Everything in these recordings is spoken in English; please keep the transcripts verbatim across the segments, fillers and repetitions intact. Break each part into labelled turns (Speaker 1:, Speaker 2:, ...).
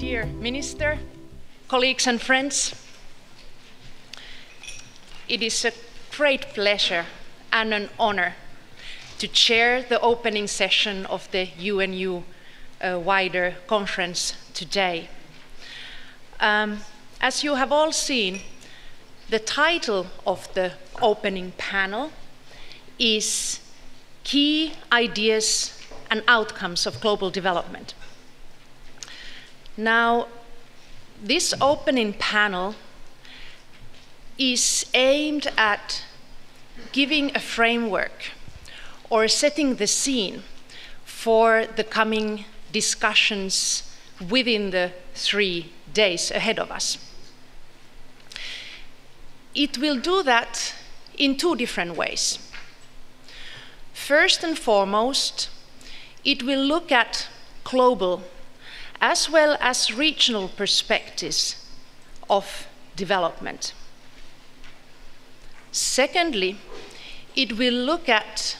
Speaker 1: Dear Minister, colleagues and friends, it is a great pleasure and an honor to chair the opening session of the U N U uh, wider conference today. Um, as you have all seen, the title of the opening panel is Key Ideas and Outcomes of Global Development. Now, this opening panel is aimed at giving a framework or setting the scene for the coming discussions within the three days ahead of us. It will do that in two different ways. First and foremost, it will look at global as well as regional perspectives of development. Secondly, it will look at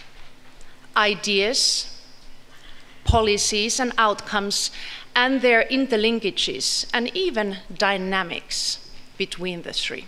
Speaker 1: ideas, policies, and outcomes and their interlinkages and even dynamics between the three.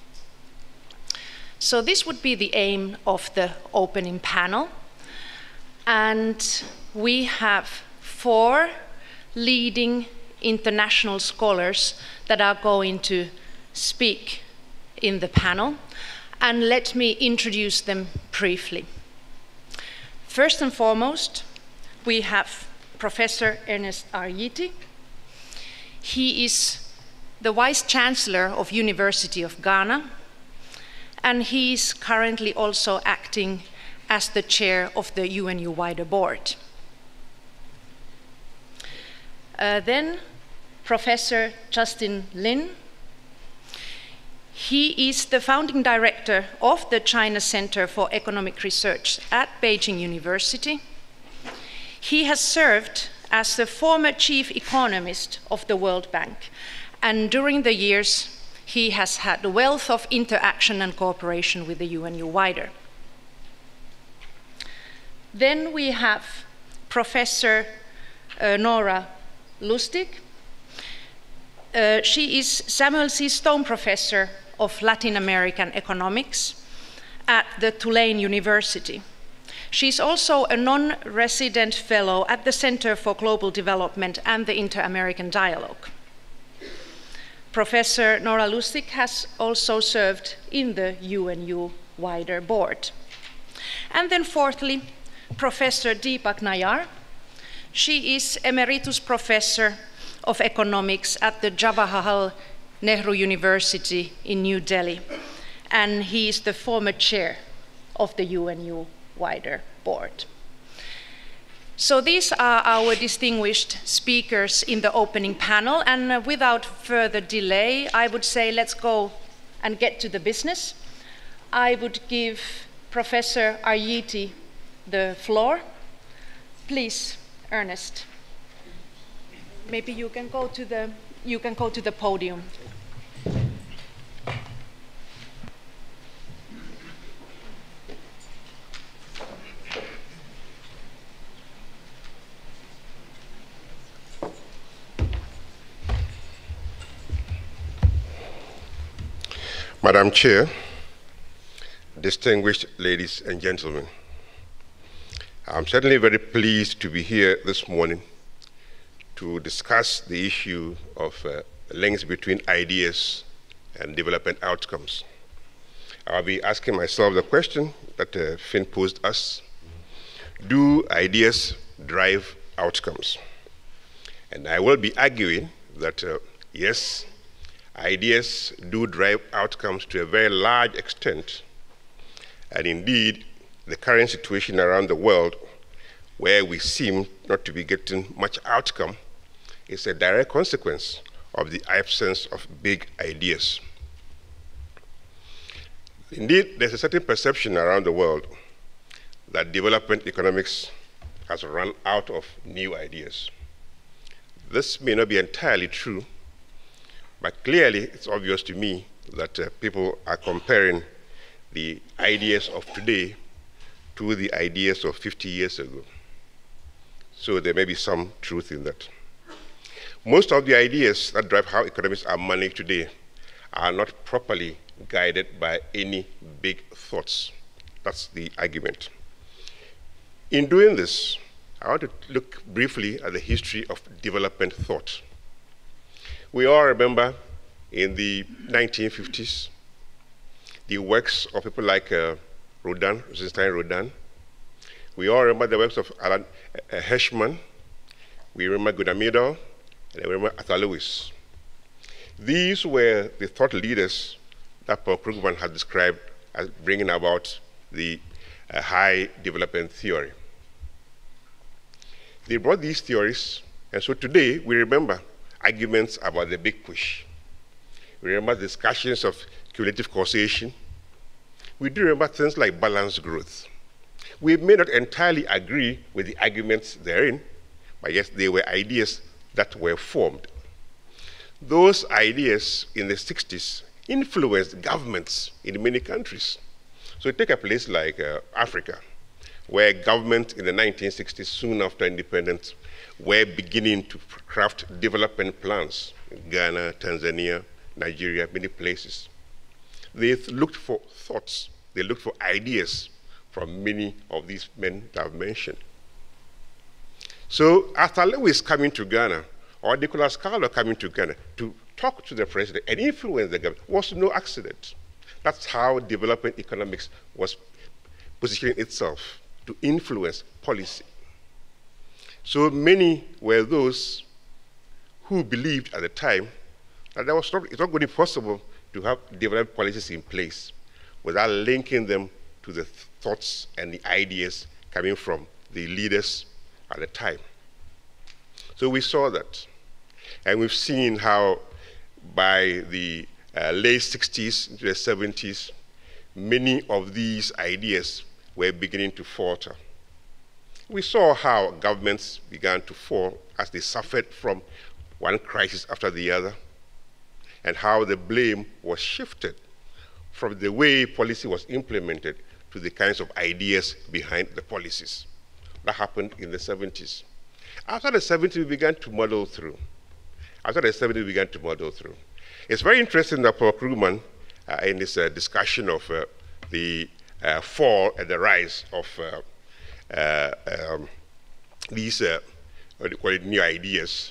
Speaker 1: So this would be the aim of the opening panel. And we have four leading international scholars that are going to speak in the panel. And let me introduce them briefly. First and foremost, we have Professor Ernest Aryeetey. He is the Vice Chancellor of University of Ghana, and he is currently also acting as the chair of the U N U wider board. Uh, then Professor Justin Lin. He is the founding director of the China Center for Economic Research at Beijing University. He has served as the former chief economist of the World Bank, and during the years he has had a wealth of interaction and cooperation with the U N U wider. Then we have Professor uh, Nora Lustig. Uh, she is Samuel C. Stone Professor of Latin American Economics at the Tulane University. She is also a non-resident fellow at the Center for Global Development and the Inter-American Dialogue. Professor Nora Lustig has also served in the U N U wider board. And then fourthly, Professor Deepak Nayar. She is Emeritus Professor of Economics at the Jawaharlal Nehru University in New Delhi, and he is the former chair of the U N U wider board. So these are our distinguished speakers in the opening panel, and uh, without further delay, I would say let's go and get to the business. I would give Professor Aryeetey the floor. Please, Ernest. Maybe you can go to the you can go to the podium.
Speaker 2: Madam Chair, distinguished ladies and gentlemen, I'm certainly very pleased to be here this morning to discuss the issue of uh, links between ideas and development outcomes. I'll be asking myself the question that uh, Finn posed us: do ideas drive outcomes? And I will be arguing that uh, yes, ideas do drive outcomes to a very large extent, and indeed the current situation around the world where we seem not to be getting much outcome is a direct consequence of the absence of big ideas. Indeed, there's a certain perception around the world that development economics has run out of new ideas. This may not be entirely true, but clearly it's obvious to me that uh, people are comparing the ideas of today to the ideas of fifty years ago. So there may be some truth in that. Most of the ideas that drive how economies are managed today are not properly guided by any big thoughts. That's the argument. In doing this, I want to look briefly at the history of development thought. We all remember in the nineteen fifties, the works of people like uh, Rodin, Rosenstein Rodin. We all remember the works of Alan uh, Hirschman. We remember Gunnar Myrdal, and we remember Arthur Lewis. These were the thought leaders that Paul Krugman has described as bringing about the uh, high development theory. They brought these theories, and so today we remember arguments about the big push. We remember discussions of cumulative causation. We do remember things like balanced growth. We may not entirely agree with the arguments therein, but yes, they were ideas that were formed. Those ideas in the sixties influenced governments in many countries. So take a place like uh, Africa, where government in the nineteen sixties, soon after independence, were beginning to craft development plans in Ghana, Tanzania, Nigeria, many places. They looked for thoughts, they looked for ideas from many of these men that I've mentioned. So Arthur Lewis coming to Ghana, or Nicholas Carlo coming to Ghana to talk to the president and influence the government was no accident. That's how development economics was positioning itself, to influence policy. So many were those who believed at the time that there was not, it's not going to be possible to have development policies in place without linking them to the th thoughts and the ideas coming from the leaders at the time. So we saw that. And we've seen how by the uh, late sixties into the seventies, many of these ideas were beginning to falter. We saw how governments began to fall as they suffered from one crisis after the other, and how the blame was shifted from the way policy was implemented to the kinds of ideas behind the policies. That happened in the seventies. After the seventies, we began to muddle through. After the seventies, we began to muddle through. It's very interesting that Paul Krugman, uh, in this uh, discussion of uh, the uh, fall and the rise of uh, uh, um, these uh, what do you call it, new ideas,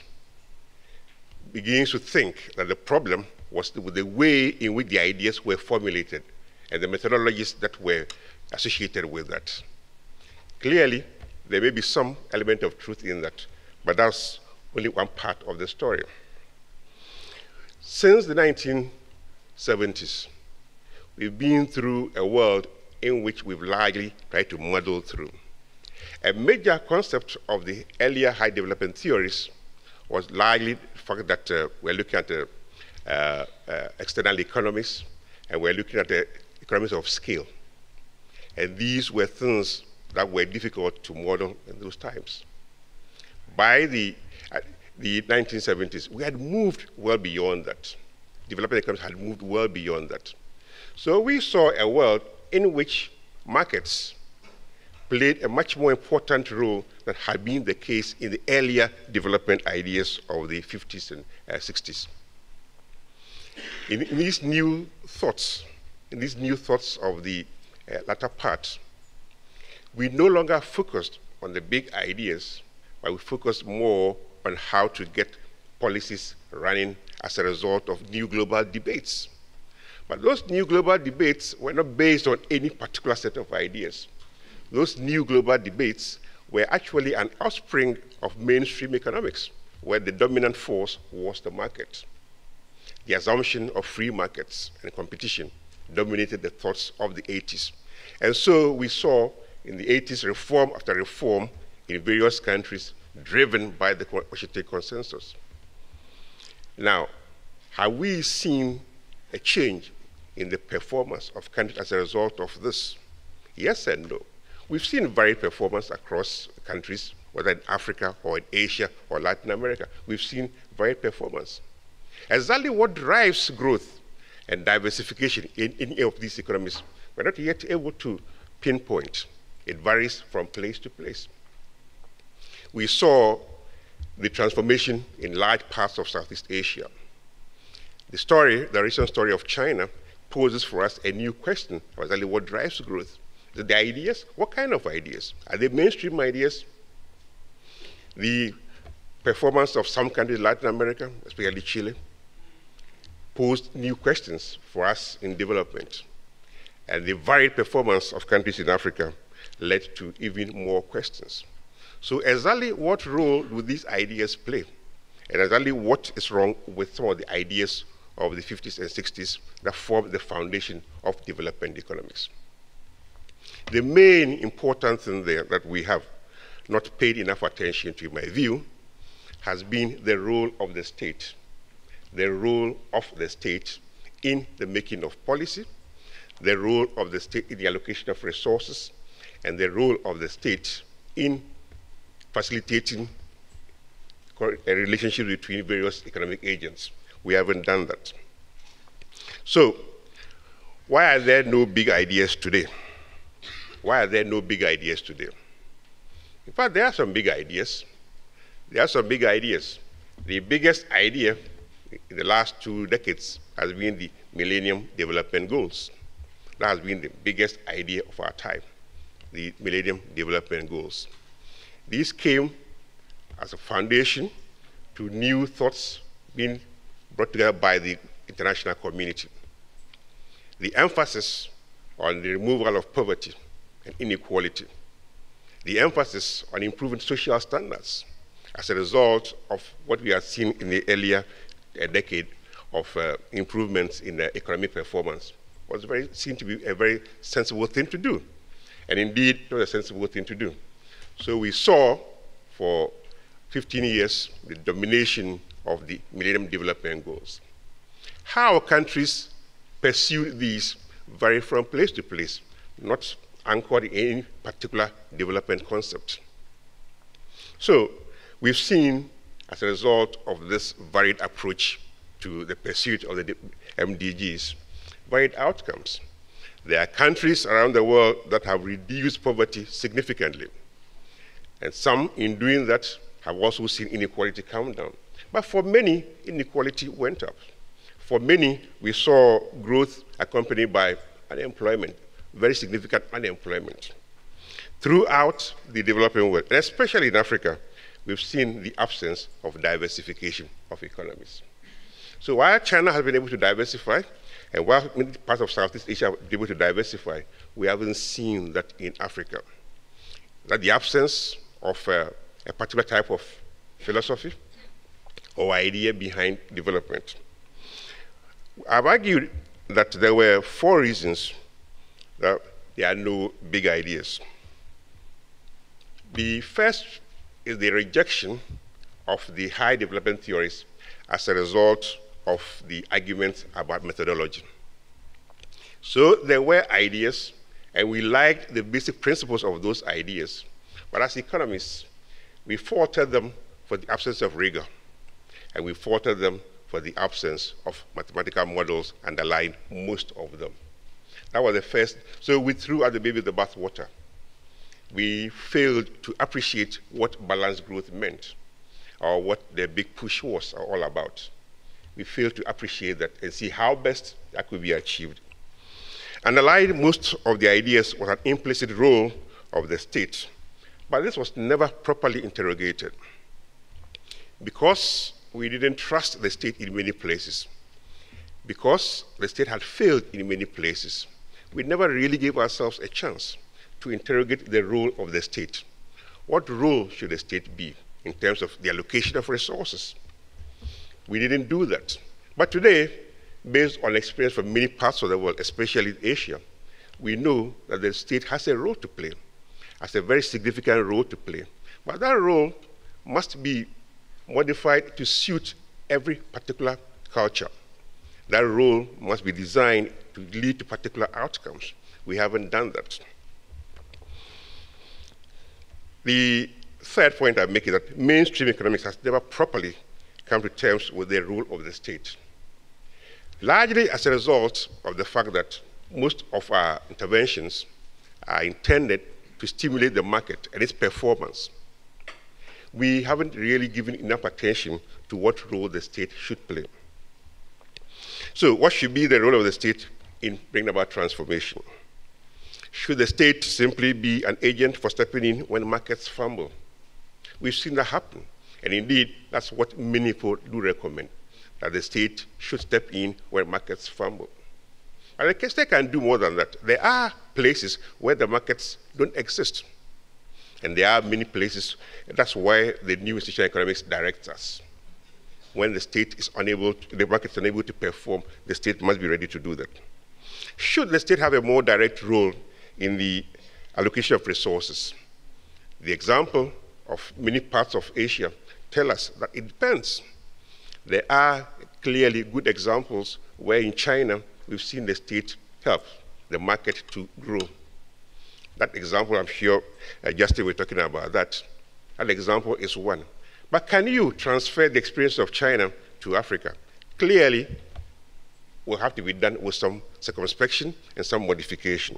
Speaker 2: begins to think that the problem was the, the way in which the ideas were formulated and the methodologies that were associated with that. Clearly, there may be some element of truth in that, but that's only one part of the story. Since the nineteen seventies, we've been through a world in which we've largely tried to muddle through. A major concept of the earlier high development theories was largely the fact that uh, we're looking at the uh, uh, external economies, and we're looking at the economies of scale. And these were things that were difficult to model in those times. By the, uh, the nineteen seventies, we had moved well beyond that. Developing economies had moved well beyond that. So we saw a world in which markets played a much more important role than had been the case in the earlier development ideas of the fifties and uh, sixties. In, in these new thoughts, in these new thoughts of the uh, latter part, we no longer focused on the big ideas, but we focused more on how to get policies running as a result of new global debates. But those new global debates were not based on any particular set of ideas. Those new global debates were actually an offspring of mainstream economics, where the dominant force was the market. The assumption of free markets and competition dominated the thoughts of the eighties. And so we saw in the eighties reform after reform in various countries driven by the Washington Consensus. Now, have we seen a change in the performance of countries as a result of this? Yes and no. We've seen varied performance across countries, whether in Africa or in Asia or Latin America. We've seen varied performance. Exactly what drives growth and diversification in any of these economies, we're not yet able to pinpoint. It varies from place to place. We saw the transformation in large parts of Southeast Asia. The story, the recent story of China, poses for us a new question about exactly what drives growth. Is it the ideas? What kind of ideas? Are they mainstream ideas? The performance of some countries in Latin America, especially Chile, posed new questions for us in development. And the varied performance of countries in Africa led to even more questions. So exactly what role do these ideas play? And exactly what is wrong with some of the ideas of the fifties and sixties that formed the foundation of development economics? The main important thing there that we have not paid enough attention to, in my view, has been the role of the state, the role of the state in the making of policy, the role of the state in the allocation of resources, and the role of the state in facilitating a relationship between various economic agents. We haven't done that. So, why are there no big ideas today? Why are there no big ideas today? In fact, there are some big ideas. There are some big ideas. The biggest idea in the last two decades has been the Millennium Development Goals. That has been the biggest idea of our time, the Millennium Development Goals. These came as a foundation to new thoughts being brought together by the international community. The emphasis on the removal of poverty and inequality, the emphasis on improving social standards as a result of what we have seen in the earlier uh, decade of uh, improvements in uh, economic performance, was very, seen to be a very sensible thing to do. And indeed, it was a sensible thing to do. So we saw for fifteen years the domination of the Millennium Development Goals. How countries pursue these vary from place to place, not anchored in any particular development concept. So we've seen, as a result of this varied approach to the pursuit of the M D Gs, varied outcomes. There are countries around the world that have reduced poverty significantly. And some, in doing that, have also seen inequality come down. But for many, inequality went up. For many, we saw growth accompanied by unemployment, very significant unemployment. Throughout the developing world, and especially in Africa, we've seen the absence of diversification of economies. So while China has been able to diversify, and while many parts of Southeast Asia have been able to diversify, we haven't seen that in Africa. That the absence of uh, a particular type of philosophy or idea behind development. I've argued that there were four reasons that there are no big ideas. The first is the rejection of the high development theories as a result of the arguments about methodology. So there were ideas, and we liked the basic principles of those ideas. But as economists, we faulted them for the absence of rigor, and we faulted them for the absence of mathematical models underlying most of them. That was the first. So we threw out the baby with the bathwater. We failed to appreciate what balanced growth meant, or what the big push was all about. We failed to appreciate that and see how best that could be achieved. Underlying most of the ideas was an implicit role of the state, but this was never properly interrogated. Because we didn't trust the state in many places, because the state had failed in many places, we never really gave ourselves a chance to interrogate the role of the state. What role should the state be in terms of the allocation of resources? We didn't do that. But today, based on experience from many parts of the world, especially Asia, we know that the state has a role to play, has a very significant role to play. But that role must be modified to suit every particular culture. That role must be designed to lead to particular outcomes. We haven't done that. The third point I make is that mainstream economics has never properly come to terms with the role of the state, largely as a result of the fact that most of our interventions are intended to stimulate the market and its performance. we haven't really given enough attention to what role the state should play. So what should be the role of the state in bringing about transformation? Should the state simply be an agent for stepping in when markets fumble? We've seen that happen. And indeed, that's what many people do recommend, that the state should step in when markets fumble. And the state can do more than that. There are places where the markets don't exist. And there are many places, that's why the new institutional economics directs us. When the state is unable, to, the market is unable to perform, the state must be ready to do that. Should the state have a more direct role in the allocation of resources? The example of many parts of Asia tell us that it depends. There are clearly good examples where in China we've seen the state help the market to grow. That example, I'm sure uh, Justin was talking about that. That example is one. But can you transfer the experience of China to Africa? Clearly, will have to be done with some circumspection and some modification.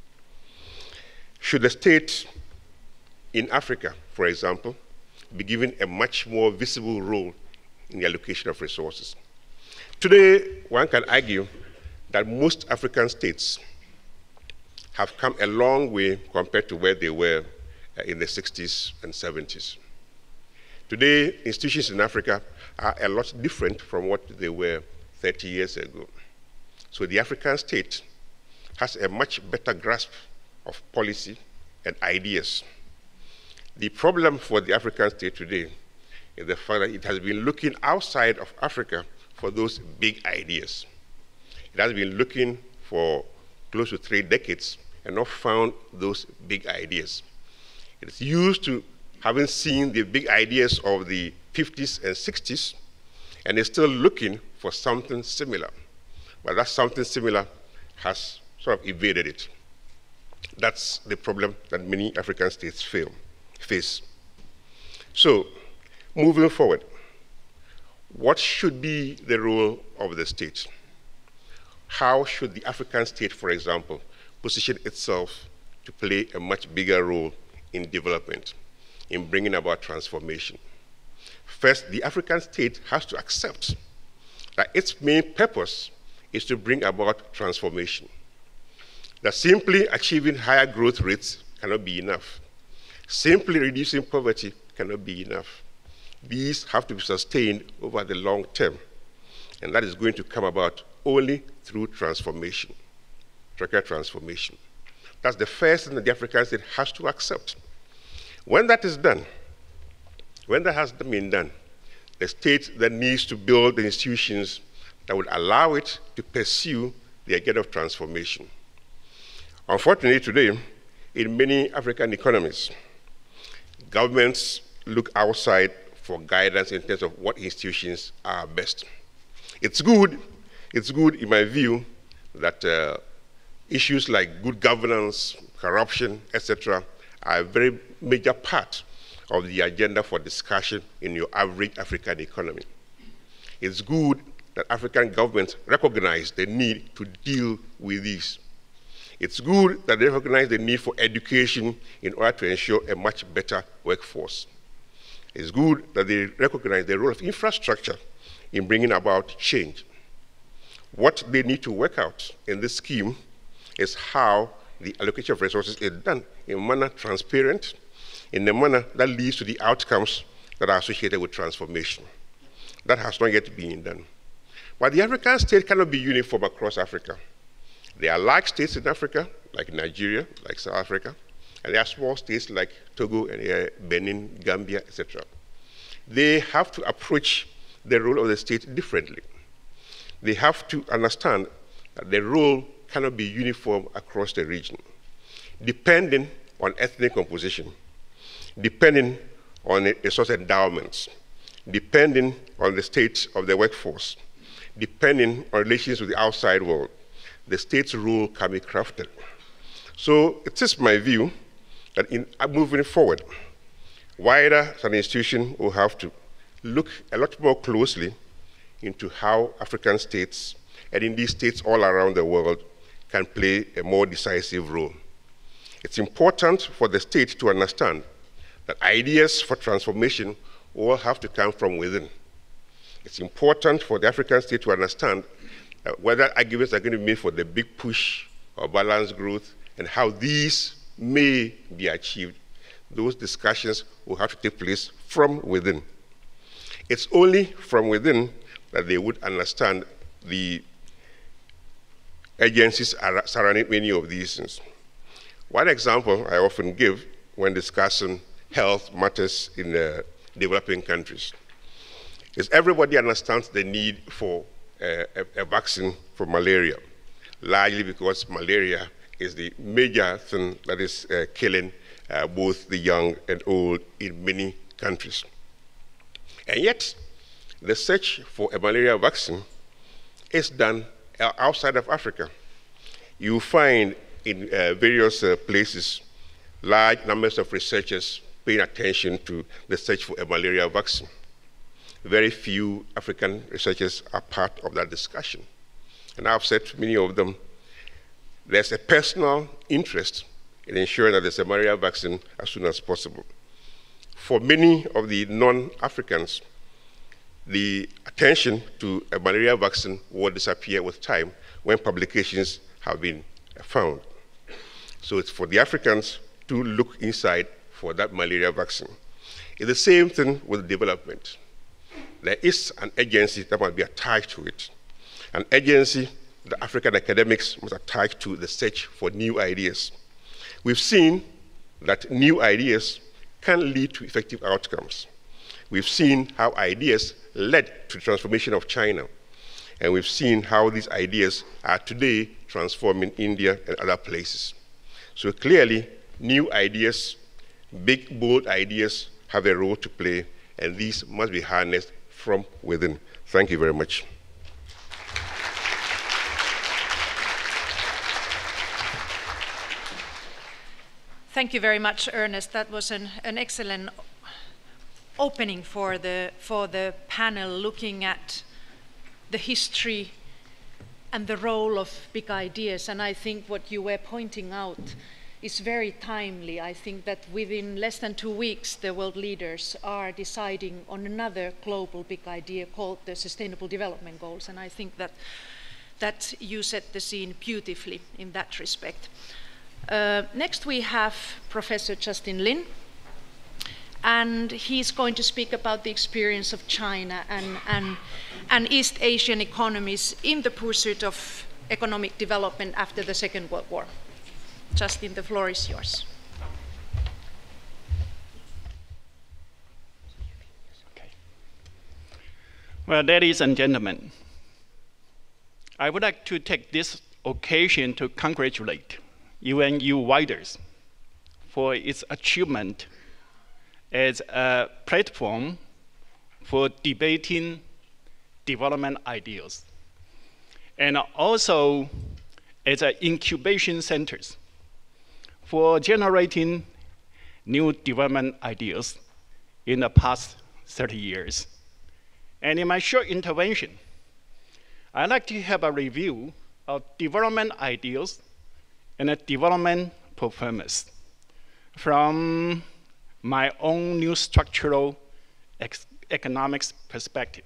Speaker 2: Should the state in Africa, for example, be given a much more visible role in the allocation of resources? Today, one can argue that most African states have come a long way compared to where they were uh, in the sixties and seventies. Today, institutions in Africa are a lot different from what they were thirty years ago. So the African state has a much better grasp of policy and ideas. The problem for the African state today is the fact that it has been looking outside of Africa for those big ideas. It has been looking for close to three decades and not found those big ideas. It's used to having seen the big ideas of the fifties and sixties, and is still looking for something similar. But that something similar has sort of evaded it. That's the problem that many African states fail, face. So, moving forward, what should be the role of the state? How should the African state, for example, position itself to play a much bigger role in development, in bringing about transformation? First, the African state has to accept that its main purpose is to bring about transformation. That simply achieving higher growth rates cannot be enough. Simply reducing poverty cannot be enough. These have to be sustained over the long term, and that is going to come about only through transformation, structural transformation. That's the first thing that the African state has to accept. When that is done, when that has been done, the state then needs to build the institutions that would allow it to pursue the agenda of transformation. Unfortunately today, in many African economies, governments look outside for guidance in terms of what institutions are best. It's good, it's good in my view that uh, issues like good governance, corruption, et cetera are a very major part of the agenda for discussion in your average African economy. It's good that African governments recognize the need to deal with these. It's good that they recognize the need for education in order to ensure a much better workforce. It's good that they recognize the role of infrastructure in bringing about change. What they need to work out in this scheme is how the allocation of resources is done in a manner transparent, in a manner that leads to the outcomes that are associated with transformation. That has not yet been done. But the African state cannot be uniform across Africa. There are large states in Africa, like Nigeria, like South Africa, and there are small states like Togo and uh, Benin, Gambia, et cetera. They have to approach the role of the state differently. They have to understand that the role cannot be uniform across the region, depending on ethnic composition, depending on resource endowments, depending on the state of the workforce, depending on relations with the outside world. The state's role can be crafted. So it is my view that in moving forward, WIDER as an institution will have to look a lot more closely into how African states, and indeed states all around the world, can play a more decisive role. It's important for the state to understand that ideas for transformation all have to come from within. It's important for the African state to understand uh, whether arguments are going to be made for the big push or balanced growth and how these may be achieved. Those discussions will have to take place from within. It's only from within that they would understand the agencies surrounding many of these things. One example I often give when discussing health matters in uh, developing countries is everybody understands the need for uh, a, a vaccine for malaria, largely because malaria is the major thing that is uh, killing uh, both the young and old in many countries. And yet, the search for a malaria vaccine is done outside of Africa. You find in uh, various uh, places large numbers of researchers paying attention to the search for a malaria vaccine. Very few African researchers are part of that discussion. And I've said to many of them, there's a personal interest in ensuring that there's a malaria vaccine as soon as possible. For many of the non-Africans, the attention to a malaria vaccine will disappear with time when publications have been found. So it's for the Africans to look inside for that malaria vaccine. It's the same thing with development. There is an agency that must be attached to it. An agency that African academics must attach to the search for new ideas. We've seen that new ideas can lead to effective outcomes. We've seen how ideas led to the transformation of China. And we've seen how these ideas are today transforming India and other places. So clearly, new ideas, big, bold ideas have a role to play, and these must be harnessed from within. Thank you very much.
Speaker 1: Thank you very much, Ernest. That was an, an excellent opening for the, for the panel, looking at the history and the role of big ideas. And I think what you were pointing out is very timely. I think that within less than two weeks, the world leaders are deciding on another global big idea called the Sustainable Development Goals. And I think that, that you set the scene beautifully in that respect. Uh, next we have Professor Justin Lin, and he's going to speak about the experience of China and, and, and East Asian economies in the pursuit of economic development after the Second World War. Justin, the floor is yours.
Speaker 3: Okay. Well, ladies and gentlemen, I would like to take this occasion to congratulate U N U WIDERS for its achievement as a platform for debating development ideas, and also as an incubation centers for generating new development ideas in the past thirty years. And in my short intervention, I'd like to have a review of development ideas and a development performance from my own new structural ex economics perspective.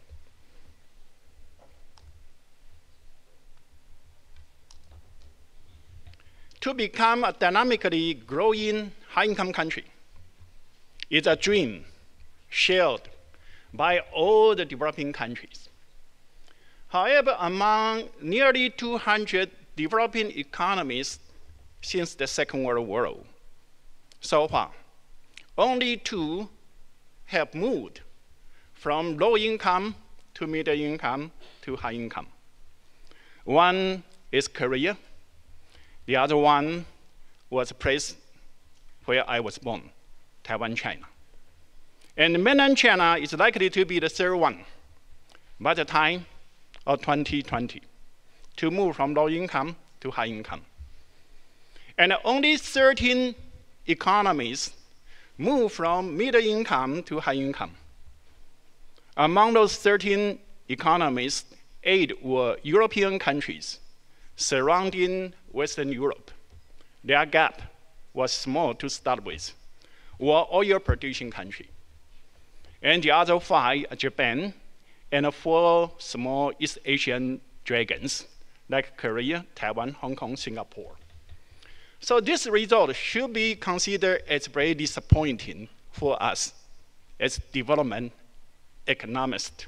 Speaker 3: To become a dynamically growing high-income country is a dream shared by all the developing countries. However, among nearly two hundred developing economies since the Second World War, so far, only two have moved from low income to middle income to high income. One is Korea. The other one was a place where I was born, Taiwan, China. And mainland China is likely to be the third one by the time of twenty twenty, to move from low income to high income. And only thirteen economies move from middle income to high income. Among those thirteen economies, eight were European countries surrounding Western Europe. Their gap was small to start with. were oil-producing countries. And the other five, Japan, and four small East Asian dragons, like Korea, Taiwan, Hong Kong, Singapore. So this result should be considered as very disappointing for us as development economists.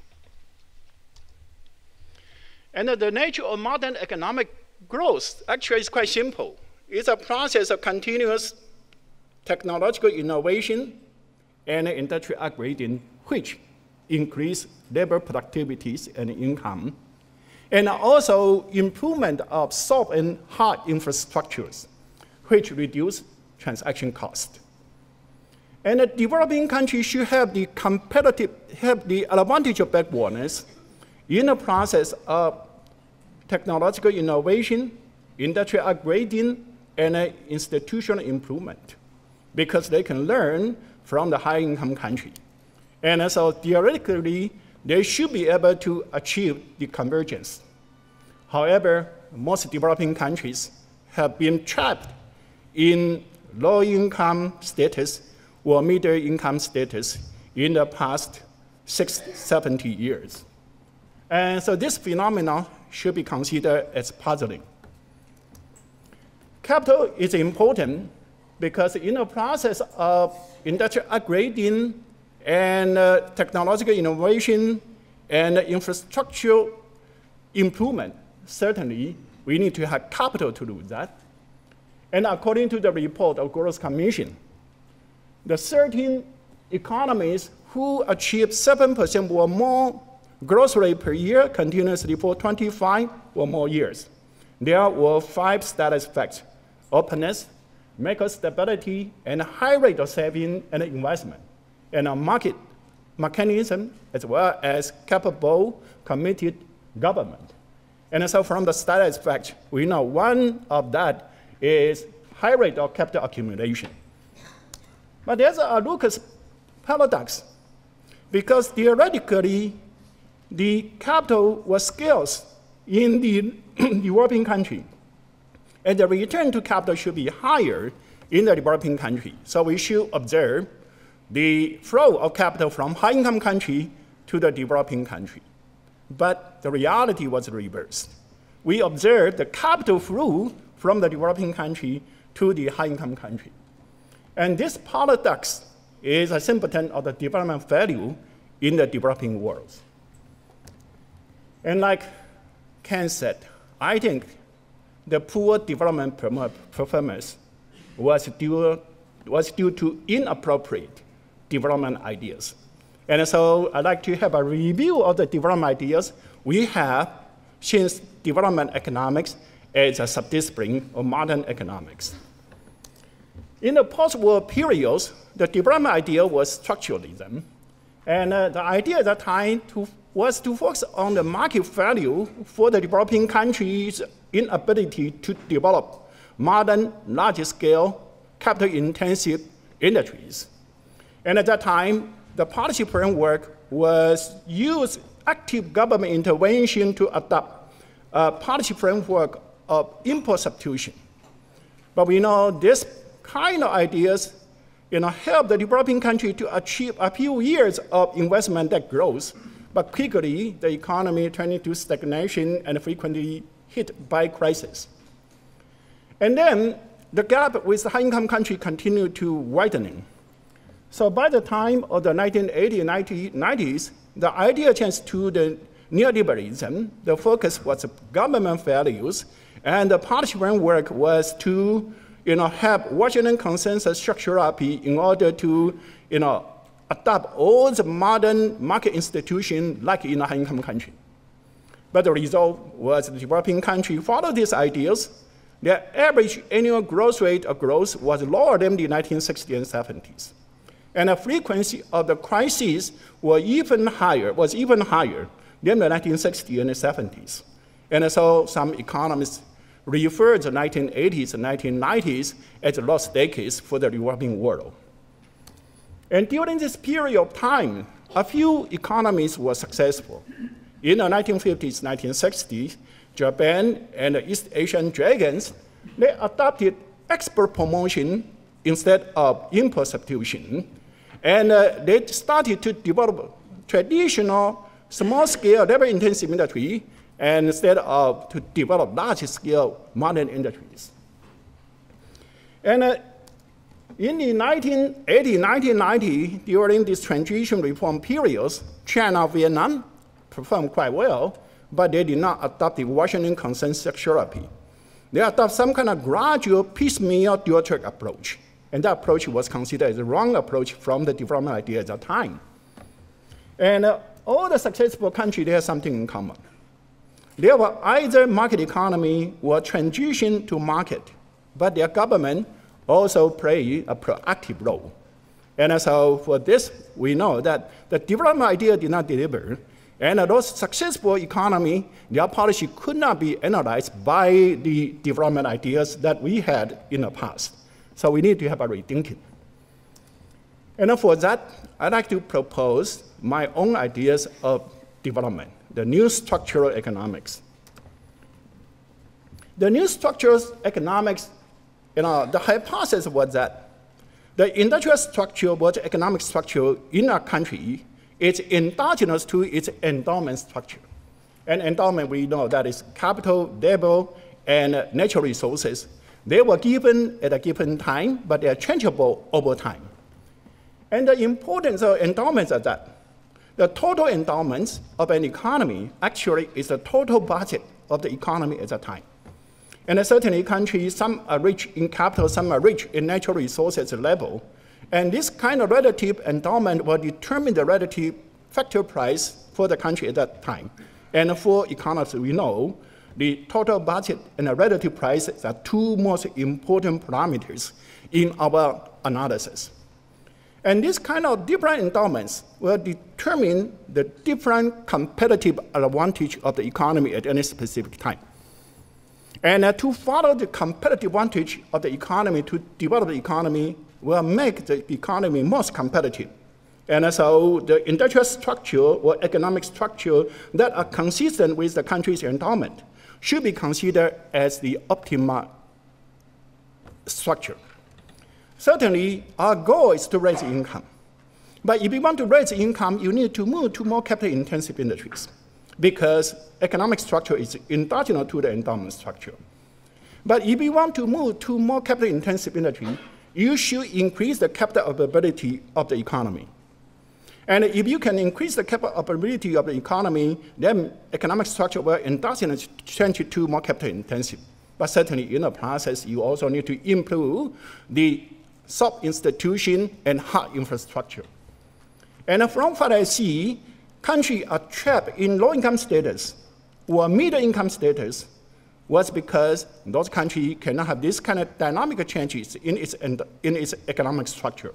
Speaker 3: And the nature of modern economic growth actually is quite simple. It's a process of continuous technological innovation and industrial upgrading, which increase labor productivities and income, and also improvement of soft and hard infrastructures, which reduce transaction cost. And the developing countries should have the competitive, have the advantage of backwardness in the process of technological innovation, industrial upgrading, and uh, institutional improvement, because they can learn from the high-income country. And so theoretically, they should be able to achieve the convergence. However, most developing countries have been trapped in low-income status or middle-income status in the past sixty, seventy years. And so this phenomenon should be considered as puzzling. Capital is important because in the process of industrial upgrading and uh, technological innovation and infrastructural improvement, certainly we need to have capital to do that. And according to the report of Growth Commission, the thirteen economies who achieved seven percent or more growth rate per year continuously for twenty-five or more years, there were five status facts: openness, macro stability, and high rate of saving and investment, and a market mechanism, as well as capable, committed government. And so from the status fact, we know one of that is high rate of capital accumulation. But there's a Lucas paradox, because theoretically, the capital was scarce in the developing country, and the return to capital should be higher in the developing country. So we should observe the flow of capital from high-income country to the developing country. But the reality was reversed. We observed the capital flow from the developing country to the high-income country. And this paradox is a symptom of the development value in the developing world. And like Ken said, I think the poor development performance was due, was due to inappropriate development ideas. And so I'd like to have a review of the development ideas we have since development economics as a subdiscipline of modern economics. In the post-war periods, the development idea was structuralism. And uh, the idea at that time to, was to focus on the market value for the developing countries' inability to develop modern, large-scale, capital-intensive industries. And at that time, the policy framework was use active government intervention to adopt a policy framework of import substitution. But we know this kind of ideas you know, help the developing country to achieve a few years of investment that grows, but quickly the economy turned into stagnation and frequently hit by crisis. And then the gap with the high-income country continued to widening. So by the time of the nineteen eighties and nineteen nineties, the idea changed to the neoliberalism. The focus was government values, and the policy framework was to you know, have Washington consensus structure up in order to you know, adopt all the modern market institutions like in a high-income country. But the result was the developing country followed these ideas. Their average annual growth rate of growth was lower than the nineteen sixties and seventies. And the frequency of the crises was even higher, was even higher than the nineteen sixties and seventies. And so some economists refer to the nineteen eighties and nineteen nineties as the lost decades for the developing world. And during this period of time, a few economies were successful. In the nineteen fifties, nineteen sixties, Japan and the East Asian dragons, they adopted export promotion instead of import substitution. And uh, they started to develop traditional small-scale, labor-intensive industry, and instead of to develop large-scale modern industries. And uh, in the nineteen eighty, nineteen ninety, during this transition reform periods, China, Vietnam performed quite well, but they did not adopt the Washington Consensus therapy. They adopted some kind of gradual, piecemeal, dual-track approach. And that approach was considered as the wrong approach from the development idea at that time. And uh, all the successful countries, they have something in common. They were either market economy or transition to market, but their government also played a proactive role. And so for this, we know that the development idea did not deliver, and those successful economy, their policy could not be analyzed by the development ideas that we had in the past. So we need to have a rethinking. And for that, I'd like to propose my own ideas of development, the new structural economics. The new structural economics, you know, the hypothesis was that the industrial structure or the economic structure in a country is endogenous to its endowment structure. And endowment, we know that is capital, labor, and natural resources. They were given at a given time, but they are changeable over time. And the importance of endowments is that the total endowments of an economy actually is the total budget of the economy at that time. And certainly countries, some are rich in capital, some are rich in natural resources level. And this kind of relative endowment will determine the relative factor price for the country at that time. And for economists, we know the total budget and the relative prices are two most important parameters in our analysis. And this kind of different endowments will determine the different competitive advantage of the economy at any specific time. And uh, to follow the competitive advantage of the economy, to develop the economy, will make the economy most competitive. And uh, so the industrial structure or economic structure that are consistent with the country's endowment should be considered as the optimal structure. Certainly, our goal is to raise income. But if you want to raise income, you need to move to more capital-intensive industries, because economic structure is endogenous to the endowment structure. But if you want to move to more capital-intensive industry, you should increase the capital availability of the economy. And if you can increase the capital availability of the economy, then economic structure will endogenous change to more capital-intensive. But certainly in the process, you also need to improve the soft institution and hard infrastructure. And from what I see, countries are trapped in low-income status or middle-income status was because those countries cannot have this kind of dynamic changes in its, in its economic structure.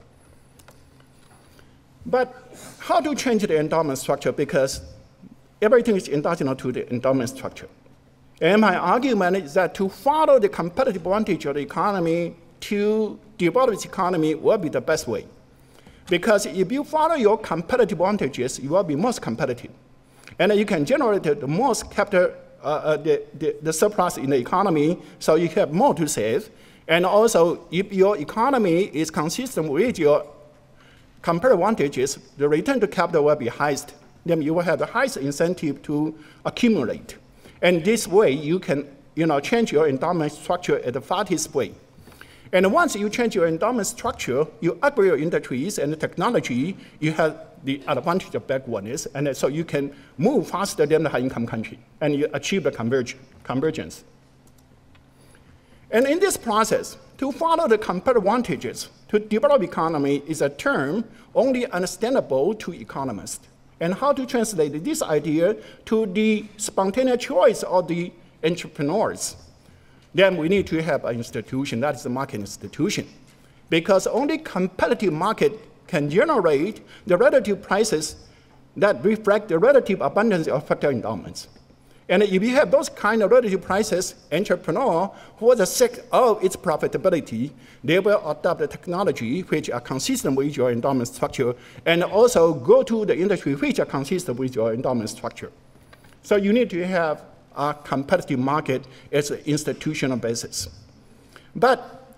Speaker 3: But how to change the endowment structure? Because everything is endogenous to the endowment structure. And my argument is that to follow the competitive advantage of the economy to develop its economy will be the best way. Because if you follow your competitive advantages, you will be most competitive. And you can generate the most capital, uh, uh, the, the, the surplus in the economy, so you have more to save. And also, if your economy is consistent with your comparative advantages, the return to capital will be highest. Then you will have the highest incentive to accumulate. And this way, you can you know, change your endowment structure at the fastest way. And once you change your endowment structure, you upgrade your industries and the technology, you have the advantage of backwardness, and so you can move faster than the high-income country, and you achieve the converge, convergence. And in this process, to follow the comparative advantages to develop economy is a term only understandable to economists. And how to translate this idea to the spontaneous choice of the entrepreneurs? Then we need to have an institution, that is the market institution. Because only competitive market can generate the relative prices that reflect the relative abundance of factor endowments. And if you have those kind of relative prices, entrepreneur, for the sake of its profitability, they will adopt the technology which are consistent with your endowment structure, and also go to the industry which are consistent with your endowment structure. So you need to have a competitive market as an institutional basis. But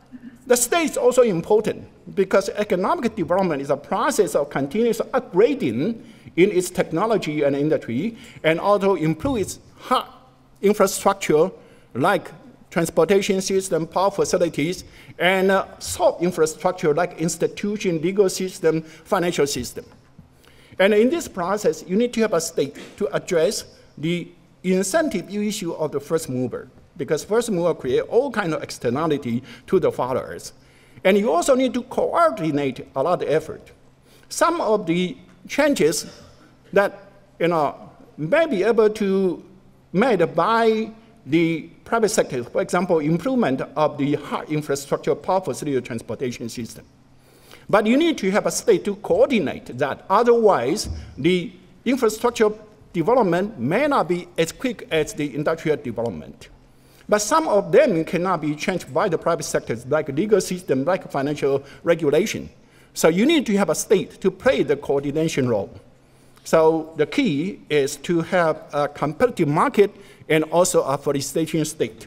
Speaker 4: The state is also important because economic development is a process of continuous upgrading in its technology and industry, and also improve its hard infrastructure like transportation system, power facilities, and uh, soft infrastructure like institution, legal system, financial system. And in this process, you need to have a state to address the incentive issue of the first mover, because first mover create all kinds of externality to the followers. And you also need to coordinate a lot of effort. Some of the changes that you know, may be able to made by the private sector, for example, improvement of the hard infrastructure, power facility, transportation system. But you need to have a state to coordinate that. Otherwise, the infrastructure development may not be as quick as the industrial development. But some of them cannot be changed by the private sectors, like legal system, like financial regulation. So you need to have a state to play the coordination role. So the key is to have a competitive market and also a facilitation state.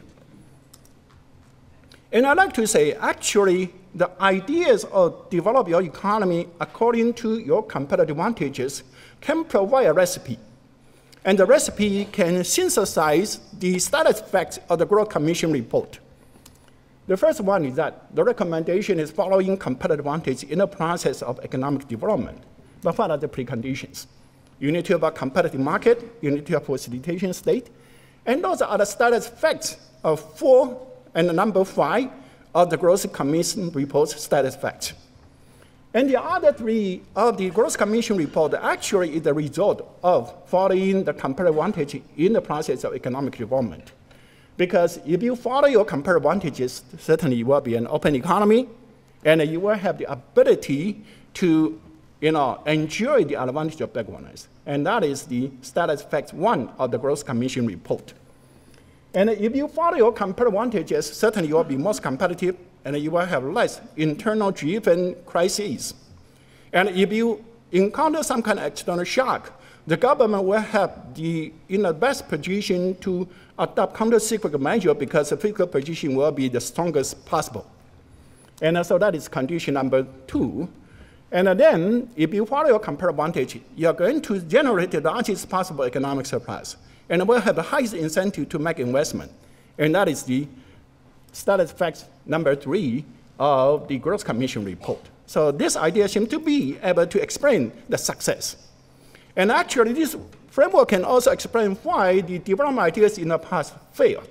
Speaker 4: And I'd like to say, actually, the ideas of develop your economy according to your competitive advantages can provide a recipe. And the recipe can synthesize the status facts of the Growth Commission report. The first one is that the recommendation is following competitive advantage in the process of economic development. But what are the preconditions? You need to have a competitive market, you need to have a facilitation state, and those are the status facts of four and the number five of the Growth Commission report's status facts. And the other three of the Growth Commission report actually is the result of following the comparative advantage in the process of economic development. Because if you follow your comparative advantages, certainly you will be an open economy, and you will have the ability to you know, enjoy the advantage of backwardness. And that is the status fact one of the Growth Commission report. And if you follow your comparative advantages, certainly you will be most competitive, and you will have less internal driven crises. And if you encounter some kind of external shock, the government will have the in the best position to adopt counter-cyclical measure because the fiscal position will be the strongest possible. And so that is condition number two. And then, if you follow your comparative advantage, you're going to generate the largest possible economic surplus, and will have the highest incentive to make investment. And that is the status fact number three of the Growth Commission report. So this idea seems to be able to explain the success. And actually, this framework can also explain why the development ideas in the past failed.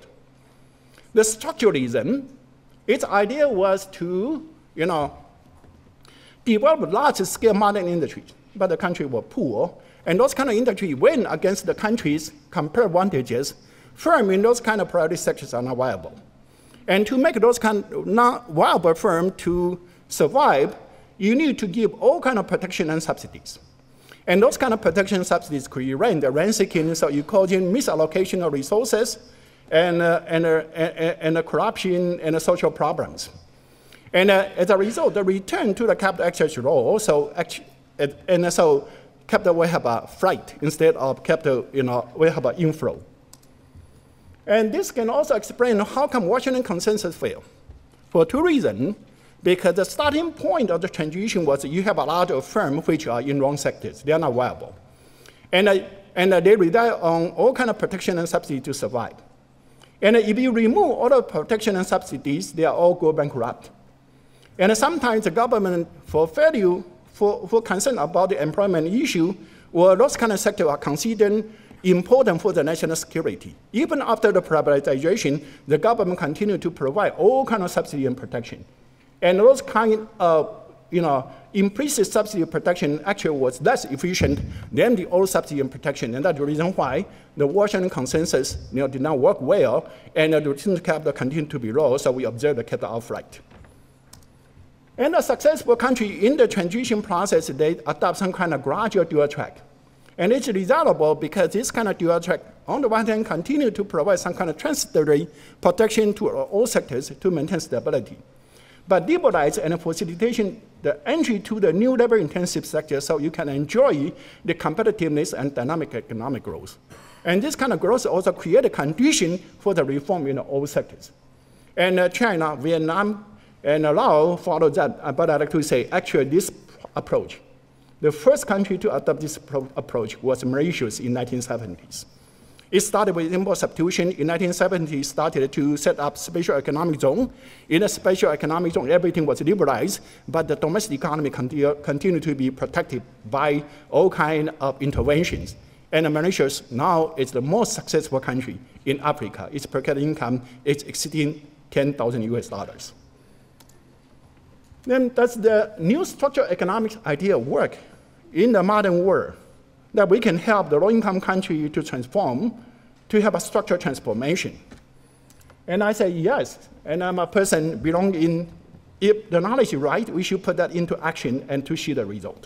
Speaker 4: The structuralism, its idea was to, you know, develop large-scale modern industries, but the country were poor, and those kind of industry went against the country's comparative advantages. Firms in those kind of priority sectors are not viable. And to make those kind of not viable firms to survive, you need to give all kind of protection and subsidies. And those kind of protection and subsidies create the rent-seeking, so you call in misallocation of resources, and, uh, and, uh, and, and corruption and social problems. And uh, as a result, the return to the capital exchange law also, actually, and so capital will have a flight instead of capital, you know, will have an inflow. And this can also explain how come Washington Consensus failed. For two reasons. Because the starting point of the transition was you have a lot of firms which are in wrong sectors. They are not viable. And, uh, and uh, they rely on all kind of protection and subsidy to survive. And uh, if you remove all the protection and subsidies, they are all go bankrupt. And uh, sometimes the government, for failure, for, for concern about the employment issue, or those kind of sectors are considered important for the national security. Even after the privatization, the government continued to provide all kind of subsidy and protection. And those kind of, you know, implicit subsidy protection actually was less efficient than the old subsidy and protection. And that's the reason why the Washington Consensus, you know, did not work well, and the return to capital continued to be low, so we observed the capital outflight. And a successful country in the transition process, they adopt some kind of gradual dual track. And it's desirable because this kind of dual track, on the one hand, continue to provide some kind of transitory protection to all sectors to maintain stability, but liberalize and facilitation the entry to the new labor-intensive sector so you can enjoy the competitiveness and dynamic economic growth. And this kind of growth also create a condition for the reform in all sectors. And uh, China, Vietnam, And Laos followed that, but I'd like to say, actually, this approach, the first country to adopt this approach was Mauritius in the nineteen seventies. It started with import substitution. In nineteen seventy, started to set up special economic zone. In a special economic zone, everything was liberalized, but the domestic economy continue, continued to be protected by all kinds of interventions. And Mauritius now is the most successful country in Africa. Its per capita income is exceeding ten thousand U S dollars. Then does the new structural economics idea work in the modern world? That we can help the low-income country to transform, to have a structural transformation? And I say yes, and I'm a person belonging in, if the knowledge is right, we should put that into action and to see the result.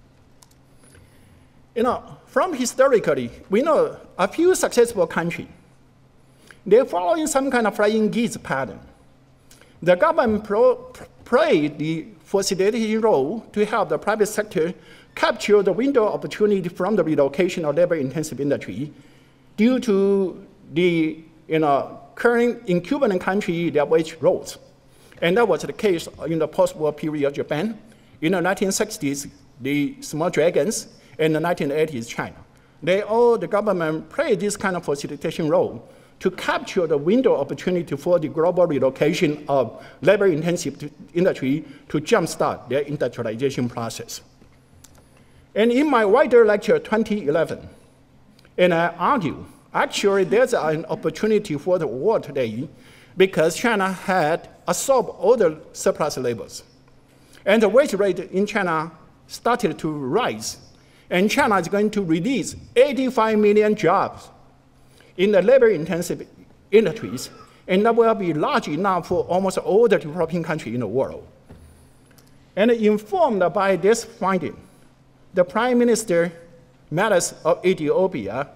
Speaker 4: You know, from historically, we know a few successful countries, they're following some kind of flying geese pattern. The government pro played the facilitating role to help the private sector capture the window of opportunity from the relocation of labor-intensive industry due to the you know, current incumbent country their wage rose. And that was the case in the post-war period of Japan. In the nineteen sixties, the small dragons, in the nineteen eighties, China. They all, the government played this kind of facilitation role to capture the window opportunity for the global relocation of labor-intensive industry to jumpstart their industrialization process. And in my wider lecture twenty eleven, and I argue, actually there's an opportunity for the world today because China had absorbed all the surplus labors. And the wage rate in China started to rise. And China is going to release eighty-five million jobs in the labor-intensive industries, and that will be large enough for almost all the developing countries in the world. And informed by this finding, the Prime Minister Meles of Ethiopia,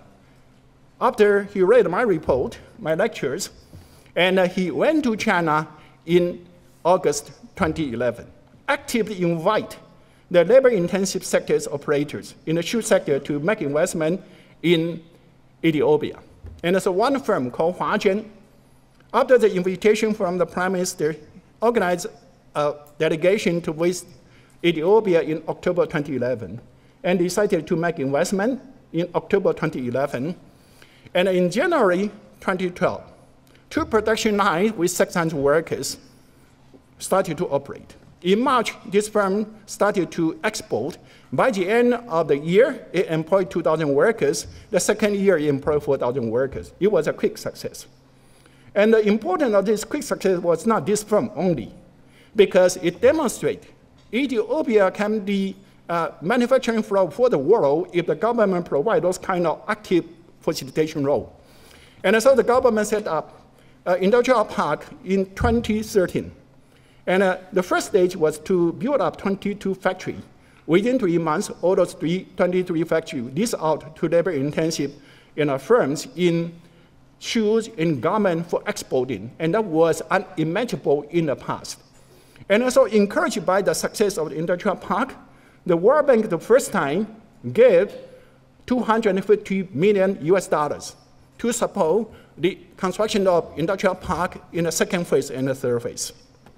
Speaker 4: after he read my report, my lectures, and he went to China in August twenty eleven, actively invite the labor-intensive sectors operators in the shoe sector to make investment in Ethiopia. And there's one firm called Huajian, after the invitation from the Prime Minister, organized a delegation to visit Ethiopia in October twenty eleven, and decided to make investment in October twenty eleven. And in January twenty twelve, two production lines with six hundred workers started to operate. In March, this firm started to export. By the end of the year, it employed two thousand workers. The second year, it employed four thousand workers. It was a quick success. And the importance of this quick success was not this firm only, because it demonstrates Ethiopia can be a manufacturing flow for the world if the government provides those kind of active facilitation role. And so the government set up an industrial park in twenty thirteen. And uh, the first stage was to build up twenty-two factories. Within three months, all those three, twenty-three factories leased out to labor-intensive you know, firms in shoes and garments for exporting. And that was unimaginable in the past. And also encouraged by the success of the industrial park, the World Bank the first time gave two hundred fifty million U S dollars to support the construction of industrial park in the second phase and the third phase.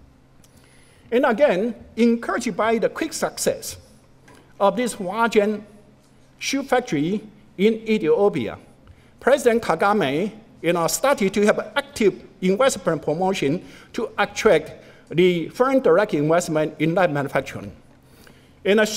Speaker 4: And again, encouraged by the quick success of this Huajian shoe factory in Ethiopia, President Kagame you know, started to have active investment promotion to attract the foreign direct investment in light manufacturing. And the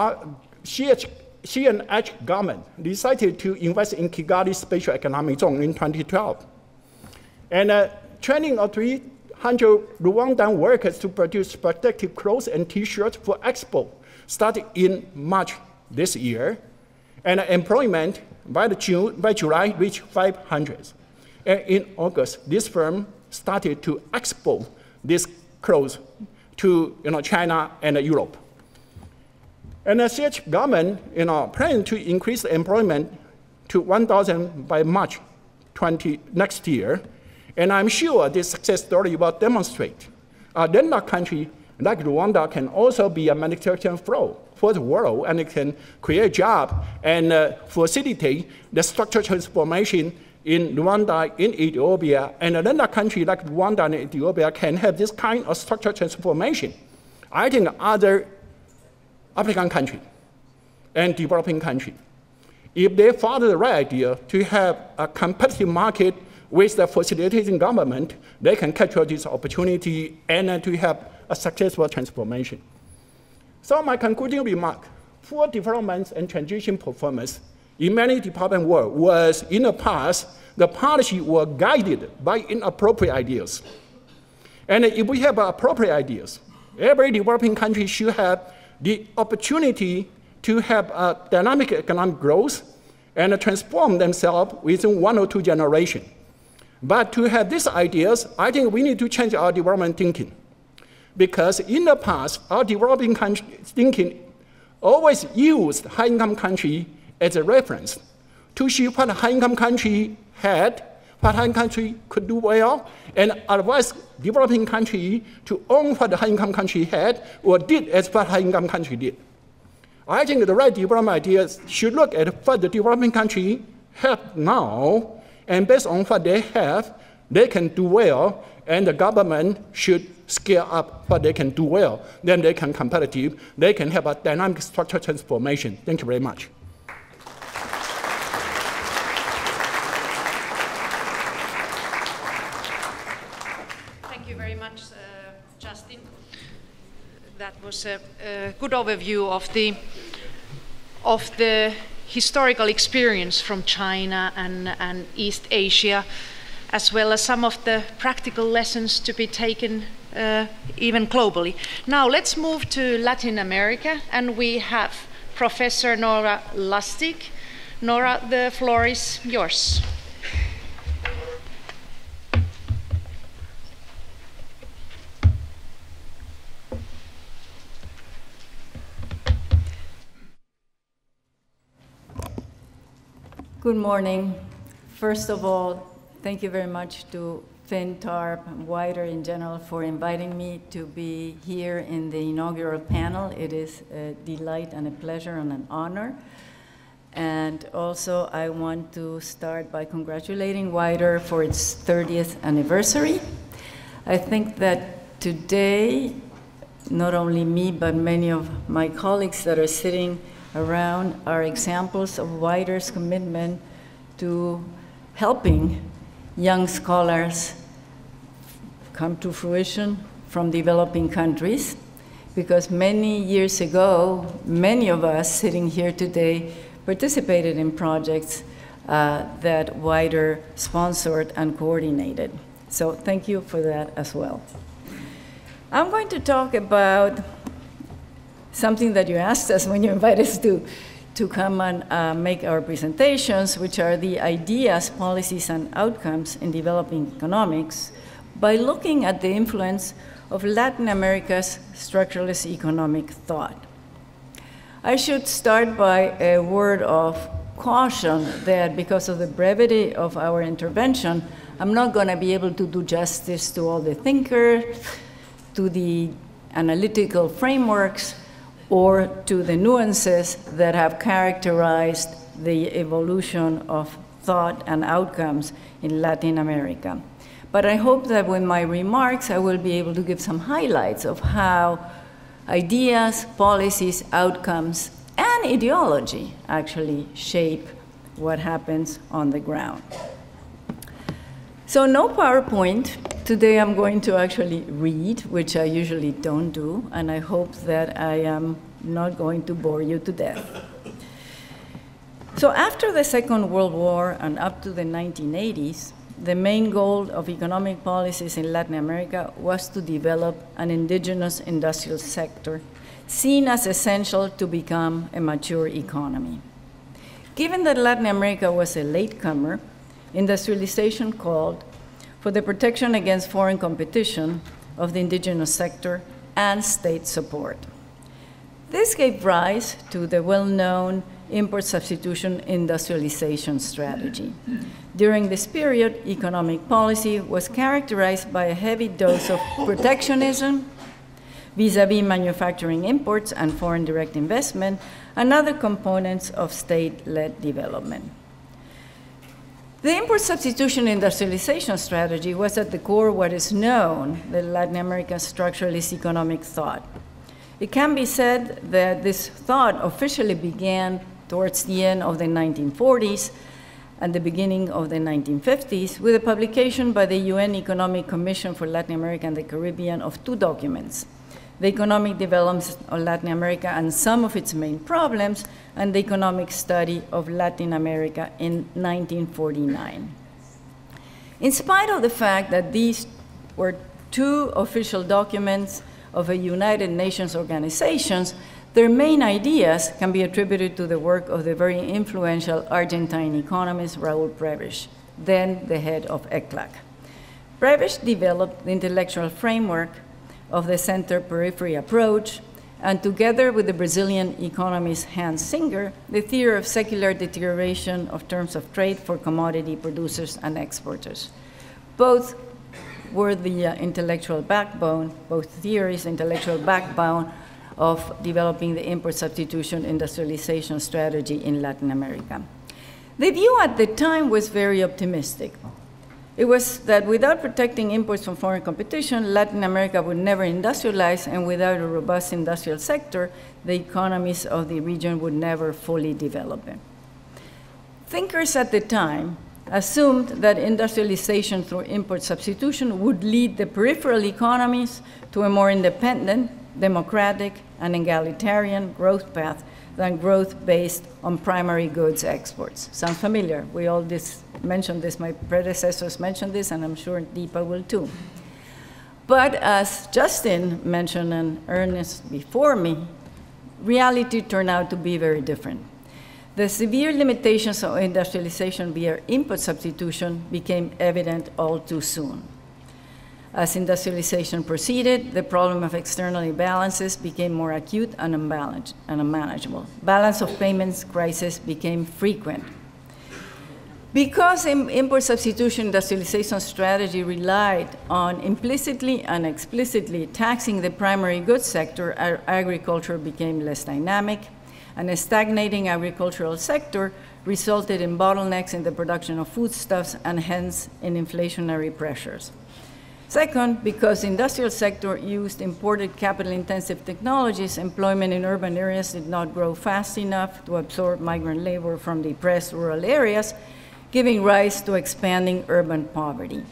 Speaker 4: C N H government decided to invest in Kigali Special Economic Zone in twenty twelve. And uh, training of three hundred Rwandan workers to produce protective clothes and T-shirts for export started in March this year. And employment by, the June, by July reached five hundred. And in August, this firm started to export these clothes to you know, China and Europe. And the C H government you know, planned to increase the employment to one thousand by March twentieth next year. And I'm sure this success story will demonstrate a landlocked country like Rwanda can also be a manufacturing flow for the world, and it can create jobs and uh, facilitate the structural transformation in Rwanda, in Ethiopia, and another country like Rwanda and Ethiopia can have this kind of structural transformation. I think other African countries and developing countries, if they follow the right idea to have a competitive market with the facilitating government, they can capture this opportunity and uh, to have a successful transformation. So my concluding remark, poor development and transition performance in many developing world was, in the past, the policy were guided by inappropriate ideas. And if we have appropriate ideas, every developing country should have the opportunity to have a dynamic economic growth and transform themselves within one or two generations. But to have these ideas, I think we need to change our development thinking. Because in the past, our developing country thinking always used high-income country as a reference to see what a high-income country had, what high-income country could do well, and advise developing country to own what the high-income country had or did as what high-income country did. I think the right development ideas should look at what the developing country have now, and based on what they have, they can do well, and the government should scale up what they can do well. Then they can competitive. They can have a dynamic structural transformation. Thank you very much.
Speaker 1: Thank you very much, uh, Justin. That was a, a good overview of the of the historical experience from China and, and East Asia, as well as some of the practical lessons to be taken uh, even globally. Now let's move to Latin America, and we have Professor Nora Lustig. Nora, the floor is yours.
Speaker 5: Good morning. First of all, thank you very much to FinTARP and WIDER in general for inviting me to be here in the inaugural panel. It is a delight and a pleasure and an honor. And also, I want to start by congratulating WIDER for its thirtieth anniversary. I think that today, not only me, but many of my colleagues that are sitting around are examples of WIDER's commitment to helping young scholars come to fruition from developing countries, because many years ago, many of us sitting here today participated in projects uh, that WIDER sponsored and coordinated. So thank you for that as well. I'm going to talk about something that you asked us when you invited us to, to come and uh, make our presentations, which are the ideas, policies, and outcomes in developing economics, by looking at the influence of Latin America's structuralist economic thought. I should start by a word of caution that because of the brevity of our intervention, I'm not going to be able to do justice to all the thinkers, to the analytical frameworks, or to the nuances that have characterized the evolution of thought and outcomes in Latin America. But I hope that with my remarks, I will be able to give some highlights of how ideas, policies, outcomes, and ideology actually shape what happens on the ground. So no PowerPoint. Today I'm going to actually read, which I usually don't do, and I hope that I am not going to bore you to death. So after the Second World War and up to the nineteen eighties, the main goal of economic policies in Latin America was to develop an indigenous industrial sector seen as essential to become a mature economy. Given that Latin America was a latecomer, industrialization called for the protection against foreign competition of the indigenous sector and state support. This gave rise to the well-known import substitution industrialization strategy. During this period, economic policy was characterized by a heavy dose of protectionism vis-à-vis manufacturing imports and foreign direct investment and other components of state-led development. The import substitution industrialization strategy was at the core of what is known the Latin American structuralist economic thought. It can be said that this thought officially began towards the end of the nineteen forties and the beginning of the nineteen fifties with a publication by the U N Economic Commission for Latin America and the Caribbean of two documents: The Economic Development of Latin America and Some of Its Main Problems, and The Economic Study of Latin America in nineteen forty-nine. In spite of the fact that these were two official documents of a United Nations organizations, their main ideas can be attributed to the work of the very influential Argentine economist Raúl Prebisch, then the head of E C L A C. Prebisch developed the intellectual framework of the center-periphery approach, and together with the Brazilian economist Hans Singer, the theory of secular deterioration of terms of trade for commodity producers and exporters. Both were the uh, intellectual backbone, both theories, intellectual backbone of developing the import substitution industrialization strategy in Latin America. The view at the time was very optimistic. It was that without protecting imports from foreign competition, Latin America would never industrialize, and without a robust industrial sector, the economies of the region would never fully develop. Thinkers at the time assumed that industrialization through import substitution would lead the peripheral economies to a more independent, democratic, and egalitarian growth path than growth based on primary goods exports. Sounds familiar? We all this, mentioned this, my predecessors mentioned this, and I'm sure Deepa will too. But as Justin mentioned and Ernest before me, reality turned out to be very different. The severe limitations of industrialization via import substitution became evident all too soon. As industrialization proceeded, the problem of external imbalances became more acute and unmanageable. Balance of payments crisis became frequent. Because import substitution industrialization strategy relied on implicitly and explicitly taxing the primary goods sector, our agriculture became less dynamic, and a stagnating agricultural sector resulted in bottlenecks in the production of foodstuffs and hence in inflationary pressures. Second, because the industrial sector used imported capital-intensive technologies, employment in urban areas did not grow fast enough to absorb migrant labor from depressed rural areas, giving rise to expanding urban poverty.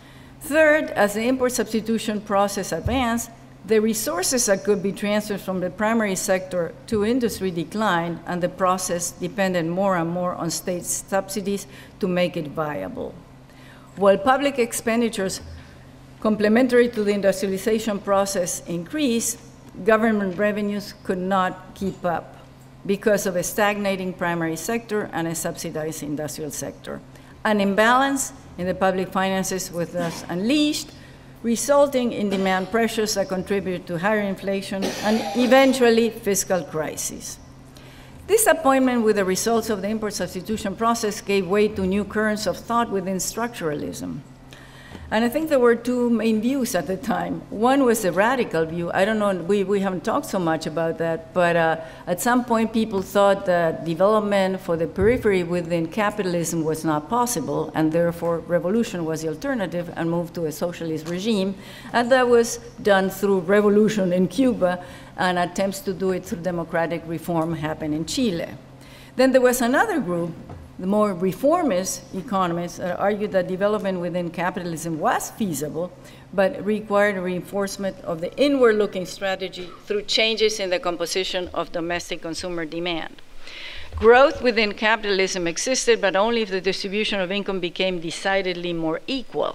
Speaker 5: Third, as the import substitution process advanced, the resources that could be transferred from the primary sector to industry declined, and the process depended more and more on state subsidies to make it viable. While public expenditures complementary to the industrialization process increased, government revenues could not keep up because of a stagnating primary sector and a subsidized industrial sector. An imbalance in the public finances was thus unleashed, resulting in demand pressures that contributed to higher inflation and eventually fiscal crises. Disappointment with the results of the import substitution process gave way to new currents of thought within structuralism. And I think there were two main views at the time. One was the radical view. I don't know, we, we haven't talked so much about that, but uh, at some point people thought that development for the periphery within capitalism was not possible, and therefore revolution was the alternative, and moved to a socialist regime. And that was done through revolution in Cuba, and attempts to do it through democratic reform happened in Chile. Then there was another group, the more reformist economists, uh, argued that development within capitalism was feasible, but required a reinforcement of the inward-looking strategy through changes in the composition of domestic consumer demand. Growth within capitalism existed, but only if the distribution of income became decidedly more equal.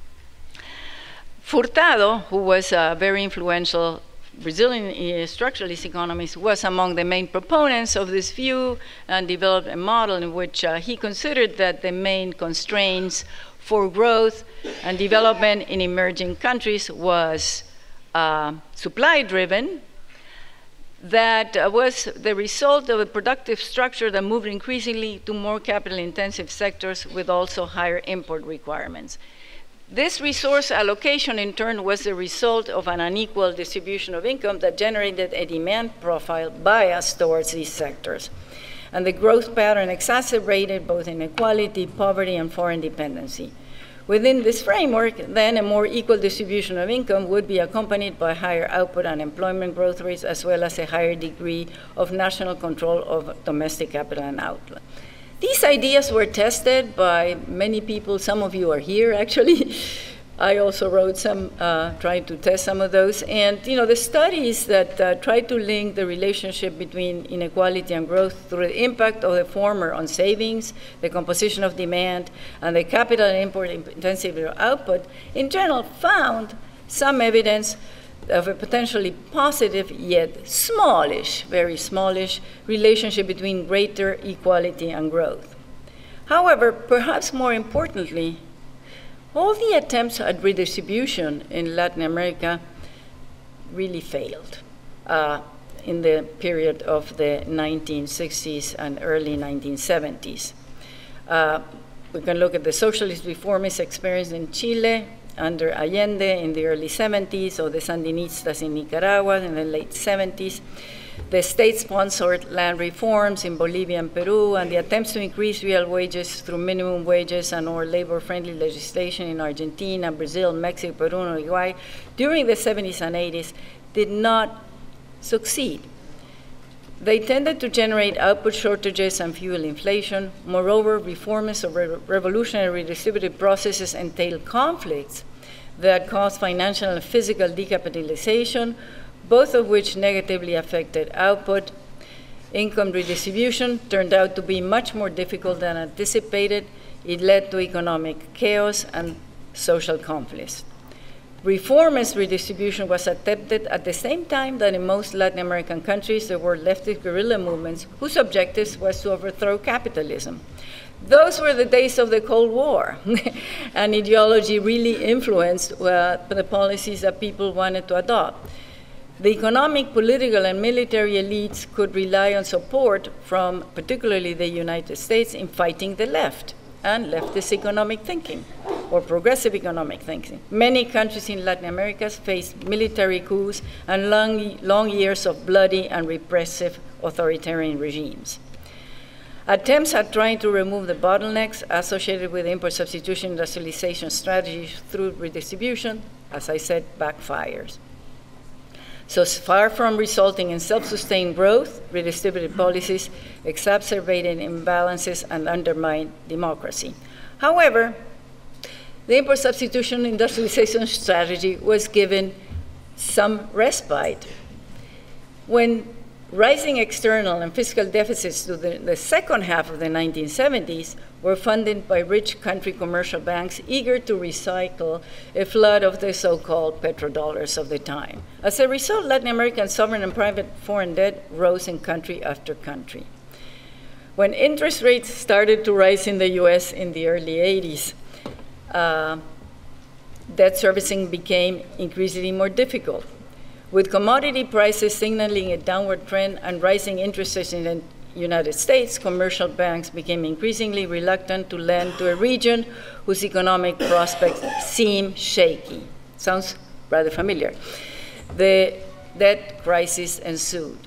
Speaker 5: Furtado, who was a very influential Brazilian structuralist economist, was among the main proponents of this view and developed a model in which uh, he considered that the main constraints for growth and development in emerging countries was uh, supply-driven, that uh, was the result of a productive structure that moved increasingly to more capital-intensive sectors with also higher import requirements. This resource allocation, in turn, was the result of an unequal distribution of income that generated a demand profile bias towards these sectors. and the growth pattern exacerbated both inequality, poverty, and foreign dependency. Within this framework, then, a more equal distribution of income would be accompanied by higher output and employment growth rates, as well as a higher degree of national control of domestic capital and output. These ideas were tested by many people. Some of you are here, actually. I also wrote some, uh, tried to test some of those. And you know, the studies that uh, tried to link the relationship between inequality and growth through the impact of the former on savings, the composition of demand, and the capital and import intensive output, in general found some evidence of a potentially positive yet smallish, very smallish, relationship between greater equality and growth. However, perhaps more importantly, all the attempts at redistribution in Latin America really failed uh, in the period of the nineteen sixties and early nineteen seventies. Uh, we can look at the socialist reformist experience in Chile under Allende in the early seventies, or the Sandinistas in Nicaragua in the late seventies, the state-sponsored land reforms in Bolivia and Peru, and the attempts to increase real wages through minimum wages and or labor-friendly legislation in Argentina, Brazil, Mexico, Peru, and Uruguay during the seventies and eighties did not succeed. They tended to generate output shortages and fuel inflation. Moreover, reforms of re revolutionary redistributive processes entail conflicts that caused financial and physical decapitalization, both of which negatively affected output. Income redistribution turned out to be much more difficult than anticipated. It led to economic chaos and social conflicts. Reformist redistribution was attempted at the same time that in most Latin American countries there were leftist guerrilla movements whose objectives was to overthrow capitalism. Those were the days of the Cold War, and ideology really influenced uh, the policies that people wanted to adopt. The economic, political, and military elites could rely on support from particularly the United States in fighting the left and leftist economic thinking, or progressive economic thinking. Many countries in Latin America faced military coups and long, long years of bloody and repressive authoritarian regimes. Attempts at trying to remove the bottlenecks associated with import substitution industrialization strategies through redistribution, as I said, backfires. So far from resulting in self-sustained growth, redistributive policies exacerbated imbalances and undermined democracy. However, the import substitution industrialization strategy was given some respite. When rising external and fiscal deficits to the, the second half of the nineteen seventies were funded by rich country commercial banks eager to recycle a flood of the so-called petrodollars of the time. As a result, Latin American sovereign and private foreign debt rose in country after country. When interest rates started to rise in the U S in the early eighties, uh, debt servicing became increasingly more difficult. With commodity prices signaling a downward trend and rising interest rates in the United States, commercial banks became increasingly reluctant to lend to a region whose economic prospects seem shaky. Sounds rather familiar. The debt crisis ensued.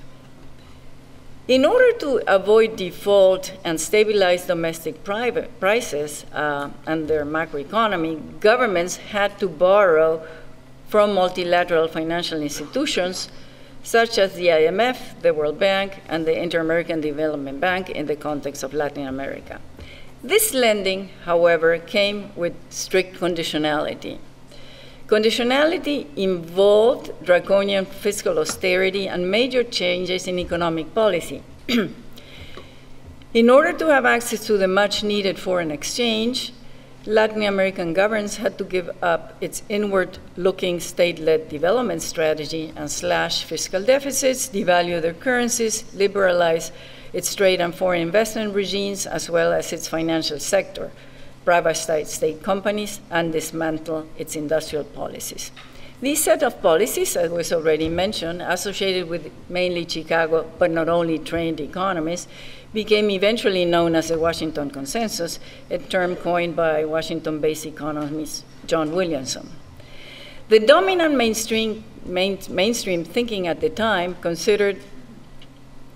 Speaker 5: In order to avoid default and stabilize domestic private prices uh, and their macroeconomy, governments had to borrow from multilateral financial institutions such as the I M F, the World Bank, and the Inter-American Development Bank in the context of Latin America. This lending, however, came with strict conditionality. Conditionality involved draconian fiscal austerity and major changes in economic policy. In order to have access to the much-needed foreign exchange, Latin American governments had to give up its inward-looking state-led development strategy and slash fiscal deficits, devalue their currencies, liberalize its trade and foreign investment regimes, as well as its financial sector, privatize state companies, and dismantle its industrial policies. This set of policies, as was already mentioned, associated with mainly Chicago, but not only trained economists, became eventually known as the Washington Consensus, a term coined by Washington-based economist John Williamson. The dominant mainstream, main, mainstream thinking at the time considered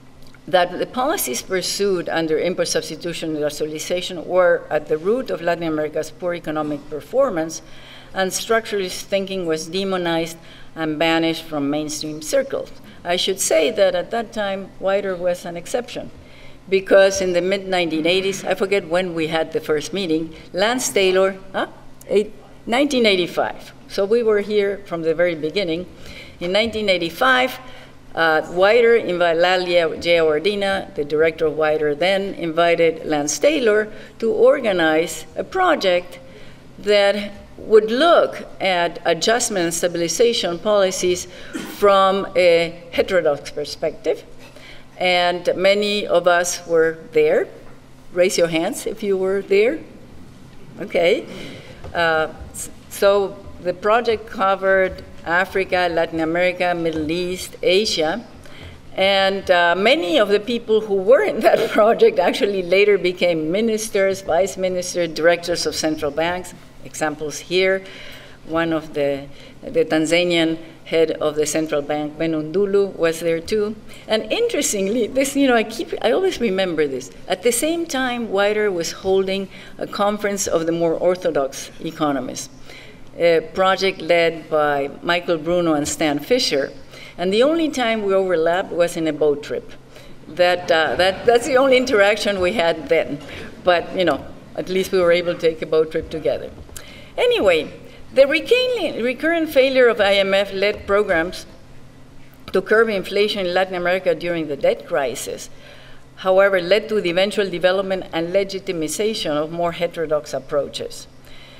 Speaker 5: that the policies pursued under import substitution and industrialization were at the root of Latin America's poor economic performance, and structuralist thinking was demonized and banished from mainstream circles. I should say that at that time, Wider was an exception, because in the mid nineteen eighties, I forget when we had the first meeting, Lance Taylor, huh? Eight, nineteen eighty-five. So we were here from the very beginning. In nineteen eighty-five, uh, Wider invited Lalia Jayawardena, the director of Wider then, invited Lance Taylor to organize a project that would look at adjustment and stabilization policies from a heterodox perspective. And many of us were there. Raise your hands if you were there. Okay. Uh, so the project covered Africa, Latin America, Middle East, Asia. And uh, many of the people who were in that project actually later became ministers, vice ministers, directors of central banks. Examples here. One of the, the Tanzanian head of the central bank, Ben Undulu, was there too. And interestingly, this, you know, I keep, I always remember this. At the same time, Wider was holding a conference of the more orthodox economists, a project led by Michael Bruno and Stan Fisher. And the only time we overlapped was in a boat trip. That, uh, that, that's the only interaction we had then. But, you know, at least we were able to take a boat trip together. Anyway, the recurrent failure of I M F-led programs to curb inflation in Latin America during the debt crisis, however, led to the eventual development and legitimization of more heterodox approaches.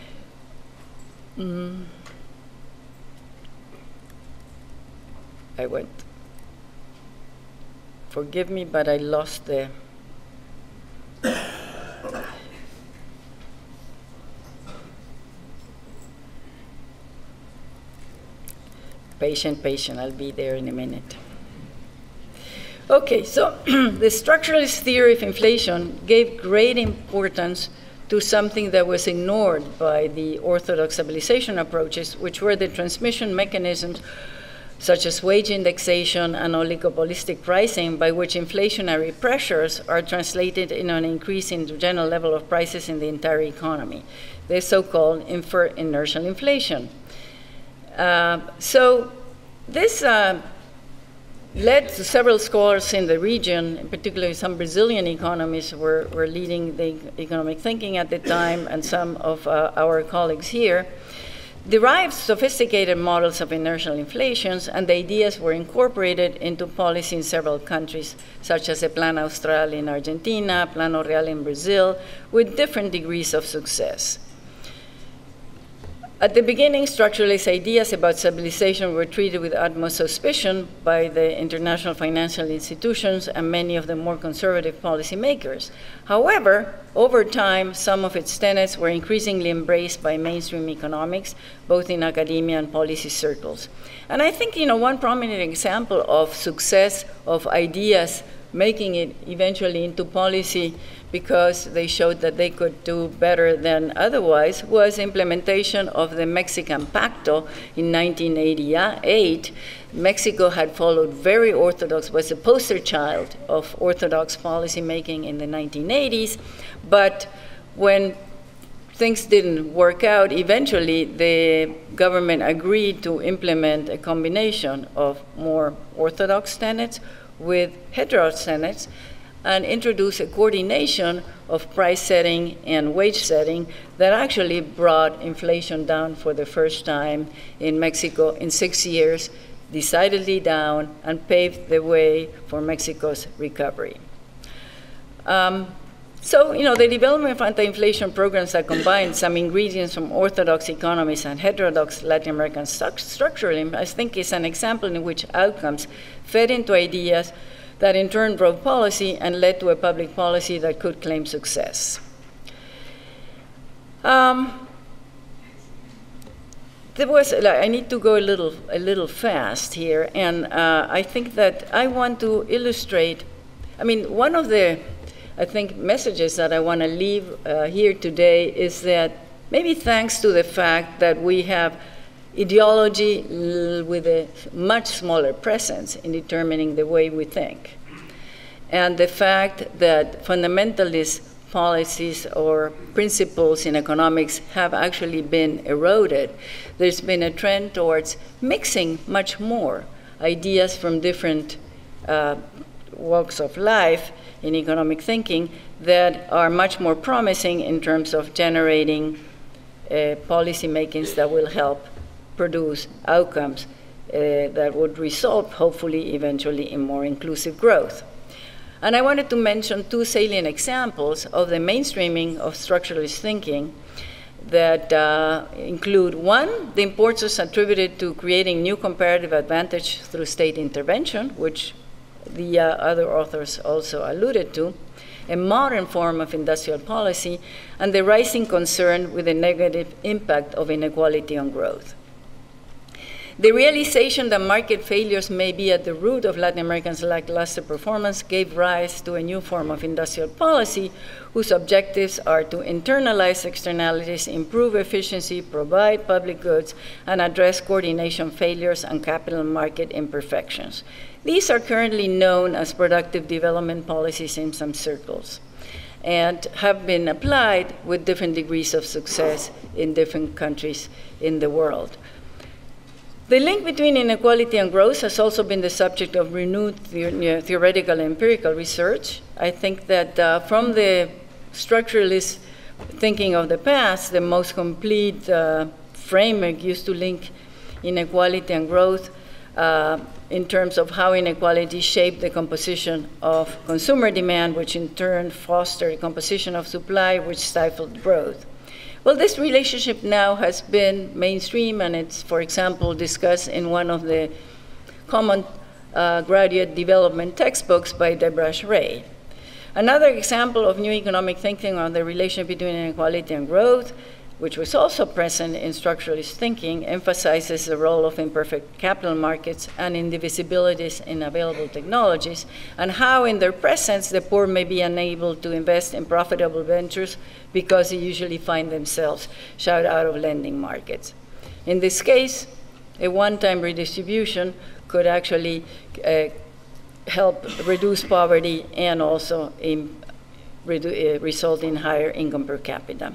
Speaker 5: Mm. I went. Forgive me, but I lost the. Patient, patient, I'll be there in a minute. Okay, so the structuralist theory of inflation gave great importance to something that was ignored by the orthodox stabilization approaches, which were the transmission mechanisms such as wage indexation and oligopolistic pricing, by which inflationary pressures are translated in an increase in the general level of prices in the entire economy, the so-called inferred inertial inflation. Uh, so this uh, led to several scholars in the region, particularly some Brazilian economists were, were leading the economic thinking at the time, and some of uh, our colleagues here, derived sophisticated models of inertial inflations, and the ideas were incorporated into policy in several countries, such as the Plan Austral in Argentina, Plano Real in Brazil, with different degrees of success. At the beginning, structuralist ideas about stabilization were treated with utmost suspicion by the international financial institutions and many of the more conservative policymakers. However, over time, some of its tenets were increasingly embraced by mainstream economics, both in academia and policy circles. And I think, you know, one prominent example of success of ideas making it eventually into policy because they showed that they could do better than otherwise, was implementation of the Mexican Pacto in nineteen eighty-eight. Mexico had followed very orthodox, was a poster child of orthodox policy making in the nineteen eighties, but when things didn't work out, eventually the government agreed to implement a combination of more orthodox tenets with heterodox tenets, and introduce a coordination of price setting and wage setting that actually brought inflation down for the first time in Mexico in six years, decidedly down, and paved the way for Mexico's recovery. Um, so, you know, the development of anti-inflation programs that combine some ingredients from orthodox economies and heterodox Latin American structuralism, I think, is an example in which outcomes fed into ideas that in turn drove policy and led to a public policy that could claim success. Um, there was, I need to go a little, a little fast here, and uh, I think that I want to illustrate, I mean, one of the, I think, messages that I want to leave uh, here today is that maybe thanks to the fact that we have ideology with a much smaller presence in determining the way we think. and the fact that fundamentalist policies or principles in economics have actually been eroded. There's been a trend towards mixing much more ideas from different uh, walks of life in economic thinking that are much more promising in terms of generating uh, policy makings that will help produce outcomes uh, that would result, hopefully, eventually in more inclusive growth. And I wanted to mention two salient examples of the mainstreaming of structuralist thinking that uh, include, one, the importance attributed to creating new comparative advantage through state intervention, which the uh, other authors also alluded to, a modern form of industrial policy, and the rising concern with the negative impact of inequality on growth. The realization that market failures may be at the root of Latin Americans' lackluster performance gave rise to a new form of industrial policy whose objectives are to internalize externalities, improve efficiency, provide public goods, and address coordination failures and capital market imperfections. These are currently known as productive development policies in some circles and have been applied with different degrees of success in different countries in the world. The link between inequality and growth has also been the subject of renewed the theoretical and empirical research. I think that uh, from the structuralist thinking of the past, the most complete uh, framework used to link inequality and growth uh, in terms of how inequality shaped the composition of consumer demand, which in turn fostered a composition of supply, which stifled growth. Well, this relationship now has been mainstream, and it's, for example, discussed in one of the common uh, graduate development textbooks by Deborah Schray. Another example of new economic thinking on the relation between inequality and growth, which was also present in structuralist thinking, emphasizes the role of imperfect capital markets and indivisibilities in available technologies, and how in their presence the poor may be unable to invest in profitable ventures because they usually find themselves shut out of lending markets. In this case, a one-time redistribution could actually uh, help reduce poverty and also in, redu uh, result in higher income per capita.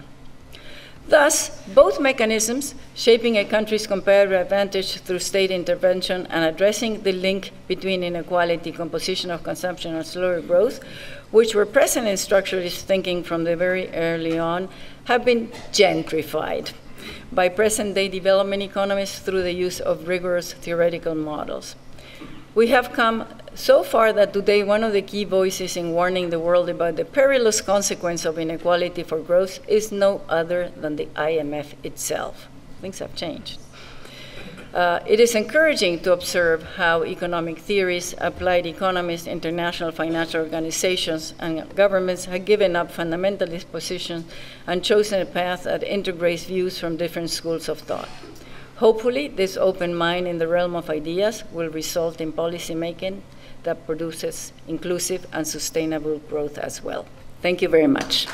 Speaker 5: Thus, both mechanisms, shaping a country's comparative advantage through state intervention and addressing the link between inequality, composition of consumption, and slower growth, which were present in structuralist thinking from the very early on, have been gentrified by present-day development economists through the use of rigorous theoretical models. We have come so far that today one of the key voices in warning the world about the perilous consequence of inequality for growth is no other than the I M F itself. Things have changed. Uh, it is encouraging to observe how economic theories, applied economists, international financial organizations, and governments have given up fundamentalist positions and chosen a path that integrates views from different schools of thought. Hopefully, this open mind in the realm of ideas will result in policy making that produces inclusive and sustainable growth as well. Thank you very much.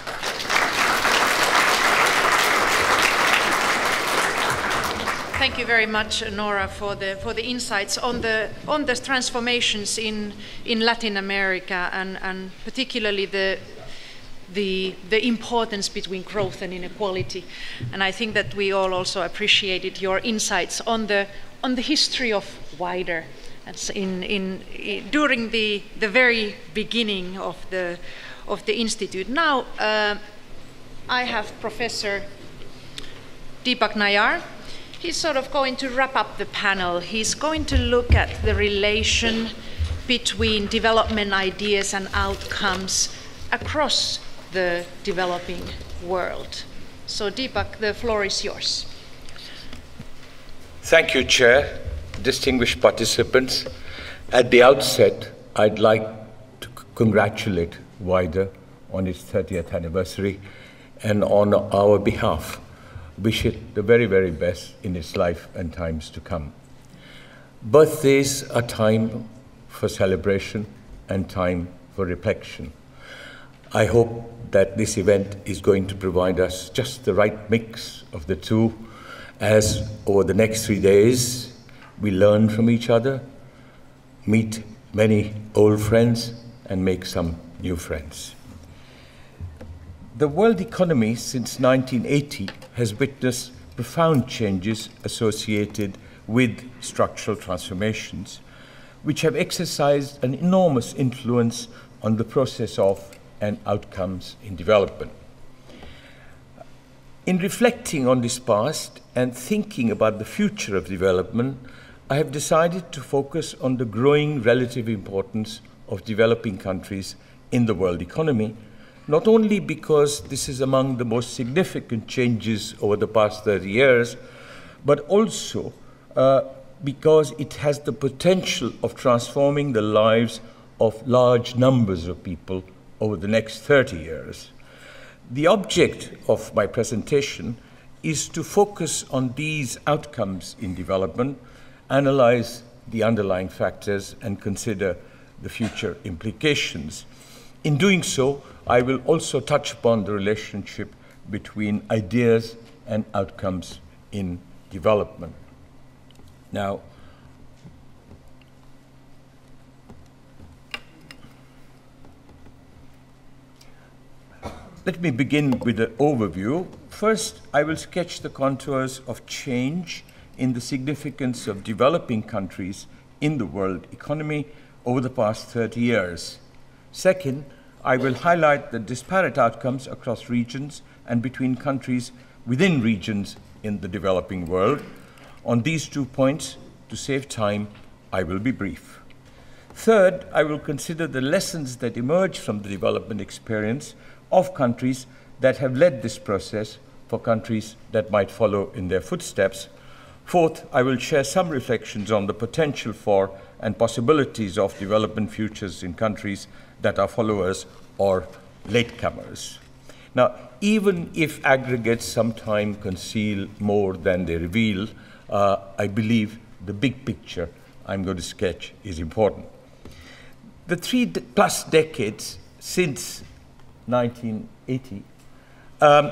Speaker 1: Thank you very much, Nora, for the for the insights on the on the transformations in in Latin America, and and particularly the the the importance between growth and inequality. And I think that we all also appreciated your insights on the on the history of wider. In, in, in during the the very beginning of the of the institute. Now uh, I have Professor Deepak Nayar. He's sort of going to wrap up the panel. He's going to look at the relation between development ideas and outcomes across the developing world. So Deepak, the floor is yours.
Speaker 6: Thank you, Chair. Distinguished participants, at the outset, I'd like to congratulate WIDER on its thirtieth anniversary, and on our behalf, wish it the very, very best in its life and times to come. Birthdays are time for celebration and time for reflection. I hope that this event is going to provide us just the right mix of the two, as over the next three days, we learn from each other, meet many old friends, and make some new friends. The world economy since nineteen eighty has witnessed profound changes associated with structural transformations, which have exercised an enormous influence on the process of and outcomes in development. In reflecting on this past and thinking about the future of development, I have decided to focus on the growing relative importance of developing countries in the world economy, not only because this is among the most significant changes over the past thirty years, but also uh, because it has the potential of transforming the lives of large numbers of people over the next thirty years. The object of my presentation is to focus on these outcomes in development, analyze the underlying factors, and consider the future implications. In doing so, I will also touch upon the relationship between ideas and outcomes in development. Now, let me begin with an overview. First, I will sketch the contours of change in the significance of developing countries in the world economy over the past thirty years. Second, I will highlight the disparate outcomes across regions and between countries within regions in the developing world. On these two points, to save time, I will be brief. Third, I will consider the lessons that emerge from the development experience of countries that have led this process for countries that might follow in their footsteps. Fourth, I will share some reflections on the potential for and possibilities of development futures in countries that are followers or latecomers. Now, even if aggregates sometimes conceal more than they reveal, uh, I believe the big picture I'm going to sketch is important. The three plus decades since nineteen eighty um,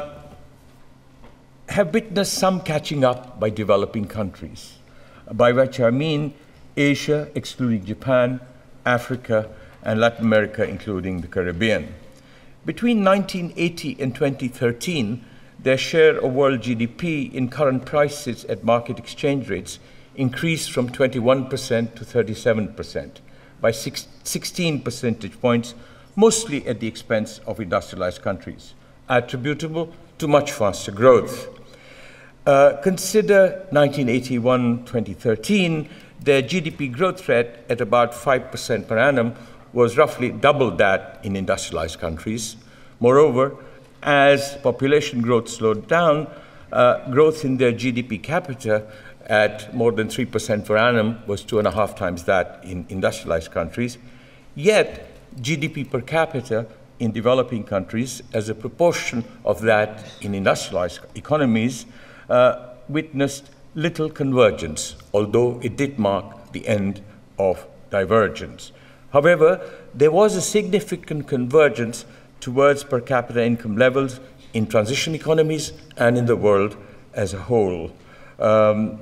Speaker 6: have witnessed some catching up by developing countries, by which I mean Asia, excluding Japan, Africa, and Latin America, including the Caribbean. Between nineteen eighty and twenty thirteen, their share of world G D P in current prices at market exchange rates increased from twenty-one percent to thirty-seven percent, by six, sixteen percentage points, mostly at the expense of industrialized countries, attributable to much faster growth. Uh, consider nineteen eighty-one to twenty thirteen, their G D P growth rate at about five percent per annum was roughly double that in industrialized countries. Moreover, as population growth slowed down, uh, growth in their G D P capita at more than three percent per annum was two and a half times that in industrialized countries. Yet, G D P per capita in developing countries, as a proportion of that in industrialized economies, uh, witnessed little convergence, although it did mark the end of divergence. However, there was a significant convergence towards per capita income levels in transition economies and in the world as a whole. Um,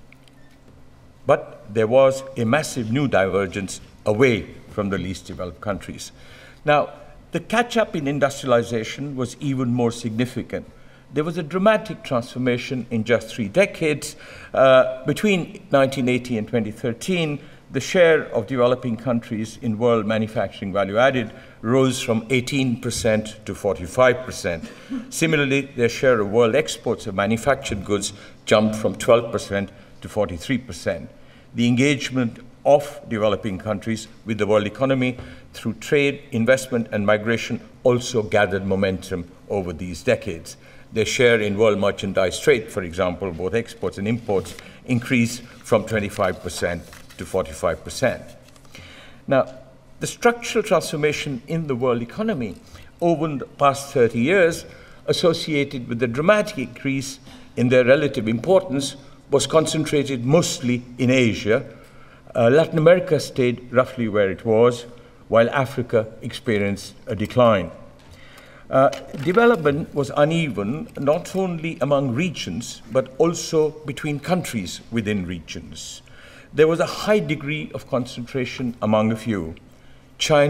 Speaker 6: but there was a massive new divergence away from the least developed countries. Now, the catch-up in industrialization was even more significant. There was a dramatic transformation in just three decades. Uh, between nineteen eighty and twenty thirteen, the share of developing countries in world manufacturing value added rose from eighteen percent to forty-five percent. Similarly, their share of world exports of manufactured goods jumped from twelve percent to forty-three percent. The engagement of developing countries with the world economy through trade, investment, and migration also gathered momentum over these decades. Their share in world merchandise trade, for example, both exports and imports, increased from twenty-five percent to forty-five percent. Now, the structural transformation in the world economy over the past thirty years, associated with the dramatic increase in their relative importance, was concentrated mostly in Asia. Uh, Latin America stayed roughly where it was, while Africa experienced a decline. Uh, development was uneven not only among regions, but also between countries within regions. There was a high degree of concentration among a few: China,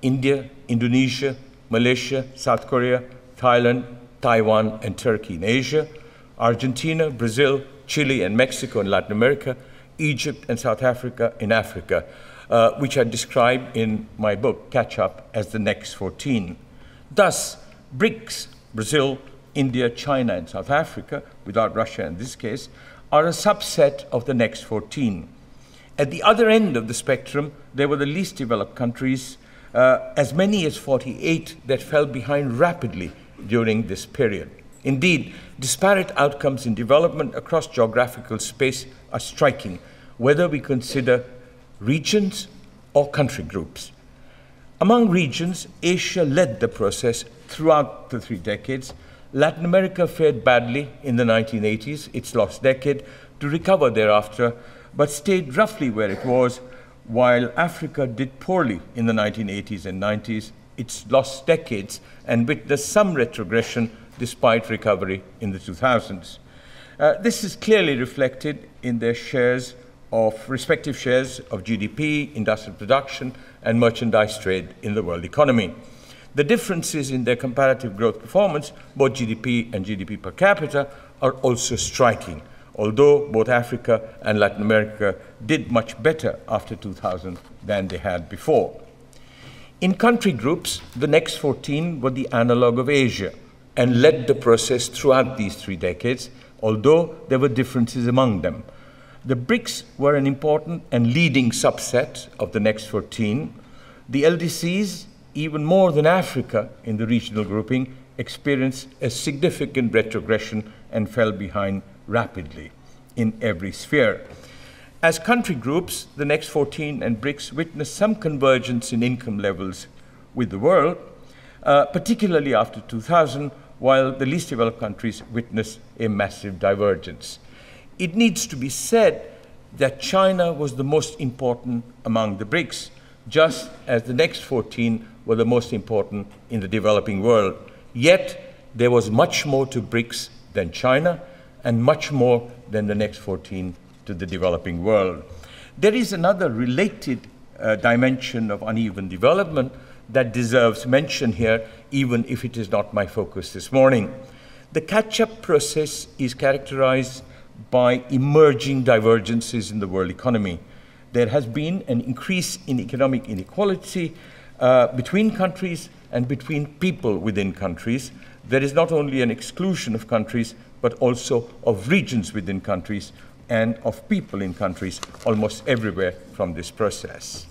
Speaker 6: India, Indonesia, Malaysia, South Korea, Thailand, Taiwan, and Turkey in Asia, Argentina, Brazil, Chile, and Mexico in Latin America, Egypt and South Africa in Africa, uh, which I describe in my book, Catch Up, as the next fourteen. Thus, BRICS, Brazil, India, China, and South Africa, without Russia in this case, are a subset of the next fourteen. At the other end of the spectrum, there were the least developed countries, uh, as many as forty-eight, that fell behind rapidly during this period. Indeed, disparate outcomes in development across geographical space are striking, whether we consider regions or country groups. Among regions, Asia led the process throughout the three decades. Latin America fared badly in the nineteen eighties, its lost decade, to recover thereafter, but stayed roughly where it was, while Africa did poorly in the nineteen eighties and nineties, its lost decades, and witnessed some retrogression despite recovery in the two thousands. Uh, this is clearly reflected in their shares of respective shares of G D P, industrial production, and merchandise trade in the world economy. The differences in their comparative growth performance, both G D P and G D P per capita, are also striking, although both Africa and Latin America did much better after two thousand than they had before. In country groups, the next fourteen were the analog of Asia and led the process throughout these three decades, although there were differences among them. The BRICS were an important and leading subset of the next fourteen. The L D Cs, even more than Africa in the regional grouping, experienced a significant retrogression and fell behind rapidly in every sphere. As country groups, the next fourteen and BRICS witnessed some convergence in income levels with the world, uh, particularly after two thousand, while the least developed countries witnessed a massive divergence. It needs to be said that China was the most important among the BRICS, just as the next fourteen were the most important in the developing world. Yet, there was much more to BRICS than China, and much more than the next fourteen to the developing world. There is another related uh, dimension of uneven development that deserves mention here, even if it is not my focus this morning. The catch-up process is characterized by emerging divergences in the world economy. There has been an increase in economic inequality uh, between countries and between people within countries. There is not only an exclusion of countries, but also of regions within countries and of people in countries almost everywhere from this process.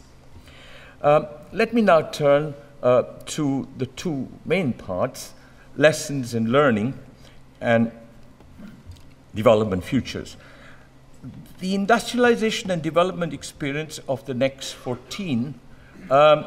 Speaker 6: Um, let me now turn uh, to the two main parts, lessons and learning and development futures. The industrialization and development experience of the next fourteen um,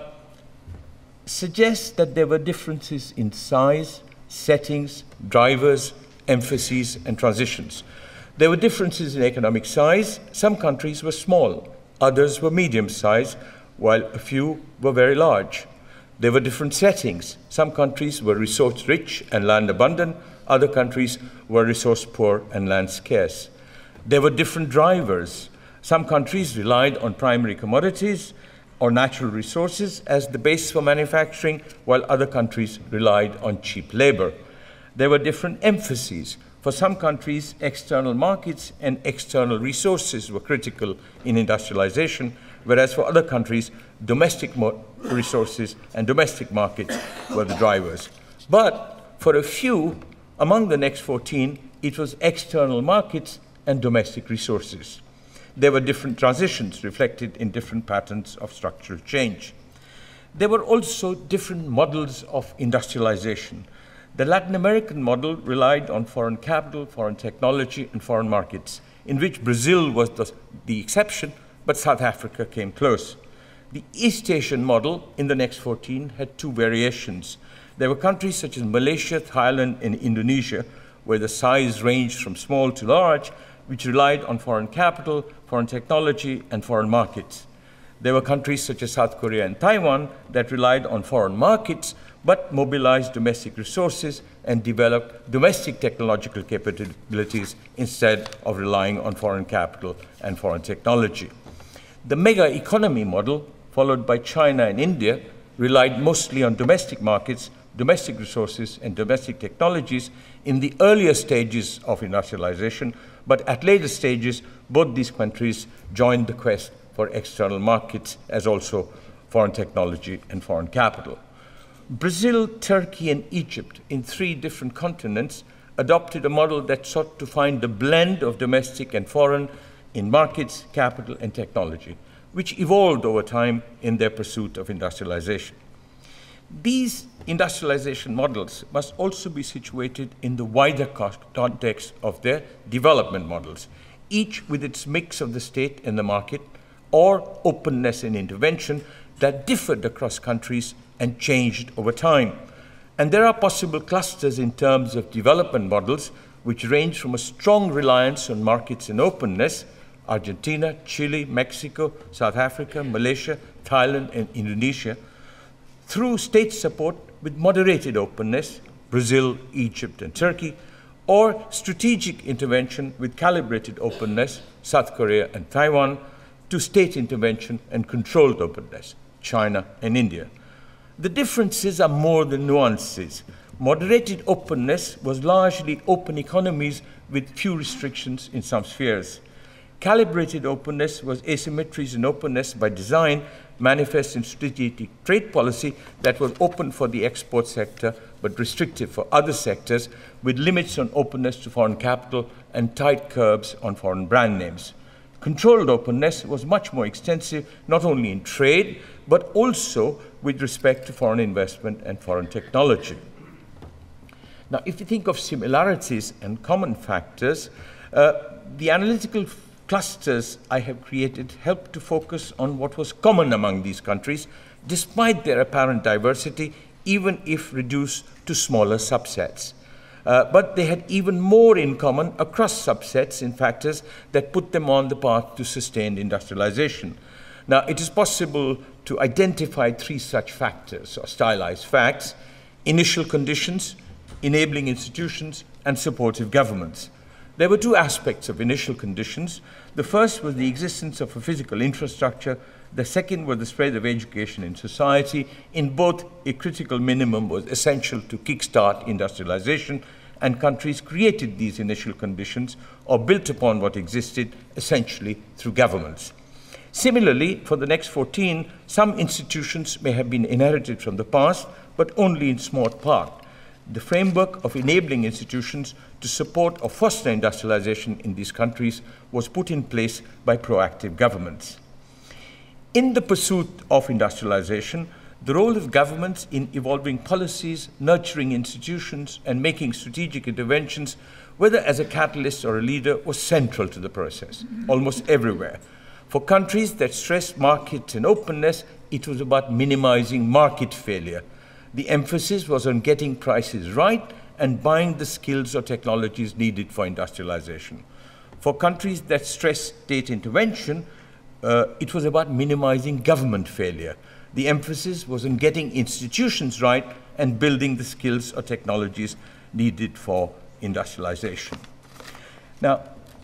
Speaker 6: suggests that there were differences in size, settings, drivers, emphases, and transitions. There were differences in economic size. Some countries were small, others were medium-sized, while a few were very large. There were different settings. Some countries were resource-rich and land-abundant, other countries were resource-poor and land-scarce. There were different drivers. Some countries relied on primary commodities or natural resources as the base for manufacturing, while other countries relied on cheap labor. There were different emphases. For some countries, external markets and external resources were critical in industrialization, whereas for other countries, domestic resources and domestic markets were the drivers. But for a few, among the next fourteen, it was external markets and domestic resources. There were different transitions reflected in different patterns of structural change. There were also different models of industrialization. The Latin American model relied on foreign capital, foreign technology, and foreign markets, in which Brazil was the, the exception, but South Africa came close. The East Asian model in the next fourteen had two variations. There were countries such as Malaysia, Thailand, and Indonesia, where the size ranged from small to large, which relied on foreign capital, foreign technology, and foreign markets. There were countries such as South Korea and Taiwan that relied on foreign markets, but mobilized domestic resources and developed domestic technological capabilities instead of relying on foreign capital and foreign technology. The mega economy model, followed by China and India, relied mostly on domestic markets, domestic resources, and domestic technologies in the earlier stages of industrialization, but at later stages, both these countries joined the quest for external markets as also foreign technology and foreign capital. Brazil, Turkey, and Egypt, in three different continents, adopted a model that sought to find a blend of domestic and foreign in markets, capital, and technology, which evolved over time in their pursuit of industrialization. These industrialization models must also be situated in the wider context of their development models, each with its mix of the state and the market, or openness and intervention that differed across countries and changed over time. And there are possible clusters in terms of development models which range from a strong reliance on markets and openness, Argentina, Chile, Mexico, South Africa, Malaysia, Thailand, and Indonesia, through state support with moderated openness, Brazil, Egypt, and Turkey, or strategic intervention with calibrated openness, South Korea and Taiwan, to state intervention and controlled openness, China and India. The differences are more than nuances. Moderated openness was largely open economies with few restrictions in some spheres. Calibrated openness was asymmetries in openness by design, manifest in strategic trade policy that was open for the export sector but restrictive for other sectors, with limits on openness to foreign capital and tight curbs on foreign brand names. Controlled openness was much more extensive, not only in trade, but also with respect to foreign investment and foreign technology. Now, if you think of similarities and common factors, uh, the analytical clusters I have created help to focus on what was common among these countries, despite their apparent diversity, even if reduced to smaller subsets. Uh, but they had even more in common across subsets in factors that put them on the path to sustained industrialization. Now, it is possible to identify three such factors, or stylized facts: initial conditions, enabling institutions, and supportive governments. There were two aspects of initial conditions. The first was the existence of a physical infrastructure. The second was the spread of education in society. In both, a critical minimum was essential to kickstart industrialization, and countries created these initial conditions or built upon what existed, essentially through governments. Similarly, for the next fourteen, some institutions may have been inherited from the past, but only in small part. The framework of enabling institutions to support or foster industrialization in these countries was put in place by proactive governments. In the pursuit of industrialization, the role of governments in evolving policies, nurturing institutions, and making strategic interventions, whether as a catalyst or a leader, was central to the process, almost everywhere. For countries that stressed markets and openness, it was about minimizing market failure. The emphasis was on getting prices right and buying the skills or technologies needed for industrialization. For countries that stressed state intervention, uh, it was about minimizing government failure. The emphasis was on getting institutions right and building the skills or technologies needed for industrialization. Now,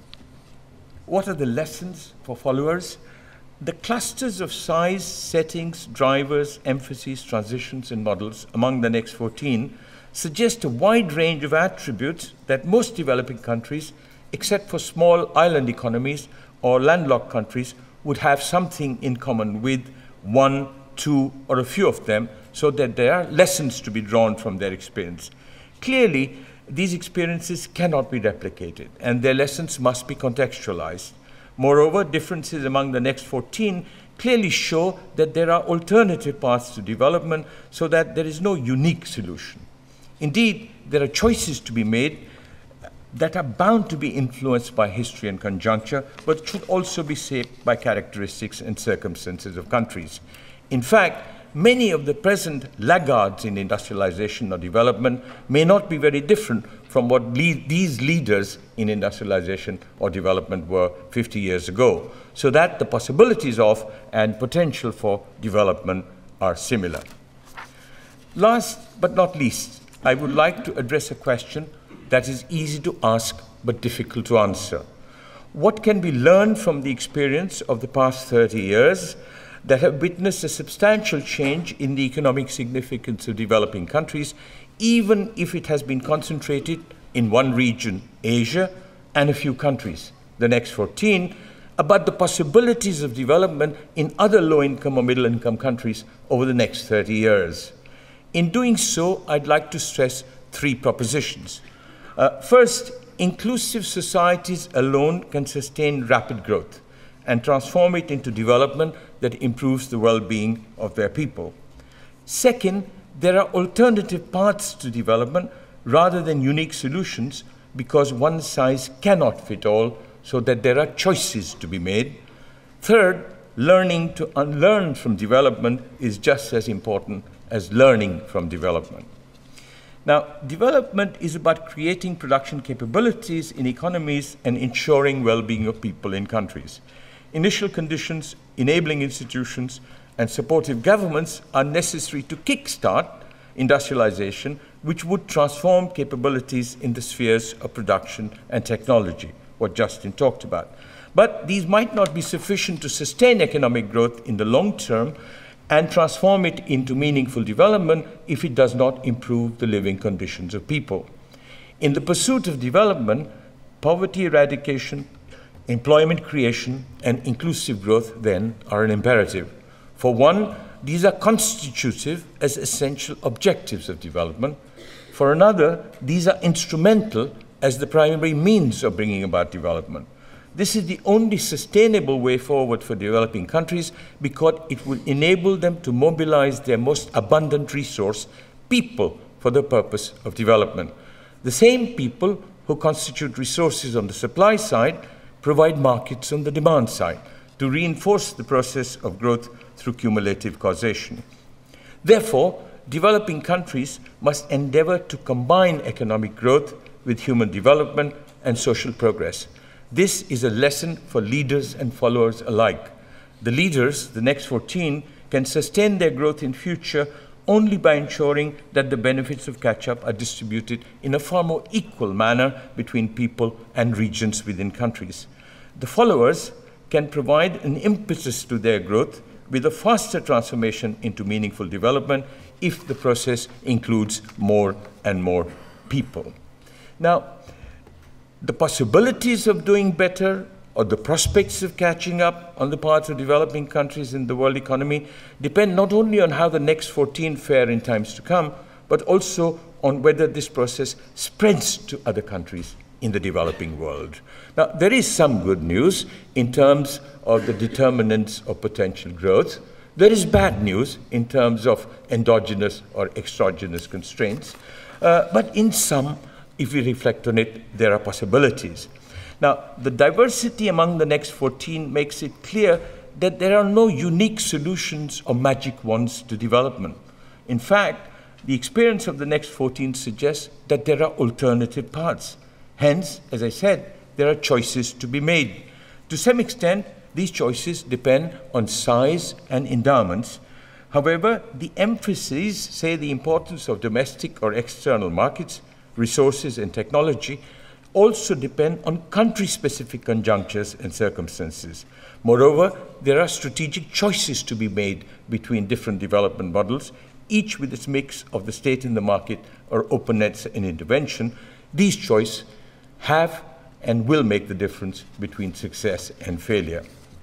Speaker 6: what are the lessons for followers? The clusters of size, settings, drivers, emphases, transitions, and models among the next fourteen suggest a wide range of attributes that most developing countries, except for small island economies or landlocked countries, would have something in common with one, two, or a few of them, so that there are lessons to be drawn from their experience. Clearly, these experiences cannot be replicated, and their lessons must be contextualized. Moreover, differences among the next fourteen clearly show that there are alternative paths to development, so that there is no unique solution. Indeed, there are choices to be made that are bound to be influenced by history and conjuncture, but should also be shaped by characteristics and circumstances of countries. In fact, many of the present laggards in industrialization or development may not be very different from what le- these leaders in industrialization or development were fifty years ago, so that the possibilities of and potential for development are similar. Last but not least, I would like to address a question that is easy to ask but difficult to answer. What can be learned from the experience of the past thirty years that have witnessed a substantial change in the economic significance of developing countries, even if it has been concentrated in one region, Asia, and a few countries, the next fourteen, about the possibilities of development in other low-income or middle-income countries over the next thirty years. In doing so, I'd like to stress three propositions. Uh, first, inclusive societies alone can sustain rapid growth and transform it into development that improves the well-being of their people. Second, there are alternative paths to development rather than unique solutions, because one size cannot fit all, so that there are choices to be made. Third, learning to unlearn from development is just as important as learning from development. Now, development is about creating production capabilities in economies and ensuring well-being of people in countries. Initial conditions, enabling institutions, and supportive governments are necessary to kickstart industrialization, which would transform capabilities in the spheres of production and technology, what Justin talked about. But these might not be sufficient to sustain economic growth in the long term and transform it into meaningful development if it does not improve the living conditions of people. In the pursuit of development, poverty eradication, employment creation, and inclusive growth then are an imperative. For one, these are constitutive as essential objectives of development. For another, these are instrumental as the primary means of bringing about development. This is the only sustainable way forward for developing countries, because it will enable them to mobilize their most abundant resource, people, for the purpose of development. The same people who constitute resources on the supply side provide markets on the demand side to reinforce the process of growth through cumulative causation. Therefore, developing countries must endeavor to combine economic growth with human development and social progress. This is a lesson for leaders and followers alike. The leaders, the next fourteen, can sustain their growth in future only by ensuring that the benefits of catch-up are distributed in a far more equal manner between people and regions within countries. The followers can provide an impetus to their growth with a faster transformation into meaningful development if the process includes more and more people. Now, the possibilities of doing better or the prospects of catching up on the part of developing countries in the world economy depend not only on how the next fourteen fare in times to come, but also on whether this process spreads to other countries in the developing world. Now, there is some good news in terms of the determinants of potential growth. There is bad news in terms of endogenous or exogenous constraints, uh, but in some, if we reflect on it, there are possibilities. Now, the diversity among the next fourteen makes it clear that there are no unique solutions or magic wands to development. In fact, the experience of the next fourteen suggests that there are alternative paths. Hence, as I said, there are choices to be made. To some extent, these choices depend on size and endowments. However, the emphases, say the importance of domestic or external markets, resources and technology, also depend on country-specific conjunctures and circumstances. Moreover, there are strategic choices to be made between different development models, each with its mix of the state in the market or openness and intervention. These choices have and will make the difference between success and failure.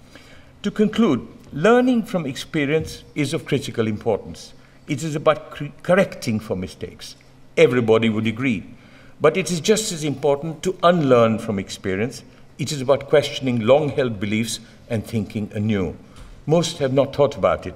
Speaker 6: To conclude, learning from experience is of critical importance. It is about correcting for mistakes. Everybody would agree. But it is just as important to unlearn from experience. It is about questioning long-held beliefs and thinking anew. Most have not thought about it.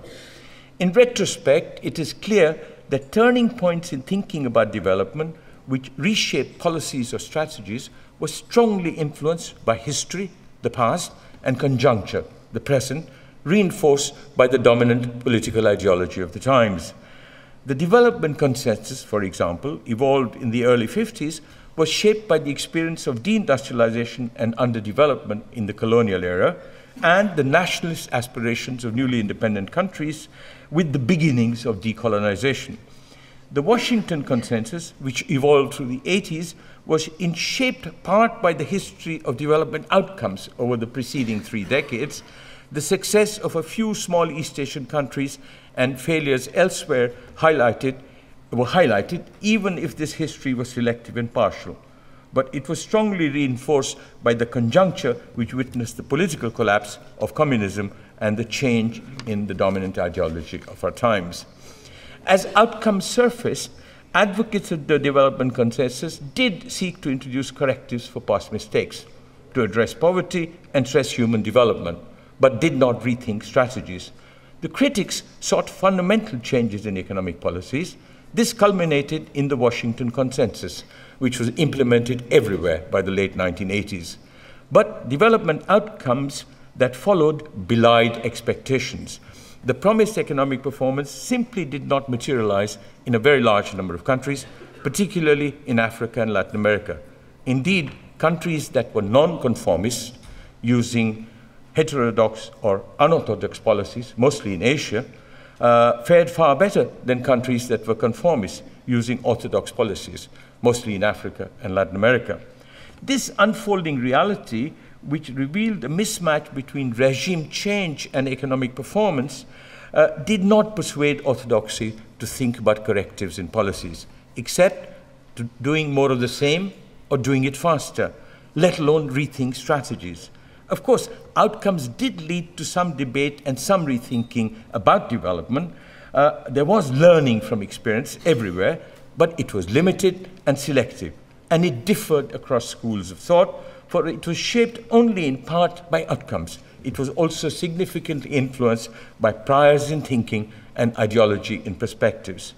Speaker 6: In retrospect, it is clear that turning points in thinking about development, which reshaped policies or strategies, was strongly influenced by history, the past, and conjuncture, the present, reinforced by the dominant political ideology of the times. The development consensus, for example, evolved in the early fifties, was shaped by the experience of deindustrialization and underdevelopment in the colonial era, and the nationalist aspirations of newly independent countries with the beginnings of decolonization. The Washington Consensus, which evolved through the eighties, was in shaped part by the history of development outcomes over the preceding three decades, The success of a few small East Asian countries and failures elsewhere highlighted, were highlighted, even if this history was selective and partial. But it was strongly reinforced by the conjuncture which witnessed the political collapse of communism and the change in the dominant ideology of our times. As outcomes surfaced, advocates of the development consensus did seek to introduce correctives for past mistakes, to address poverty and stress human development, but did not rethink strategies. The critics sought fundamental changes in economic policies. This culminated in the Washington Consensus, which was implemented everywhere by the late nineteen eighties. But development outcomes that followed belied expectations. The promised economic performance simply did not materialize in a very large number of countries, particularly in Africa and Latin America. Indeed, countries that were non-conformist, using heterodox or unorthodox policies, mostly in Asia, uh, fared far better than countries that were conformist, using orthodox policies, mostly in Africa and Latin America. This unfolding reality, which revealed a mismatch between regime change and economic performance, uh, did not persuade orthodoxy to think about correctives in policies, except to doing more of the same or doing it faster, let alone rethink strategies. Of course, outcomes did lead to some debate and some rethinking about development. Uh, there was learning from experience everywhere, but it was limited and selective, and it differed across schools of thought, for it was shaped only in part by outcomes. It was also significantly influenced by priors in thinking and ideology in perspectives.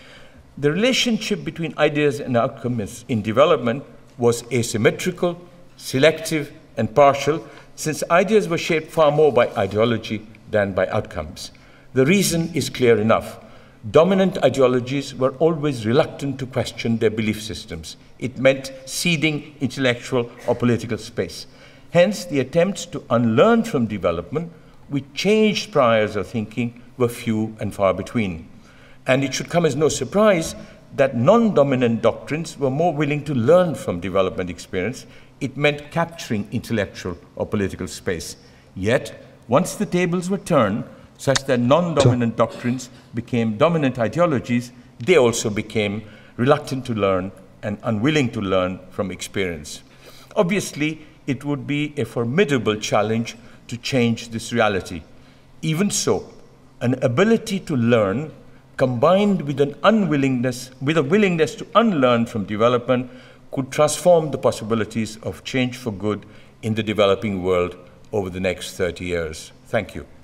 Speaker 6: The relationship between ideas and outcomes in development was asymmetrical, selective, and partial, since ideas were shaped far more by ideology than by outcomes. The reason is clear enough. Dominant ideologies were always reluctant to question their belief systems. It meant ceding intellectual or political space. Hence, the attempts to unlearn from development, which changed priors of thinking, were few and far between. And it should come as no surprise that non-dominant doctrines were more willing to learn from development experience. It meant capturing intellectual or political space. Yet, once the tables were turned, such that non-dominant doctrines became dominant ideologies, they also became reluctant to learn and unwilling to learn from experience. Obviously, it would be a formidable challenge to change this reality. Even so, an ability to learn combined with an unwillingness, with a willingness to unlearn from development could transform the possibilities of change for good in the developing world over the next thirty years. Thank you.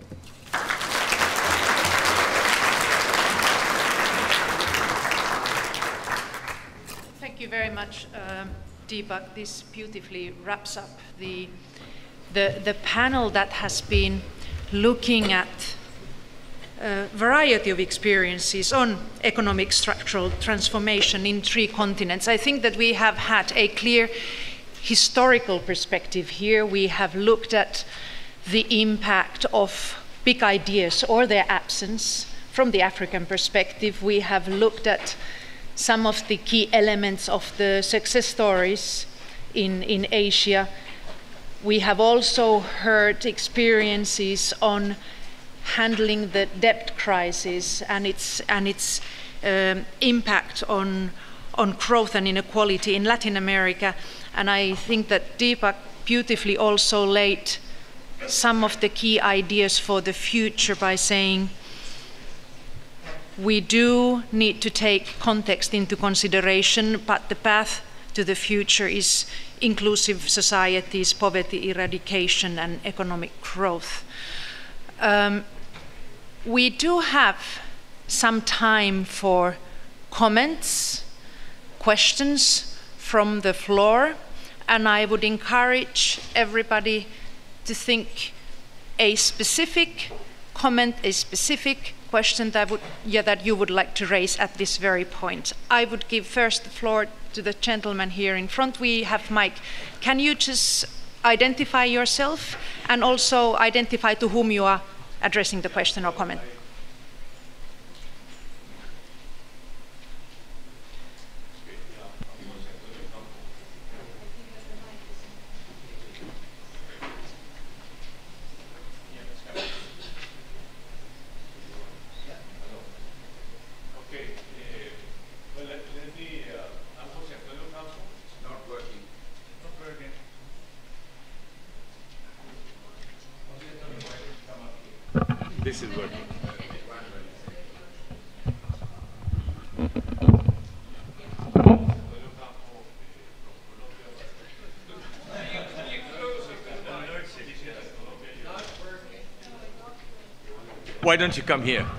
Speaker 1: Thank you very much, um, Deepak. This beautifully wraps up the, the, the panel that has been looking at a variety of experiences on economic structural transformation in three continents. I think that we have had a clear historical perspective here. We have looked at the impact of big ideas or their absence from the African perspective. We have looked at some of the key elements of the success stories in, in Asia. We have also heard experiences on handling the debt crisis and its, and its um, impact on, on growth and inequality in Latin America. And I think that Deepak beautifully also laid some of the key ideas for the future by saying we do need to take context into consideration, but the path to the future is inclusive societies, poverty eradication, and economic growth. Um, we do have some time for comments, questions from the floor, and I would encourage everybody to think a specific comment, a specific question that, would, yeah, that you would like to raise at this very point. I would give first the floor to the gentleman here in front. We have Mike. Can you just identify yourself and also identify to whom you are addressing the question or comment?
Speaker 6: This is working. Why don't you come here?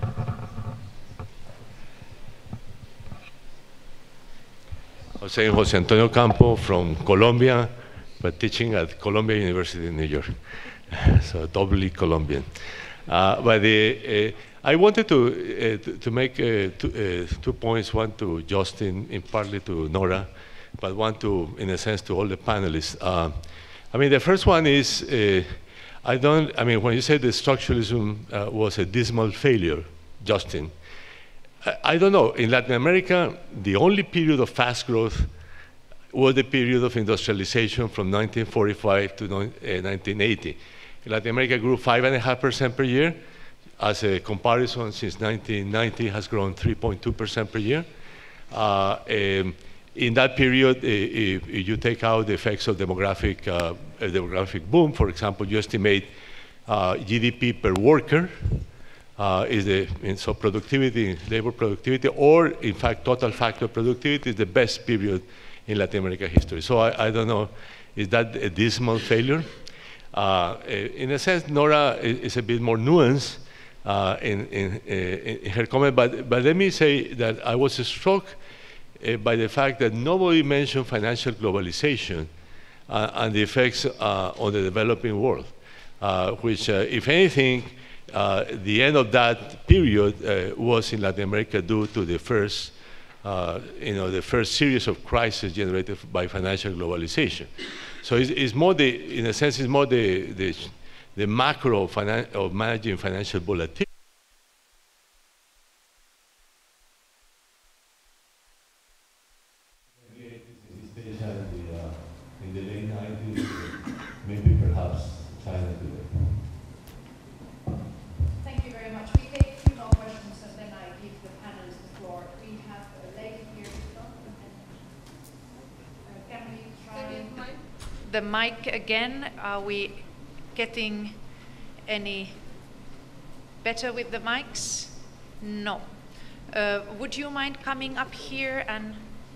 Speaker 7: I'm saying Jose Antonio Campo from Colombia, but teaching at Columbia University in New York, so doubly Colombian. Uh, but the, uh, I wanted to, uh, to, to make uh, two, uh, two points, one to Justin, and partly to Nora, but one to, in a sense, to all the panelists. Uh, I mean, the first one is, uh, I don't, I mean, when you said that structuralism uh, was a dismal failure, Justin, I, I don't know. In Latin America, the only period of fast growth was the period of industrialization from nineteen forty-five to nineteen eighty. Latin America grew five and a half percent per year. As a comparison, since nineteen ninety has grown three point two percent per year. Uh, um, in that period, if, if you take out the effects of demographic, uh, demographic boom, for example, you estimate uh, G D P per worker uh, is the, and so productivity, labor productivity, or in fact, total factor productivity is the best period in Latin America history. So I, I don't know, is that a dismal failure? Uh, in a sense, Nora is, is a bit more nuanced uh, in, in, in her comment, but, but let me say that I was struck uh, by the fact that nobody mentioned financial globalization uh, and the effects uh, on the developing world, uh, which, uh, if anything, uh, the end of that period uh, was in Latin America due to the first, uh, you know, the first series of crises generated by financial globalization. So it's, it's more the, in a sense, it's more the, the, the macro of, of managing financial volatility. In the late nineties, maybe perhaps China today.
Speaker 1: Thank you very much. We take two more questions and then I give the panelists the floor. We have a lady here in front. Uh, can we try the mic again? Are we getting any better with the mics? No. Uh, would you mind coming up here and...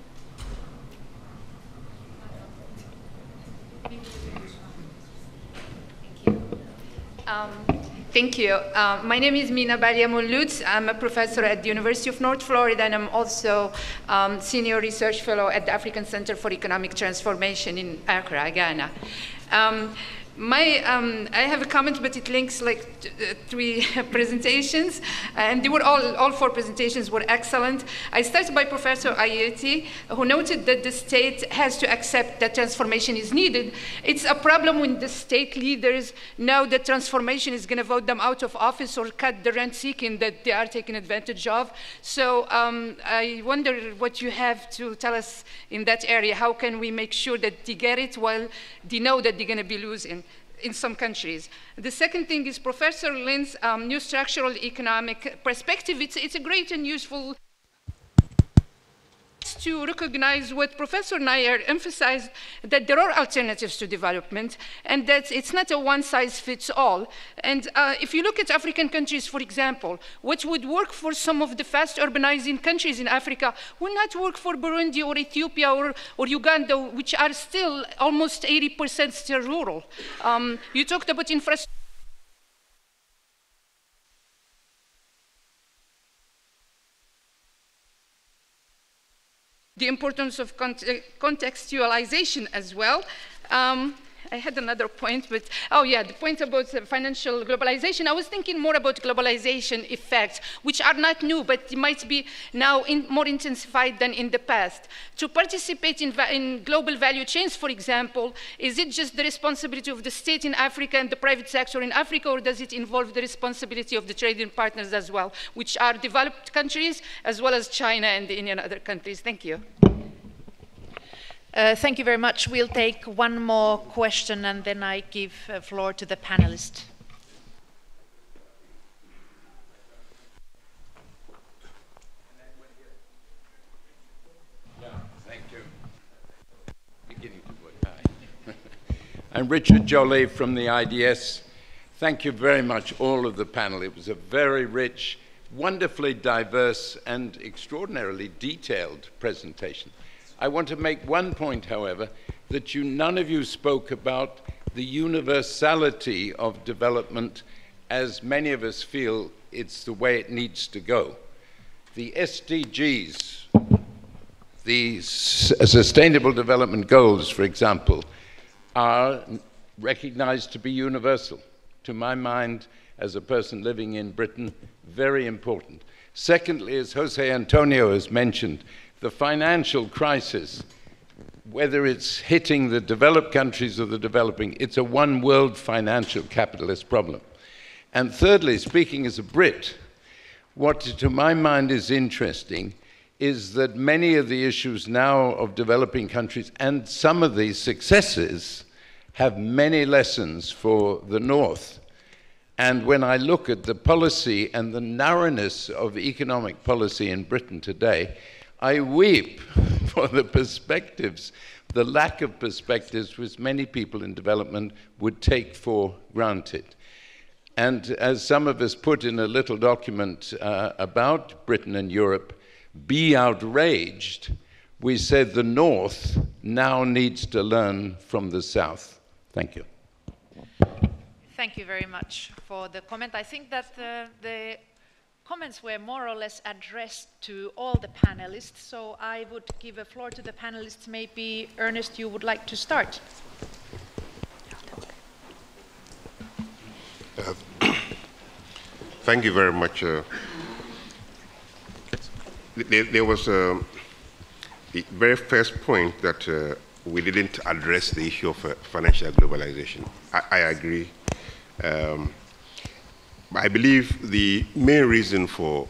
Speaker 8: Thank you. Um, thank you. Uh, my name is Mina Baliamouloud. I'm a professor at the University of North Florida, and I'm also um, senior research fellow at the African Center for Economic Transformation in Accra, Ghana. Um, My, um, I have a comment, but it links like uh, three presentations, and they were all, all four presentations were excellent. I started by Professor Ayeti, who noted that the state has to accept that transformation is needed. It's a problem when the state leaders know that transformation is going to vote them out of office or cut the rent-seeking that they are taking advantage of. So um, I wonder what you have to tell us in that area. How can we make sure that they get it while they know that they're going to be losing in some countries? The second thing is Professor Lin's um, new structural economic perspective. It's, it's a great and useful to recognize what Professor Nair emphasized, that there are alternatives to development and that it's not a one-size-fits-all. And uh, if you look at African countries, for example, what would work for some of the fast urbanizing countries in Africa will not work for Burundi or Ethiopia or, or Uganda, which are still almost eighty percent still rural. Um, you talked about infrastructure. The importance of cont contextualization as well. Um, I had another point, but, oh yeah, the point about uh, financial globalization. I was thinking more about globalization effects, which are not new, but they might be now in, more intensified than in the past. To participate in, in global value chains, for example, is it just the responsibility of the state in Africa and the private sector in Africa, or does it involve the responsibility of the trading partners as well, which are developed countries, as well as China and the Indian other countries? Thank you.
Speaker 1: Uh, thank you very much. We'll take one more question and then I give the uh, floor to the panelists.
Speaker 9: Yeah, thank you. Beginning to work. Hi. I'm Richard Jolie from the I D S. Thank you very much, all of the panel. It was a very rich, wonderfully diverse, and extraordinarily detailed presentation. I want to make one point, however, that you, none of you spoke about the universality of development as many of us feel it's the way it needs to go. The S D Gs, the S- Sustainable Development Goals, for example, are recognized to be universal. To my mind, as a person living in Britain, very important. Secondly, as Jose Antonio has mentioned, the financial crisis, whether it's hitting the developed countries or the developing, it's a one world financial capitalist problem. And thirdly, speaking as a Brit, what to my mind is interesting is that many of the issues now of developing countries and some of these successes have many lessons for the North. And when I look at the policy and the narrowness of economic policy in Britain today, I weep for the perspectives, the lack of perspectives which many people in development would take for granted. And as some of us put in a little document uh, about Britain and Europe, be outraged, we said the North now needs to learn from the South. Thank you.
Speaker 1: Thank you very much for the comment. I think that uh, the comments were more or less addressed to all the panelists, so I would give a floor to the panelists. Maybe, Ernest, you would like to start.
Speaker 2: Uh, thank you very much. Uh, there, there was uh, the very first point that uh, we didn't address the issue of uh, financial globalization. I, I agree. Um, I believe the main reason for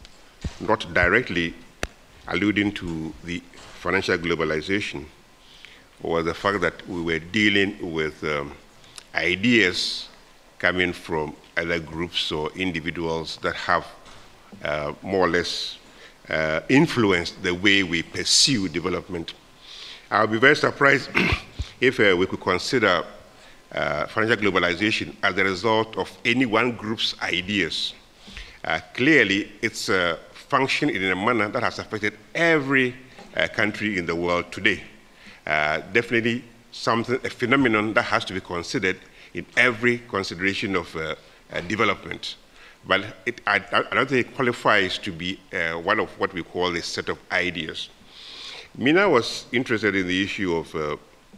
Speaker 2: not directly alluding to the financial globalization was the fact that we were dealing with um, ideas coming from other groups or individuals that have uh, more or less uh, influenced the way we pursue development. I'll be very surprised if uh, we could consider uh, financial globalization as a result of any one group's ideas. Uh, clearly, it's uh, functioning in a manner that has affected every uh, country in the world today. Uh, definitely something, a phenomenon that has to be considered in every consideration of uh, uh, development. But it, I, I don't think it qualifies to be uh, one of what we call a set of ideas. Mina was interested in the issue of uh,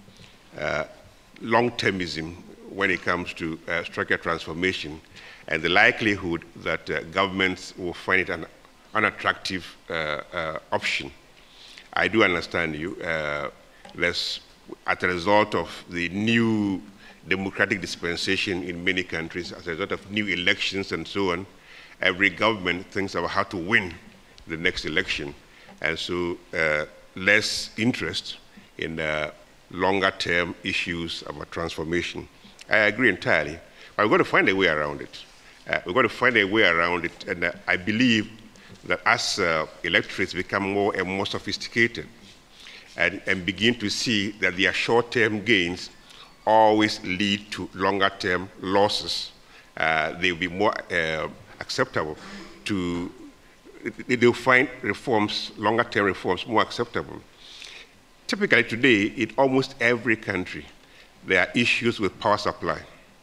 Speaker 2: uh, long-termism when it comes to uh, structural transformation and the likelihood that uh, governments will find it an unattractive uh, uh, option. I do understand you. Uh, as a result of the new democratic dispensation in many countries, as a result of new elections and so on, every government thinks about how to win the next election. And so uh, less interest in uh, longer-term issues about transformation. I agree entirely. But we've got to find a way around it. Uh, we've got to find a way around it, and uh, I believe that as uh, electorates become more and more sophisticated and, and begin to see that their short-term gains always lead to longer-term losses, uh, they'll be more uh, acceptable to, they'll find reforms, longer-term reforms more acceptable. Typically today, in almost every country, there are issues with power supply.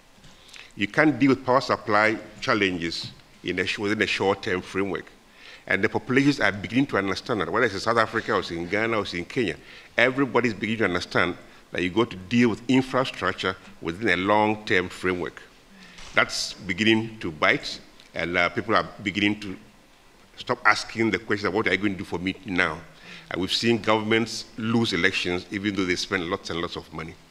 Speaker 2: You can't deal with power supply challenges in a, within a short-term framework. And the populations are beginning to understand that, whether it's in South Africa or it's in Ghana or it's in Kenya, everybody's beginning to understand that you got to deal with infrastructure within a long-term framework. That's beginning to bite, and uh, people are beginning to stop asking the question of what are you going to do for me now? And we've seen governments lose elections even though they spend lots and lots of money.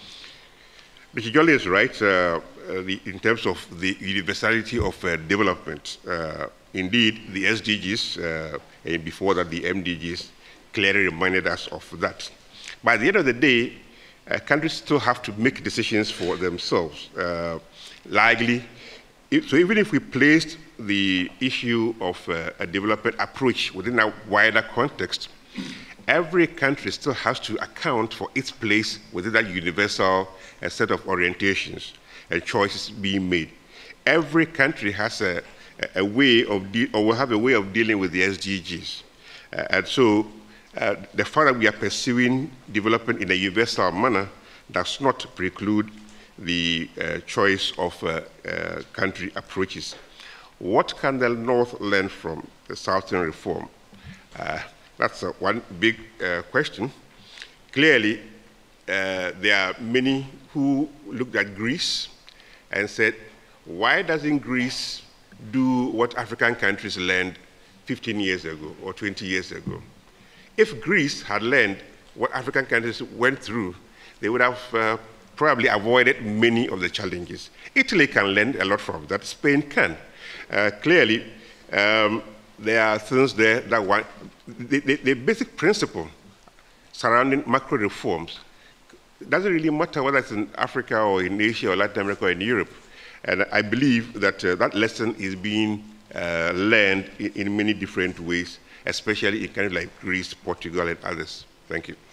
Speaker 2: Mister Jolly is right uh, uh, the, in terms of the universality of uh, development. Uh, indeed, the S D Gs, uh, and before that the M D Gs, clearly reminded us of that. But at the end of the day, uh, countries still have to make decisions for themselves. Uh, likely, if, so even if we placed the issue of uh, a development approach within a wider context, every country still has to account for its place within that universal uh, set of orientations. and choices being made. Every country has a, a way of, de or will have a way of dealing with the S D Gs. Uh, and so uh, the fact that we are pursuing development in a universal manner does not preclude the uh, choice of uh, uh, country approaches. What can the North learn from the Southern reform? Uh, that's uh, one big uh, question. Clearly, uh, there are many who looked at Greece and said, why doesn't Greece do what African countries learned fifteen years ago or twenty years ago? If Greece had learned what African countries went through, they would have uh, probably avoided many of the challenges. Italy can learn a lot from that. Spain can. Uh, clearly, um, there are things there that want, the, the, the basic principle surrounding macro reforms doesn't really matter whether it's in Africa or in Asia or Latin America or in Europe. And I believe that uh, that lesson is being uh, learned in, in many different ways, especially in countries like Greece, Portugal, and others. Thank you.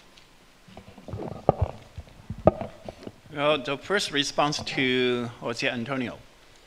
Speaker 3: Well, the first response to Jose Antonio.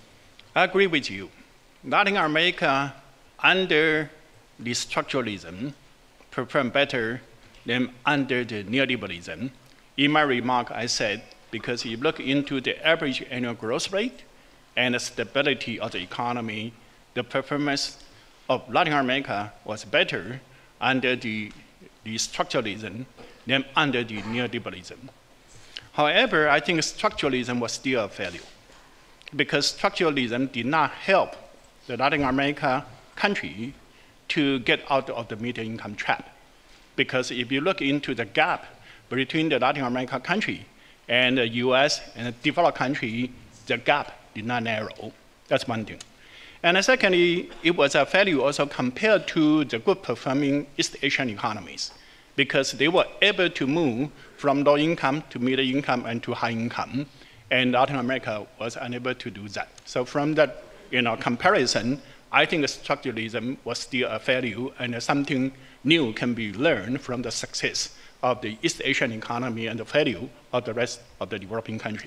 Speaker 3: I agree with you. Latin America, under the structuralism, performed better than under the neoliberalism. In my remark, I said, because if you look into the average annual growth rate and the stability of the economy, the performance of Latin America was better under the, the structuralism than under the neoliberalism. However, I think structuralism was still a failure, because structuralism did not help the Latin America country to get out of the middle income trap. Because if you look into the gap between the Latin America country and the U S and the developed country, the gap did not narrow. That's one thing. And secondly, it was a failure also compared to the good performing East Asian economies, because they were able to move from low income to middle income and to high income, and Latin America was unable to do that. So from that you know, comparison, I think structuralism was still a failure, and something new can be learned from the success of the East Asian economy and the failure of the rest of the developing country.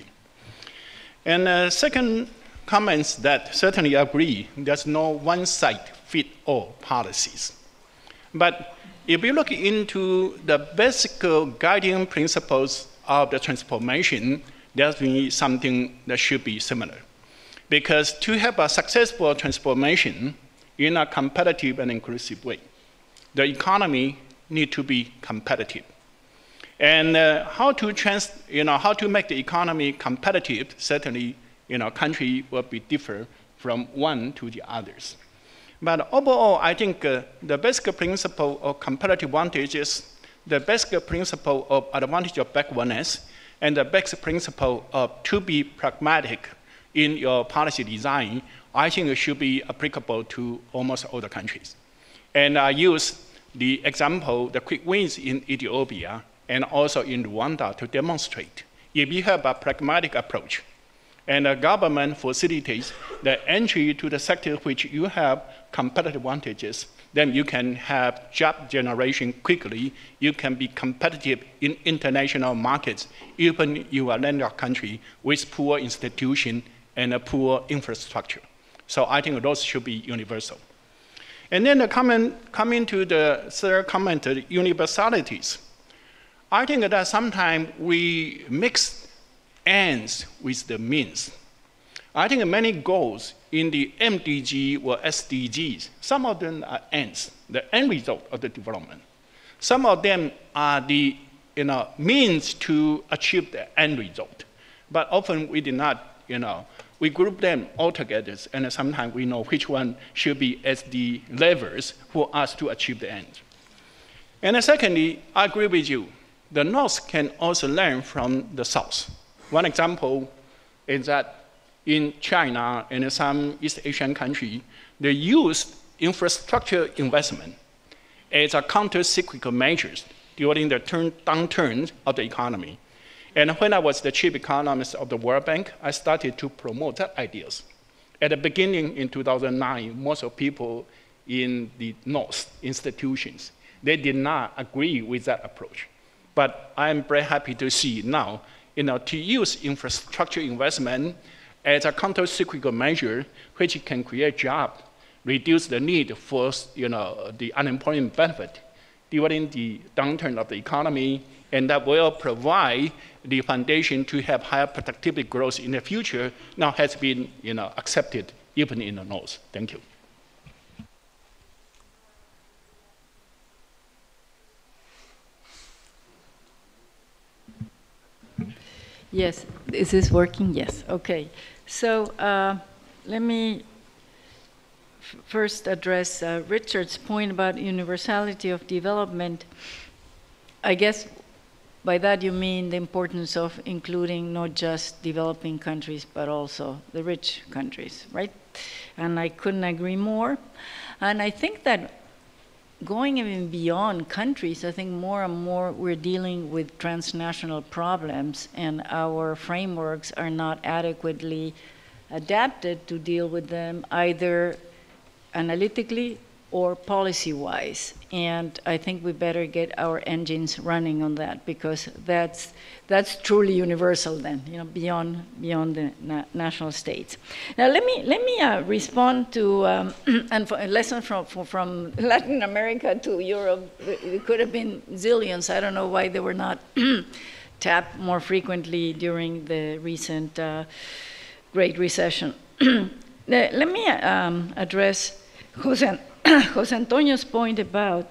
Speaker 3: And uh, second comments that certainly agree, there's no one-size-fits-all policies. But if you look into the basic guiding principles of the transformation, there's really something that should be similar. Because to have a successful transformation in a competitive and inclusive way, the economy needs to be competitive. And uh, how to trans, you know, how to make the economy competitive, certainly, you know, country will be different from one to the others. But overall, I think uh, the basic principle of comparative advantages, the basic principle of advantage of backwardness, and the basic principle of to be pragmatic in your policy design, I think it should be applicable to almost all the countries. And I use the example, the quick wins in Ethiopia and also in Rwanda to demonstrate. If you have a pragmatic approach and the government facilitates the entry to the sector which you have competitive advantages, then you can have job generation quickly. You can be competitive in international markets, even you are a country with poor institution and a poor infrastructure. So I think those should be universal. And then the comment, coming to the third comment, the universalities. I think that sometimes we mix ends with the means. I think many goals in the M D G or S D Gs, some of them are ends, the end result of the development. Some of them are the you know, means to achieve the end result. But often we did not, you know, we group them all together, and sometimes we know which one should be as the levers for us to achieve the end. And secondly, I agree with you. The North can also learn from the South. One example is that in China and some East Asian countries, they use infrastructure investment as a counter-cyclical measures during the turn, downturn of the economy. And when I was the chief economist of the World Bank, I started to promote that ideas. At the beginning in two thousand nine, most of people in the North institutions, they did not agree with that approach. But I'm very happy to see now, you know, to use infrastructure investment as a counter-cyclical measure, which can create jobs, reduce the need for you know, the unemployment benefit during the downturn of the economy, and that will provide the foundation to have higher productivity growth in the future, now has been you know, accepted even in the North. Thank you.
Speaker 5: Yes, is this working? Yes, okay. So uh, let me f first address uh, Richard's point about universality of development. I guess by that you mean the importance of including not just developing countries, but also the rich countries, right? And I couldn't agree more. And I think that going even beyond countries, I think more and more we're dealing with transnational problems, and our frameworks are not adequately adapted to deal with them, either analytically or policy-wise. And I think we better get our engines running on that, because that's that's truly universal then, you know, beyond beyond the na national states. Now let me let me uh, respond to um, and for a lesson from from Latin America to Europe. It could have been zillions. I don't know why they were not tapped more frequently during the recent uh, Great Recession. Let me um, address Jose, Jose Antonio's point about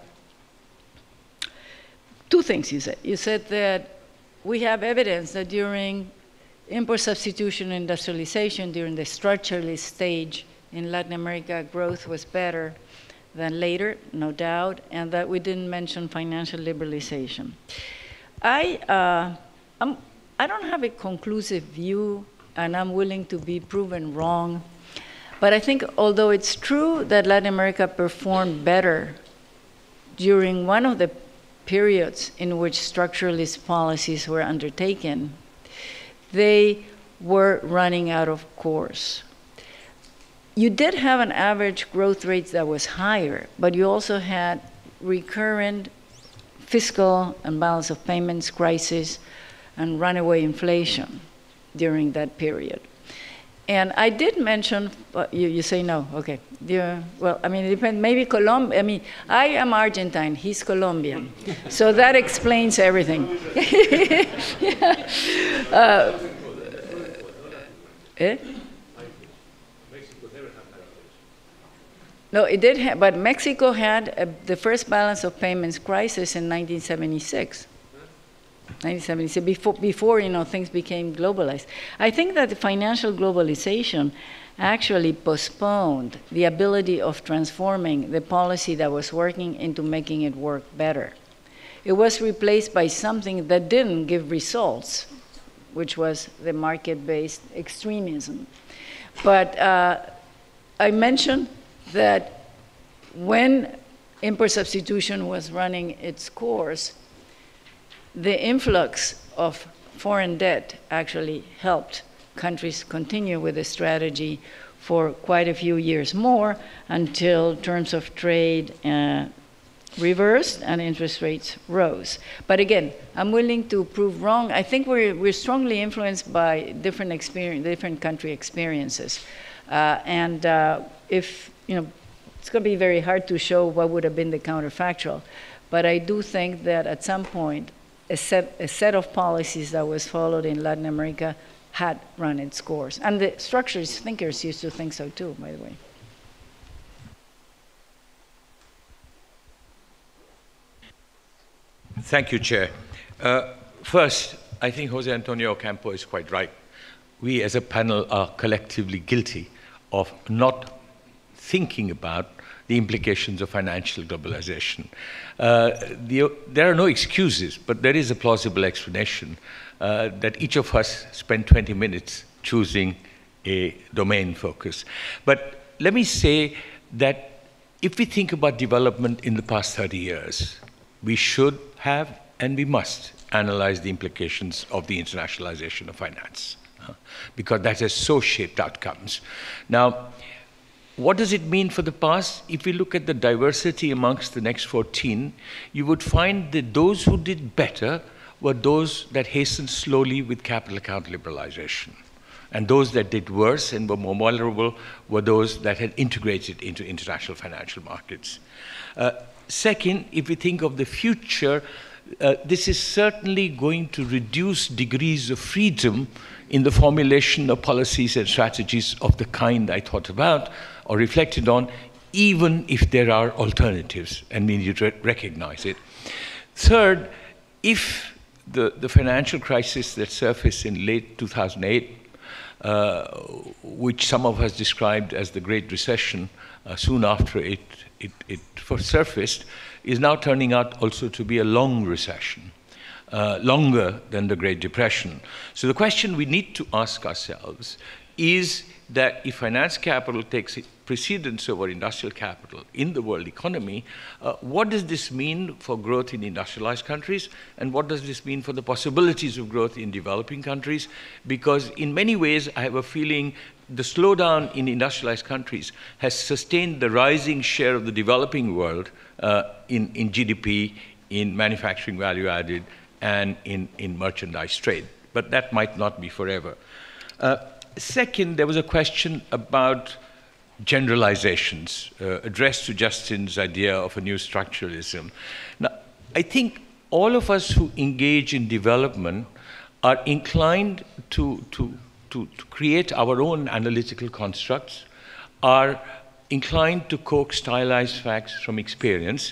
Speaker 5: two things you said. You said that we have evidence that during import substitution and industrialization, during the structuralist stage in Latin America, growth was better than later, no doubt, and that we didn't mention financial liberalization. I, uh, I'm, I don't have a conclusive view, and I'm willing to be proven wrong. But I think although it's true that Latin America performed better during one of the periods in which structuralist policies were undertaken, they were running out of course. You did have an average growth rate that was higher, but you also had recurrent fiscal and balance of payments crisis and runaway inflation during that period. And I did mention, well, you, you say no, okay. Yeah, well, I mean, it depends, maybe Colombia, I mean, I am Argentine, he's Colombian. So that explains everything. Yeah. uh, eh? No, it did have, but Mexico had a, the first balance of payments crisis in nineteen seventy-six. nineteen seventy-six, before, before you know, things became globalized. I think that the financial globalization actually postponed the ability of transforming the policy that was working into making it work better. It was replaced by something that didn't give results, which was the market-based extremism. But uh, I mentioned that when import substitution was running its course, the influx of foreign debt actually helped countries continue with the strategy for quite a few years more until terms of trade uh, reversed and interest rates rose. But again, I'm willing to prove wrong. I think we're, we're strongly influenced by different experience, different country experiences. Uh, and uh, if, you know, it's going to be very hard to show what would have been the counterfactual. But I do think that at some point, A set, a set of policies that was followed in Latin America had run its course. And the structuralist thinkers used to think so too, by the way.
Speaker 6: Thank you, Chair. Uh, first, I think Jose Antonio Ocampo is quite right. We as a panel are collectively guilty of not thinking about the implications of financial globalization. Uh, the, there are no excuses, but there is a plausible explanation uh, that each of us spent twenty minutes choosing a domain focus. But let me say that if we think about development in the past thirty years, we should have and we must analyze the implications of the internationalization of finance, uh, because that has so shaped outcomes. Now, what does it mean for the past? If we look at the diversity amongst the next fourteen, you would find that those who did better were those that hastened slowly with capital account liberalization. And those that did worse and were more vulnerable were those that had integrated into international financial markets. Uh, second, if we think of the future, uh, this is certainly going to reduce degrees of freedom in the formulation of policies and strategies of the kind I thought about or reflected on, even if there are alternatives, and we need to recognize it. Third, if the, the financial crisis that surfaced in late two thousand eight, uh, which some of us described as the Great Recession, uh, soon after it, it, it first surfaced, is now turning out also to be a long recession. Uh, longer than the Great Depression. So the question we need to ask ourselves is that if finance capital takes precedence over industrial capital in the world economy, uh, what does this mean for growth in industrialized countries, and what does this mean for the possibilities of growth in developing countries? Because in many ways, I have a feeling the slowdown in industrialized countries has sustained the rising share of the developing world uh, in, in G D P, in manufacturing value added, and in, in merchandise trade. But that might not be forever. Uh, second, there was a question about generalizations uh, addressed to Justin's idea of a new structuralism. Now, I think all of us who engage in development are inclined to, to, to, to create our own analytical constructs, are inclined to coax stylized facts from experience.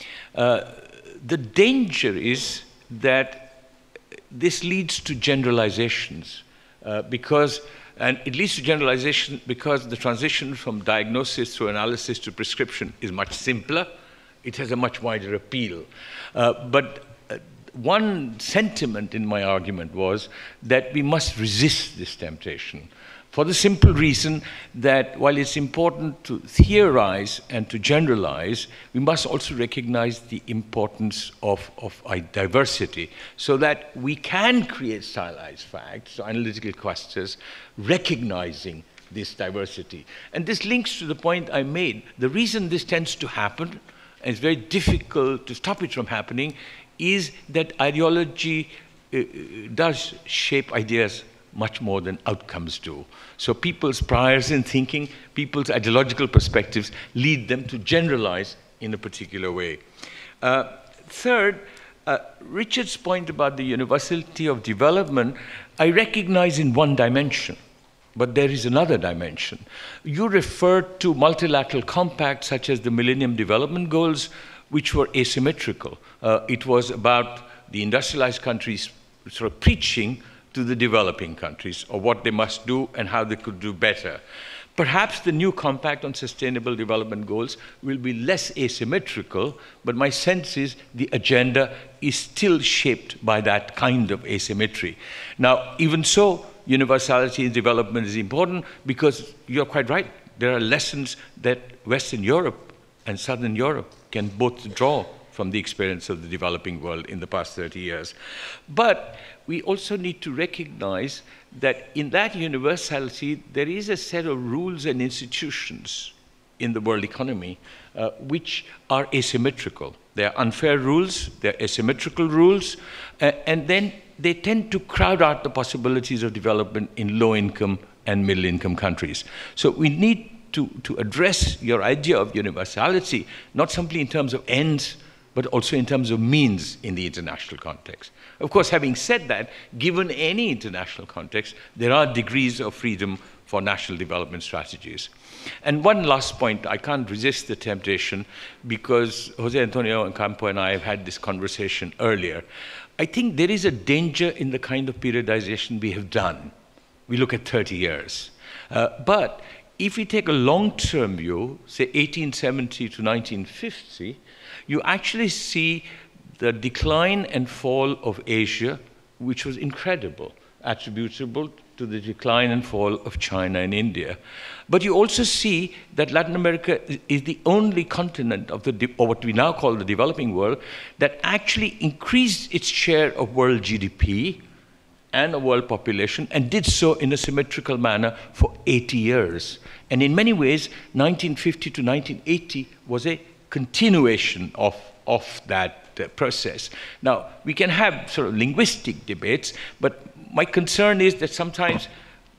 Speaker 6: Uh, the danger is that this leads to generalizations uh, because, and it leads to generalization because the transition from diagnosis through analysis to prescription is much simpler. It has a much wider appeal. Uh, but uh, one sentiment in my argument was that we must resist this temptation, for the simple reason that while it's important to theorize and to generalize, we must also recognize the importance of, of diversity so that we can create stylized facts, so analytical clusters, recognizing this diversity. And this links to the point I made. The reason this tends to happen, and it's very difficult to stop it from happening, is that ideology uh, does shape ideas much more than outcomes do. So people's priors in thinking, people's ideological perspectives lead them to generalize in a particular way. Uh, third, uh, Richard's point about the universality of development, I recognize in one dimension, but there is another dimension. You referred to multilateral compacts such as the Millennium Development Goals, which were asymmetrical. Uh, it was about the industrialized countries sort of preaching to the developing countries, or what they must do and how they could do better. Perhaps the new Compact on Sustainable Development Goals will be less asymmetrical, but my sense is the agenda is still shaped by that kind of asymmetry. Now, even so, universality in development is important because you're quite right. There are lessons that Western Europe and Southern Europe can both draw from the experience of the developing world in the past thirty years. But we also need to recognize that in that universality, there is a set of rules and institutions in the world economy uh, which are asymmetrical. They are unfair rules, they're asymmetrical rules, uh, and then they tend to crowd out the possibilities of development in low-income and middle-income countries. So we need to, to address your idea of universality, not simply in terms of ends, but also in terms of means in the international context. Of course, having said that, given any international context, there are degrees of freedom for national development strategies. And one last point, I can't resist the temptation, because Jose Antonio Ocampo and I have had this conversation earlier. I think there is a danger in the kind of periodization we have done. We look at thirty years. Uh, but if we take a long-term view, say eighteen seventy to nineteen fifty, you actually see the decline and fall of Asia, which was incredible, attributable to the decline and fall of China and India. But you also see that Latin America is the only continent of the, or what we now call the developing world, that actually increased its share of world G D P and of world population, and did so in a symmetrical manner for eighty years. And in many ways, nineteen fifty to nineteen eighty was a continuation of, of that uh, process. Now, we can have sort of linguistic debates, but my concern is that sometimes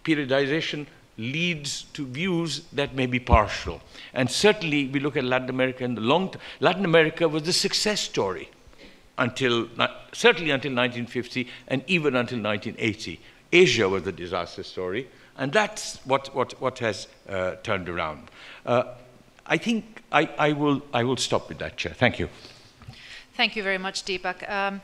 Speaker 6: periodization leads to views that may be partial. And certainly, we look at Latin America in the long term. Latin America was the success story until, certainly until nineteen fifty, and even until nineteen eighty. Asia was the disaster story, and that's what, what, what has uh, turned around. Uh, I think I, I, will, I will stop with that, Chair. Thank you.
Speaker 1: Thank you very much, Deepak. Um,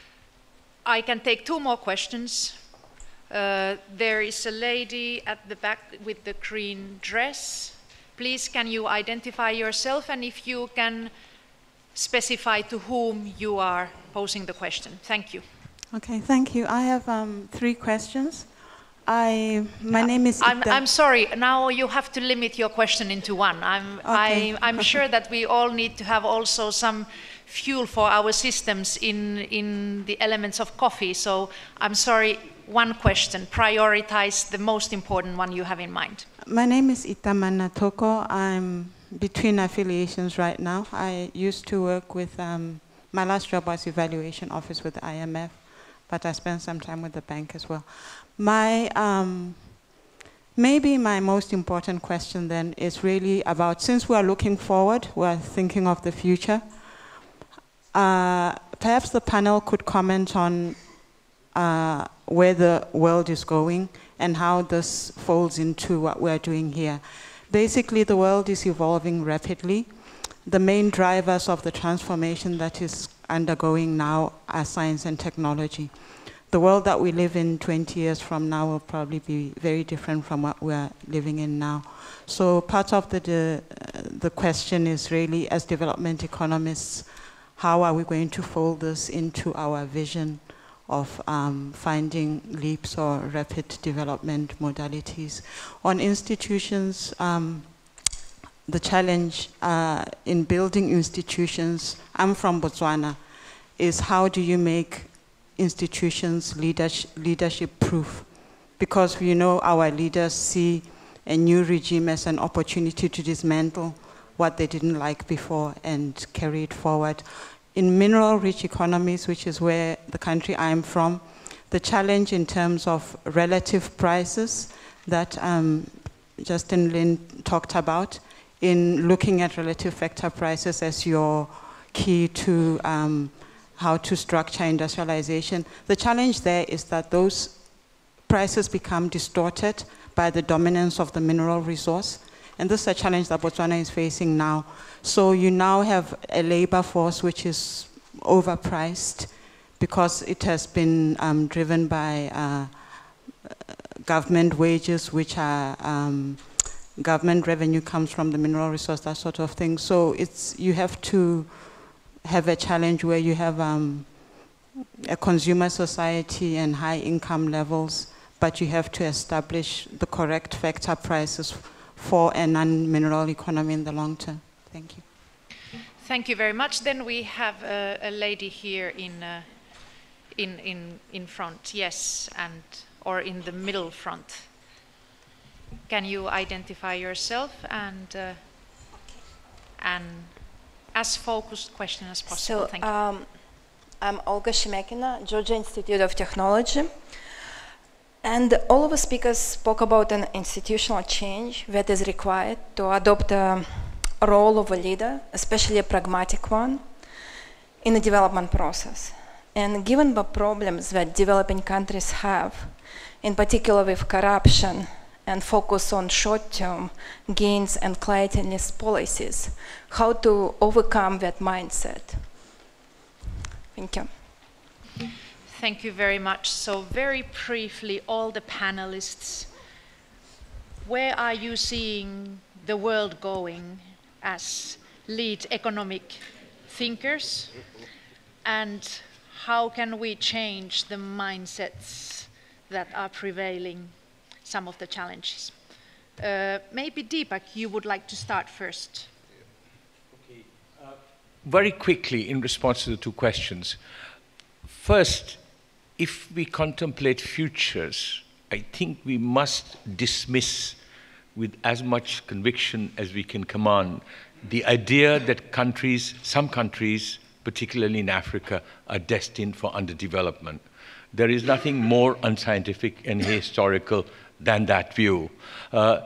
Speaker 1: I can take two more questions. Uh, there is a lady at the back with the green dress. Please, can you identify yourself, and if you can specify to whom you are posing the question. Thank you.
Speaker 10: Okay, thank you. I have um, three questions. I, my uh, name is
Speaker 1: I'm, I'm sorry, now you have to limit your question into one. I'm,
Speaker 10: okay.
Speaker 1: I, I'm sure that we all need to have also some fuel for our systems in, in the elements of coffee, so I'm sorry, one question. Prioritize the most important one you have in mind.
Speaker 10: My name is Itamana Toko. I'm between affiliations right now. I used to work with, um, my last job was evaluation office with the I M F, but I spent some time with the bank as well. My, um, maybe my most important question then is really about, since we are looking forward, we are thinking of the future, uh, perhaps the panel could comment on uh, where the world is going and how this folds into what we're doing here. Basically, the world is evolving rapidly. The main drivers of the transformation that is undergoing now are science and technology. The world that we live in twenty years from now will probably be very different from what we're living in now. So part of the, the, the question is really, as development economists, how are we going to fold this into our vision of um, finding leaps or rapid development modalities? On institutions, um, the challenge uh, in building institutions, I'm from Botswana, is how do you make institutions leadership, leadership proof? Because we know our leaders see a new regime as an opportunity to dismantle what they didn't like before and carry it forward. In mineral-rich economies, which is where the country I'm from, the challenge in terms of relative prices that um, Justin Lin talked about, in looking at relative factor prices as your key to um, how to structure industrialization. The challenge there is that those prices become distorted by the dominance of the mineral resource. And this is a challenge that Botswana is facing now. So you now have a labor force which is overpriced because it has been um, driven by uh, government wages, which are, um, government revenue comes from the mineral resource, that sort of thing. So it's, you have to have a challenge where you have um, a consumer society and high income levels, but you have to establish the correct factor prices for a non-mineral economy in the long term. Thank you.
Speaker 1: Thank you very much. Then we have a, a lady here in, uh, in, in, in front, yes, and or in the middle front. Can you identify yourself and, uh, and as focused question as possible?
Speaker 11: So,
Speaker 1: Thank you.
Speaker 11: Um, I'm Olga Shemekina, Georgia Institute of Technology. And all of the speakers spoke about an institutional change that is required to adopt a role of a leader, especially a pragmatic one, in the development process. And given the problems that developing countries have, in particular with corruption and focus on short-term gains and clientelist policies, how to overcome that mindset? Thank you.
Speaker 1: Thank you very much. So very briefly, all the panelists, where are you seeing the world going as lead economic thinkers? And how can we change the mindsets that are prevailing some of the challenges? Uh, maybe Deepak, you would like to start first.
Speaker 6: Okay. Uh, very quickly, in response to the two questions. First, if we contemplate futures, I think we must dismiss with as much conviction as we can command the idea that countries, some countries, particularly in Africa, are destined for underdevelopment. There is nothing more unscientific and historical than that view. Uh,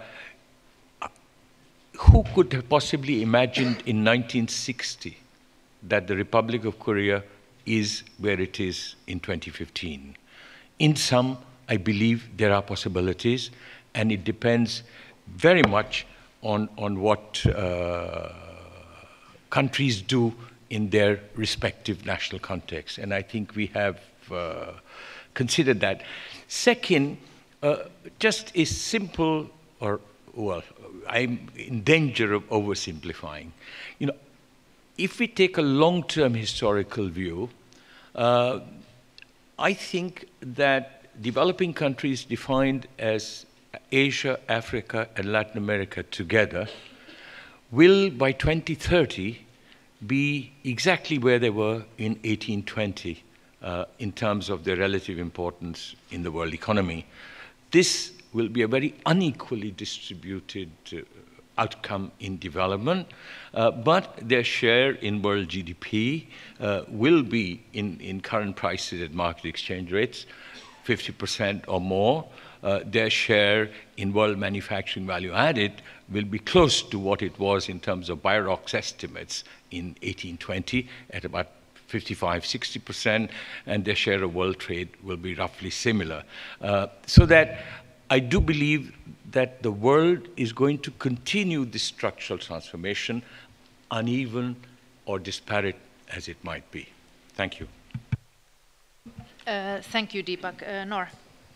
Speaker 6: who could have possibly imagined in nineteen sixty that the Republic of Korea is where it is in twenty fifteen? In some, I believe there are possibilities, and it depends very much on, on what uh, countries do in their respective national context. And I think we have uh, considered that. Second, uh, just a simple, or, well, I'm in danger of oversimplifying. You know, if we take a long-term historical view, uh, I think that developing countries defined as Asia, Africa, and Latin America together will, by twenty thirty, be exactly where they were in eighteen twenty uh, in terms of their relative importance in the world economy. This will be a very unequally distributed uh, outcome in development, uh, but their share in world G D P uh, will be, in, in current prices at market exchange rates, fifty percent or more. Uh, their share in world manufacturing value added will be close to what it was in terms of BIROC's estimates in eighteen twenty at about fifty-five, sixty percent, and their share of world trade will be roughly similar. Uh, so that I do believe that the world is going to continue this structural transformation, uneven or disparate as it might be. Thank you.
Speaker 1: Uh, thank you, Deepak. Uh, Nora.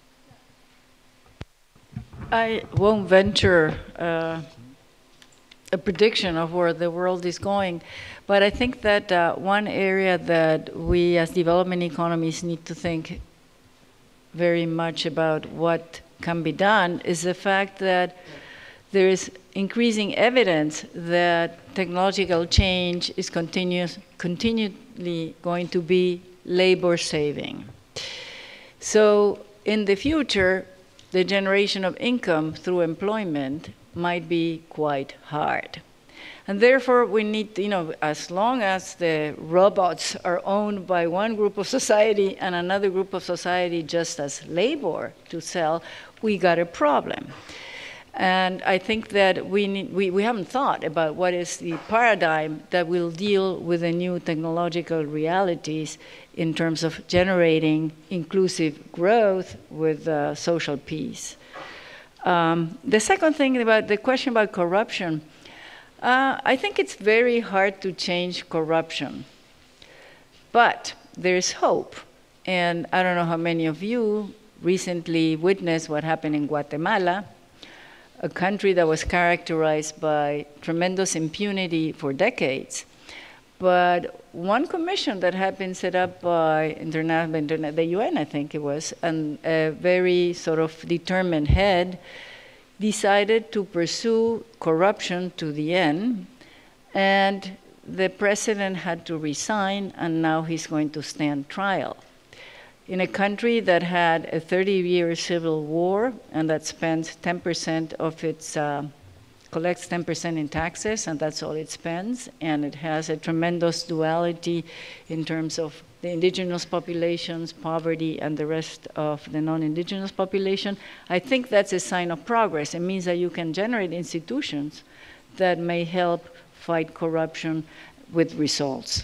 Speaker 5: I won't venture uh, a prediction of where the world is going, but I think that uh, one area that we as development economies need to think very much about what can be done is the fact that there is increasing evidence that technological change is continuous, continually going to be labor saving. So in the future, the generation of income through employment might be quite hard. And therefore, we need, you know, as long as the robots are owned by one group of society and another group of society just as labor to sell, we got a problem. And I think that we, need, we, we haven't thought about what is the paradigm that will deal with the new technological realities in terms of generating inclusive growth with uh, social peace. Um, the second thing about the question about corruption, uh, I think it's very hard to change corruption, but there's hope. And I don't know how many of you recently witnessed what happened in Guatemala, a country that was characterized by tremendous impunity for decades. But one commission that had been set up by internet, the U N, I think it was, and a very sort of determined head decided to pursue corruption to the end, and the president had to resign, and now he's going to stand trial. In a country that had a thirty-year civil war and that spends ten percent of its uh, collects ten percent in taxes, and that's all it spends, and it has a tremendous duality in terms of the indigenous populations, poverty, and the rest of the non-indigenous population. I think that's a sign of progress. It means that you can generate institutions that may help fight corruption with results.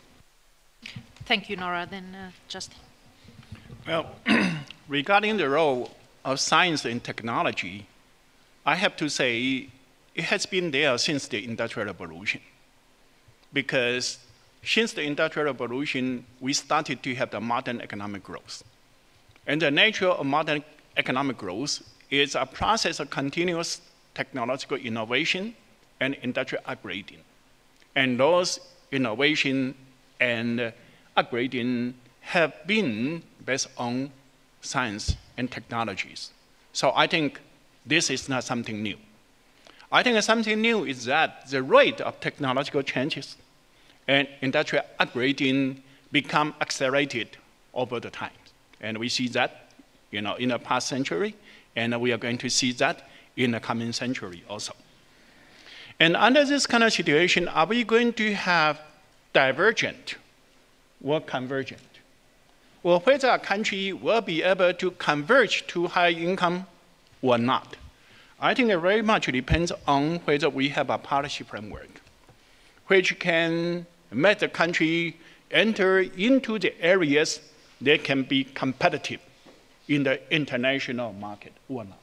Speaker 1: Thank you, Nora. Then uh, Justin.
Speaker 3: Well, regarding the role of science and technology, I have to say it has been there since the Industrial Revolution. Because since the Industrial Revolution, we started to have the modern economic growth. And the nature of modern economic growth is a process of continuous technological innovation and industrial upgrading. And those innovation and upgrading have been based on science and technologies. So I think this is not something new. I think something new is that the rate of technological changes and industrial upgrading become accelerated over the time. And we see that, you know, in the past century, and we are going to see that in the coming century also. And under this kind of situation, are we going to have divergent or convergent? Well, whether a country will be able to converge to high income or not? I think it very much depends on whether we have a policy framework which can make the country enter into the areas that can be competitive in the international market or not.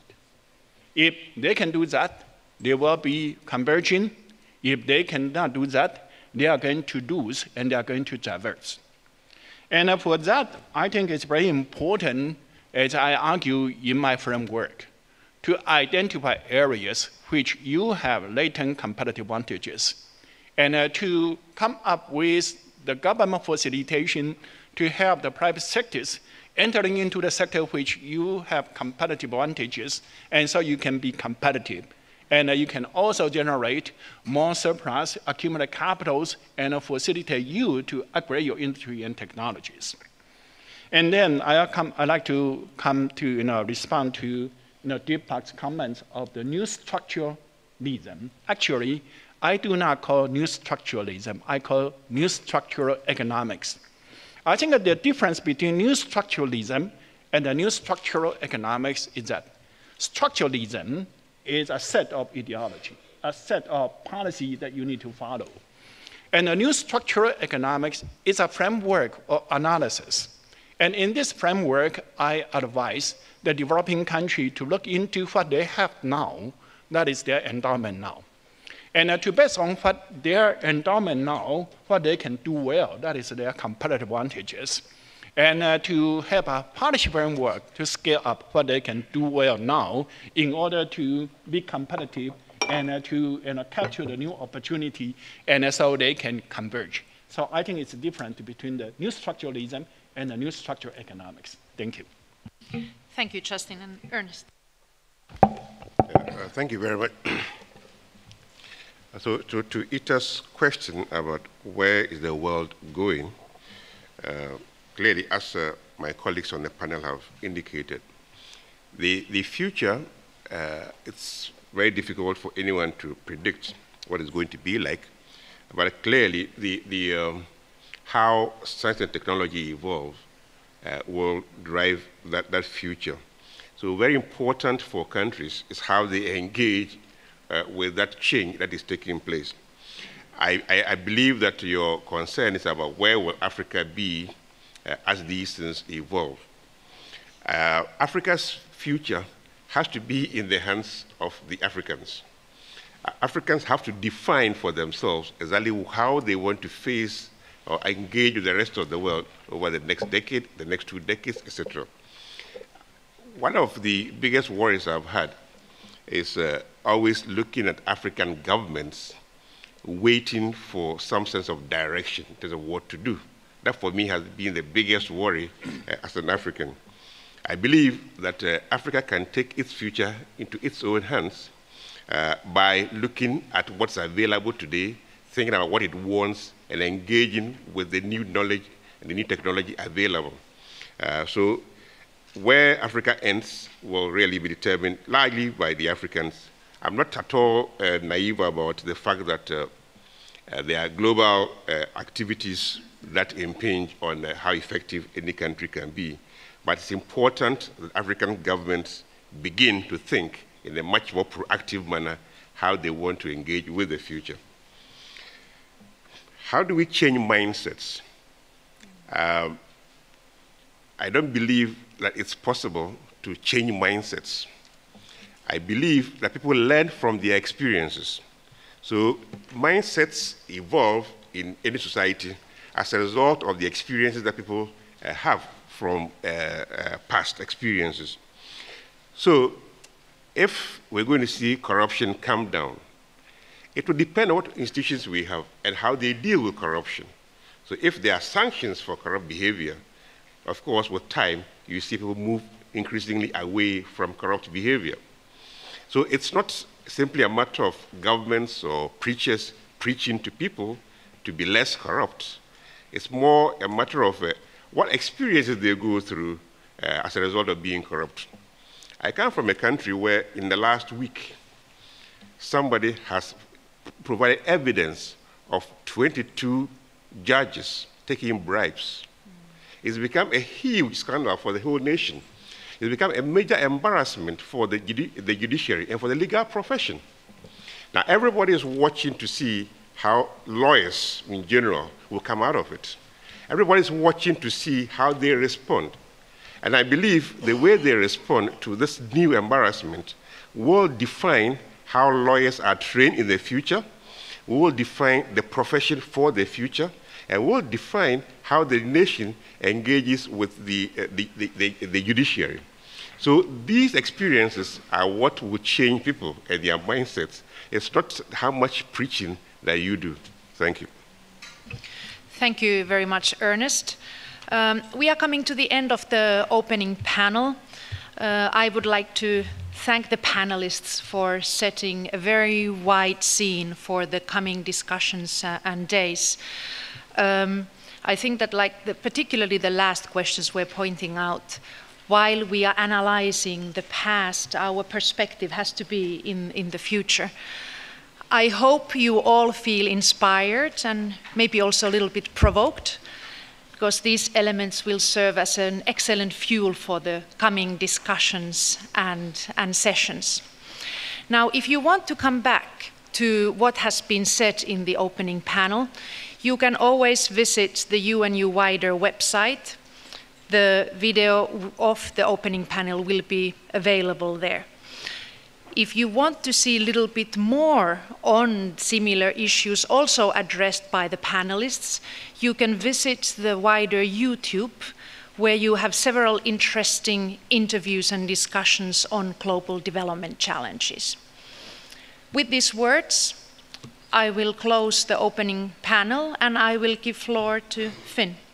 Speaker 3: If they can do that, there will be convergence. If they cannot do that, they are going to lose and they are going to diverse. And for that, I think it's very important, as I argue in my framework, to identify areas which you have latent competitive advantages, and uh, to come up with the government facilitation to help the private sectors entering into the sector which you have competitive advantages, and so you can be competitive. And uh, you can also generate more surplus, accumulate capitals, and uh, facilitate you to upgrade your industry and technologies. And then I come, I'd like to come to you know, respond to you know, Deepak's comments of the new structuralism. Actually, I do not call new structuralism, I call new structural economics. I think that the difference between new structuralism and the new structural economics is that structuralism is a set of ideology, a set of policy that you need to follow. And the new structural economics is a framework of analysis. And in this framework, I advise the developing country to look into what they have now, that is their endowment now. And uh, to base on what their endowment now, what they can do well, that is their competitive advantages. And uh, to have a policy framework to scale up what they can do well now in order to be competitive and uh, to you know, capture the new opportunity, and uh, so they can converge. So I think it's different between the new structuralism and the new structural economics. Thank you.
Speaker 1: Thank you, Justin and Ernest.
Speaker 2: Uh, thank you very much. So to, to Ita's question about where is the world going, uh, clearly, as uh, my colleagues on the panel have indicated, the, the future, uh, it's very difficult for anyone to predict what it's going to be like, but clearly the, the, um, how science and technology evolve uh, will drive that, that future. So very important for countries is how they engage uh, with that change that is taking place. I, I, I believe that your concern is about where will Africa be uh, as these things evolve. Uh, Africa's future has to be in the hands of the Africans. Uh, Africans have to define for themselves exactly how they want to face or engage with the rest of the world over the next decade, the next two decades, et cetera. One of the biggest worries I've had is uh, always looking at African governments waiting for some sense of direction in terms of what to do. That, for me, has been the biggest worry uh, as an African. I believe that uh, Africa can take its future into its own hands uh, by looking at what's available today, thinking about what it wants, and engaging with the new knowledge and the new technology available. Uh, so where Africa ends will really be determined largely by the Africans. I'm not at all uh, naive about the fact that uh, uh, there are global uh, activities that impinge on uh, how effective any country can be. But it's important that African governments begin to think in a much more proactive manner how they want to engage with the future. How do we change mindsets? Um, I don't believe that it's possible to change mindsets. I believe that people learn from their experiences. So mindsets evolve in any society as a result of the experiences that people uh, have from uh, uh, past experiences. So if we're going to see corruption come down, it will depend on what institutions we have and how they deal with corruption. So if there are sanctions for corrupt behavior, of course, with time, you see people move increasingly away from corrupt behavior. So it's not simply a matter of governments or preachers preaching to people to be less corrupt. It's more a matter of uh, what experiences they go through uh, as a result of being corrupt. I come from a country where in the last week, somebody has provided evidence of twenty-two judges taking bribes. It's become a huge scandal for the whole nation. It's become a major embarrassment for the, judi the judiciary and for the legal profession. Now, everybody is watching to see how lawyers in general will come out of it. Everybody is watching to see how they respond. And I believe the way they respond to this new embarrassment will define how lawyers are trained in the future, will define the profession for the future, and will define how the nation engages with the, uh, the, the, the, the judiciary. So these experiences are what will change people and their mindsets. It's not how much preaching that you do. Thank you.
Speaker 1: Thank you very much, Ernest. Um, we are coming to the end of the opening panel. Uh, I would like to thank the panelists for setting a very wide scene for the coming discussions uh, and days. Um, I think that, like the, particularly the last questions were pointing out, while we are analyzing the past, our perspective has to be in, in the future. I hope you all feel inspired and maybe also a little bit provoked, because these elements will serve as an excellent fuel for the coming discussions and, and sessions. Now, if you want to come back to what has been said in the opening panel, you can always visit the U N U Wider website. The video of the opening panel will be available there. If you want to see a little bit more on similar issues also addressed by the panelists, you can visit the Wider YouTube, where you have several interesting interviews and discussions on global development challenges. With these words, I will close the opening panel and I will give floor to Finn.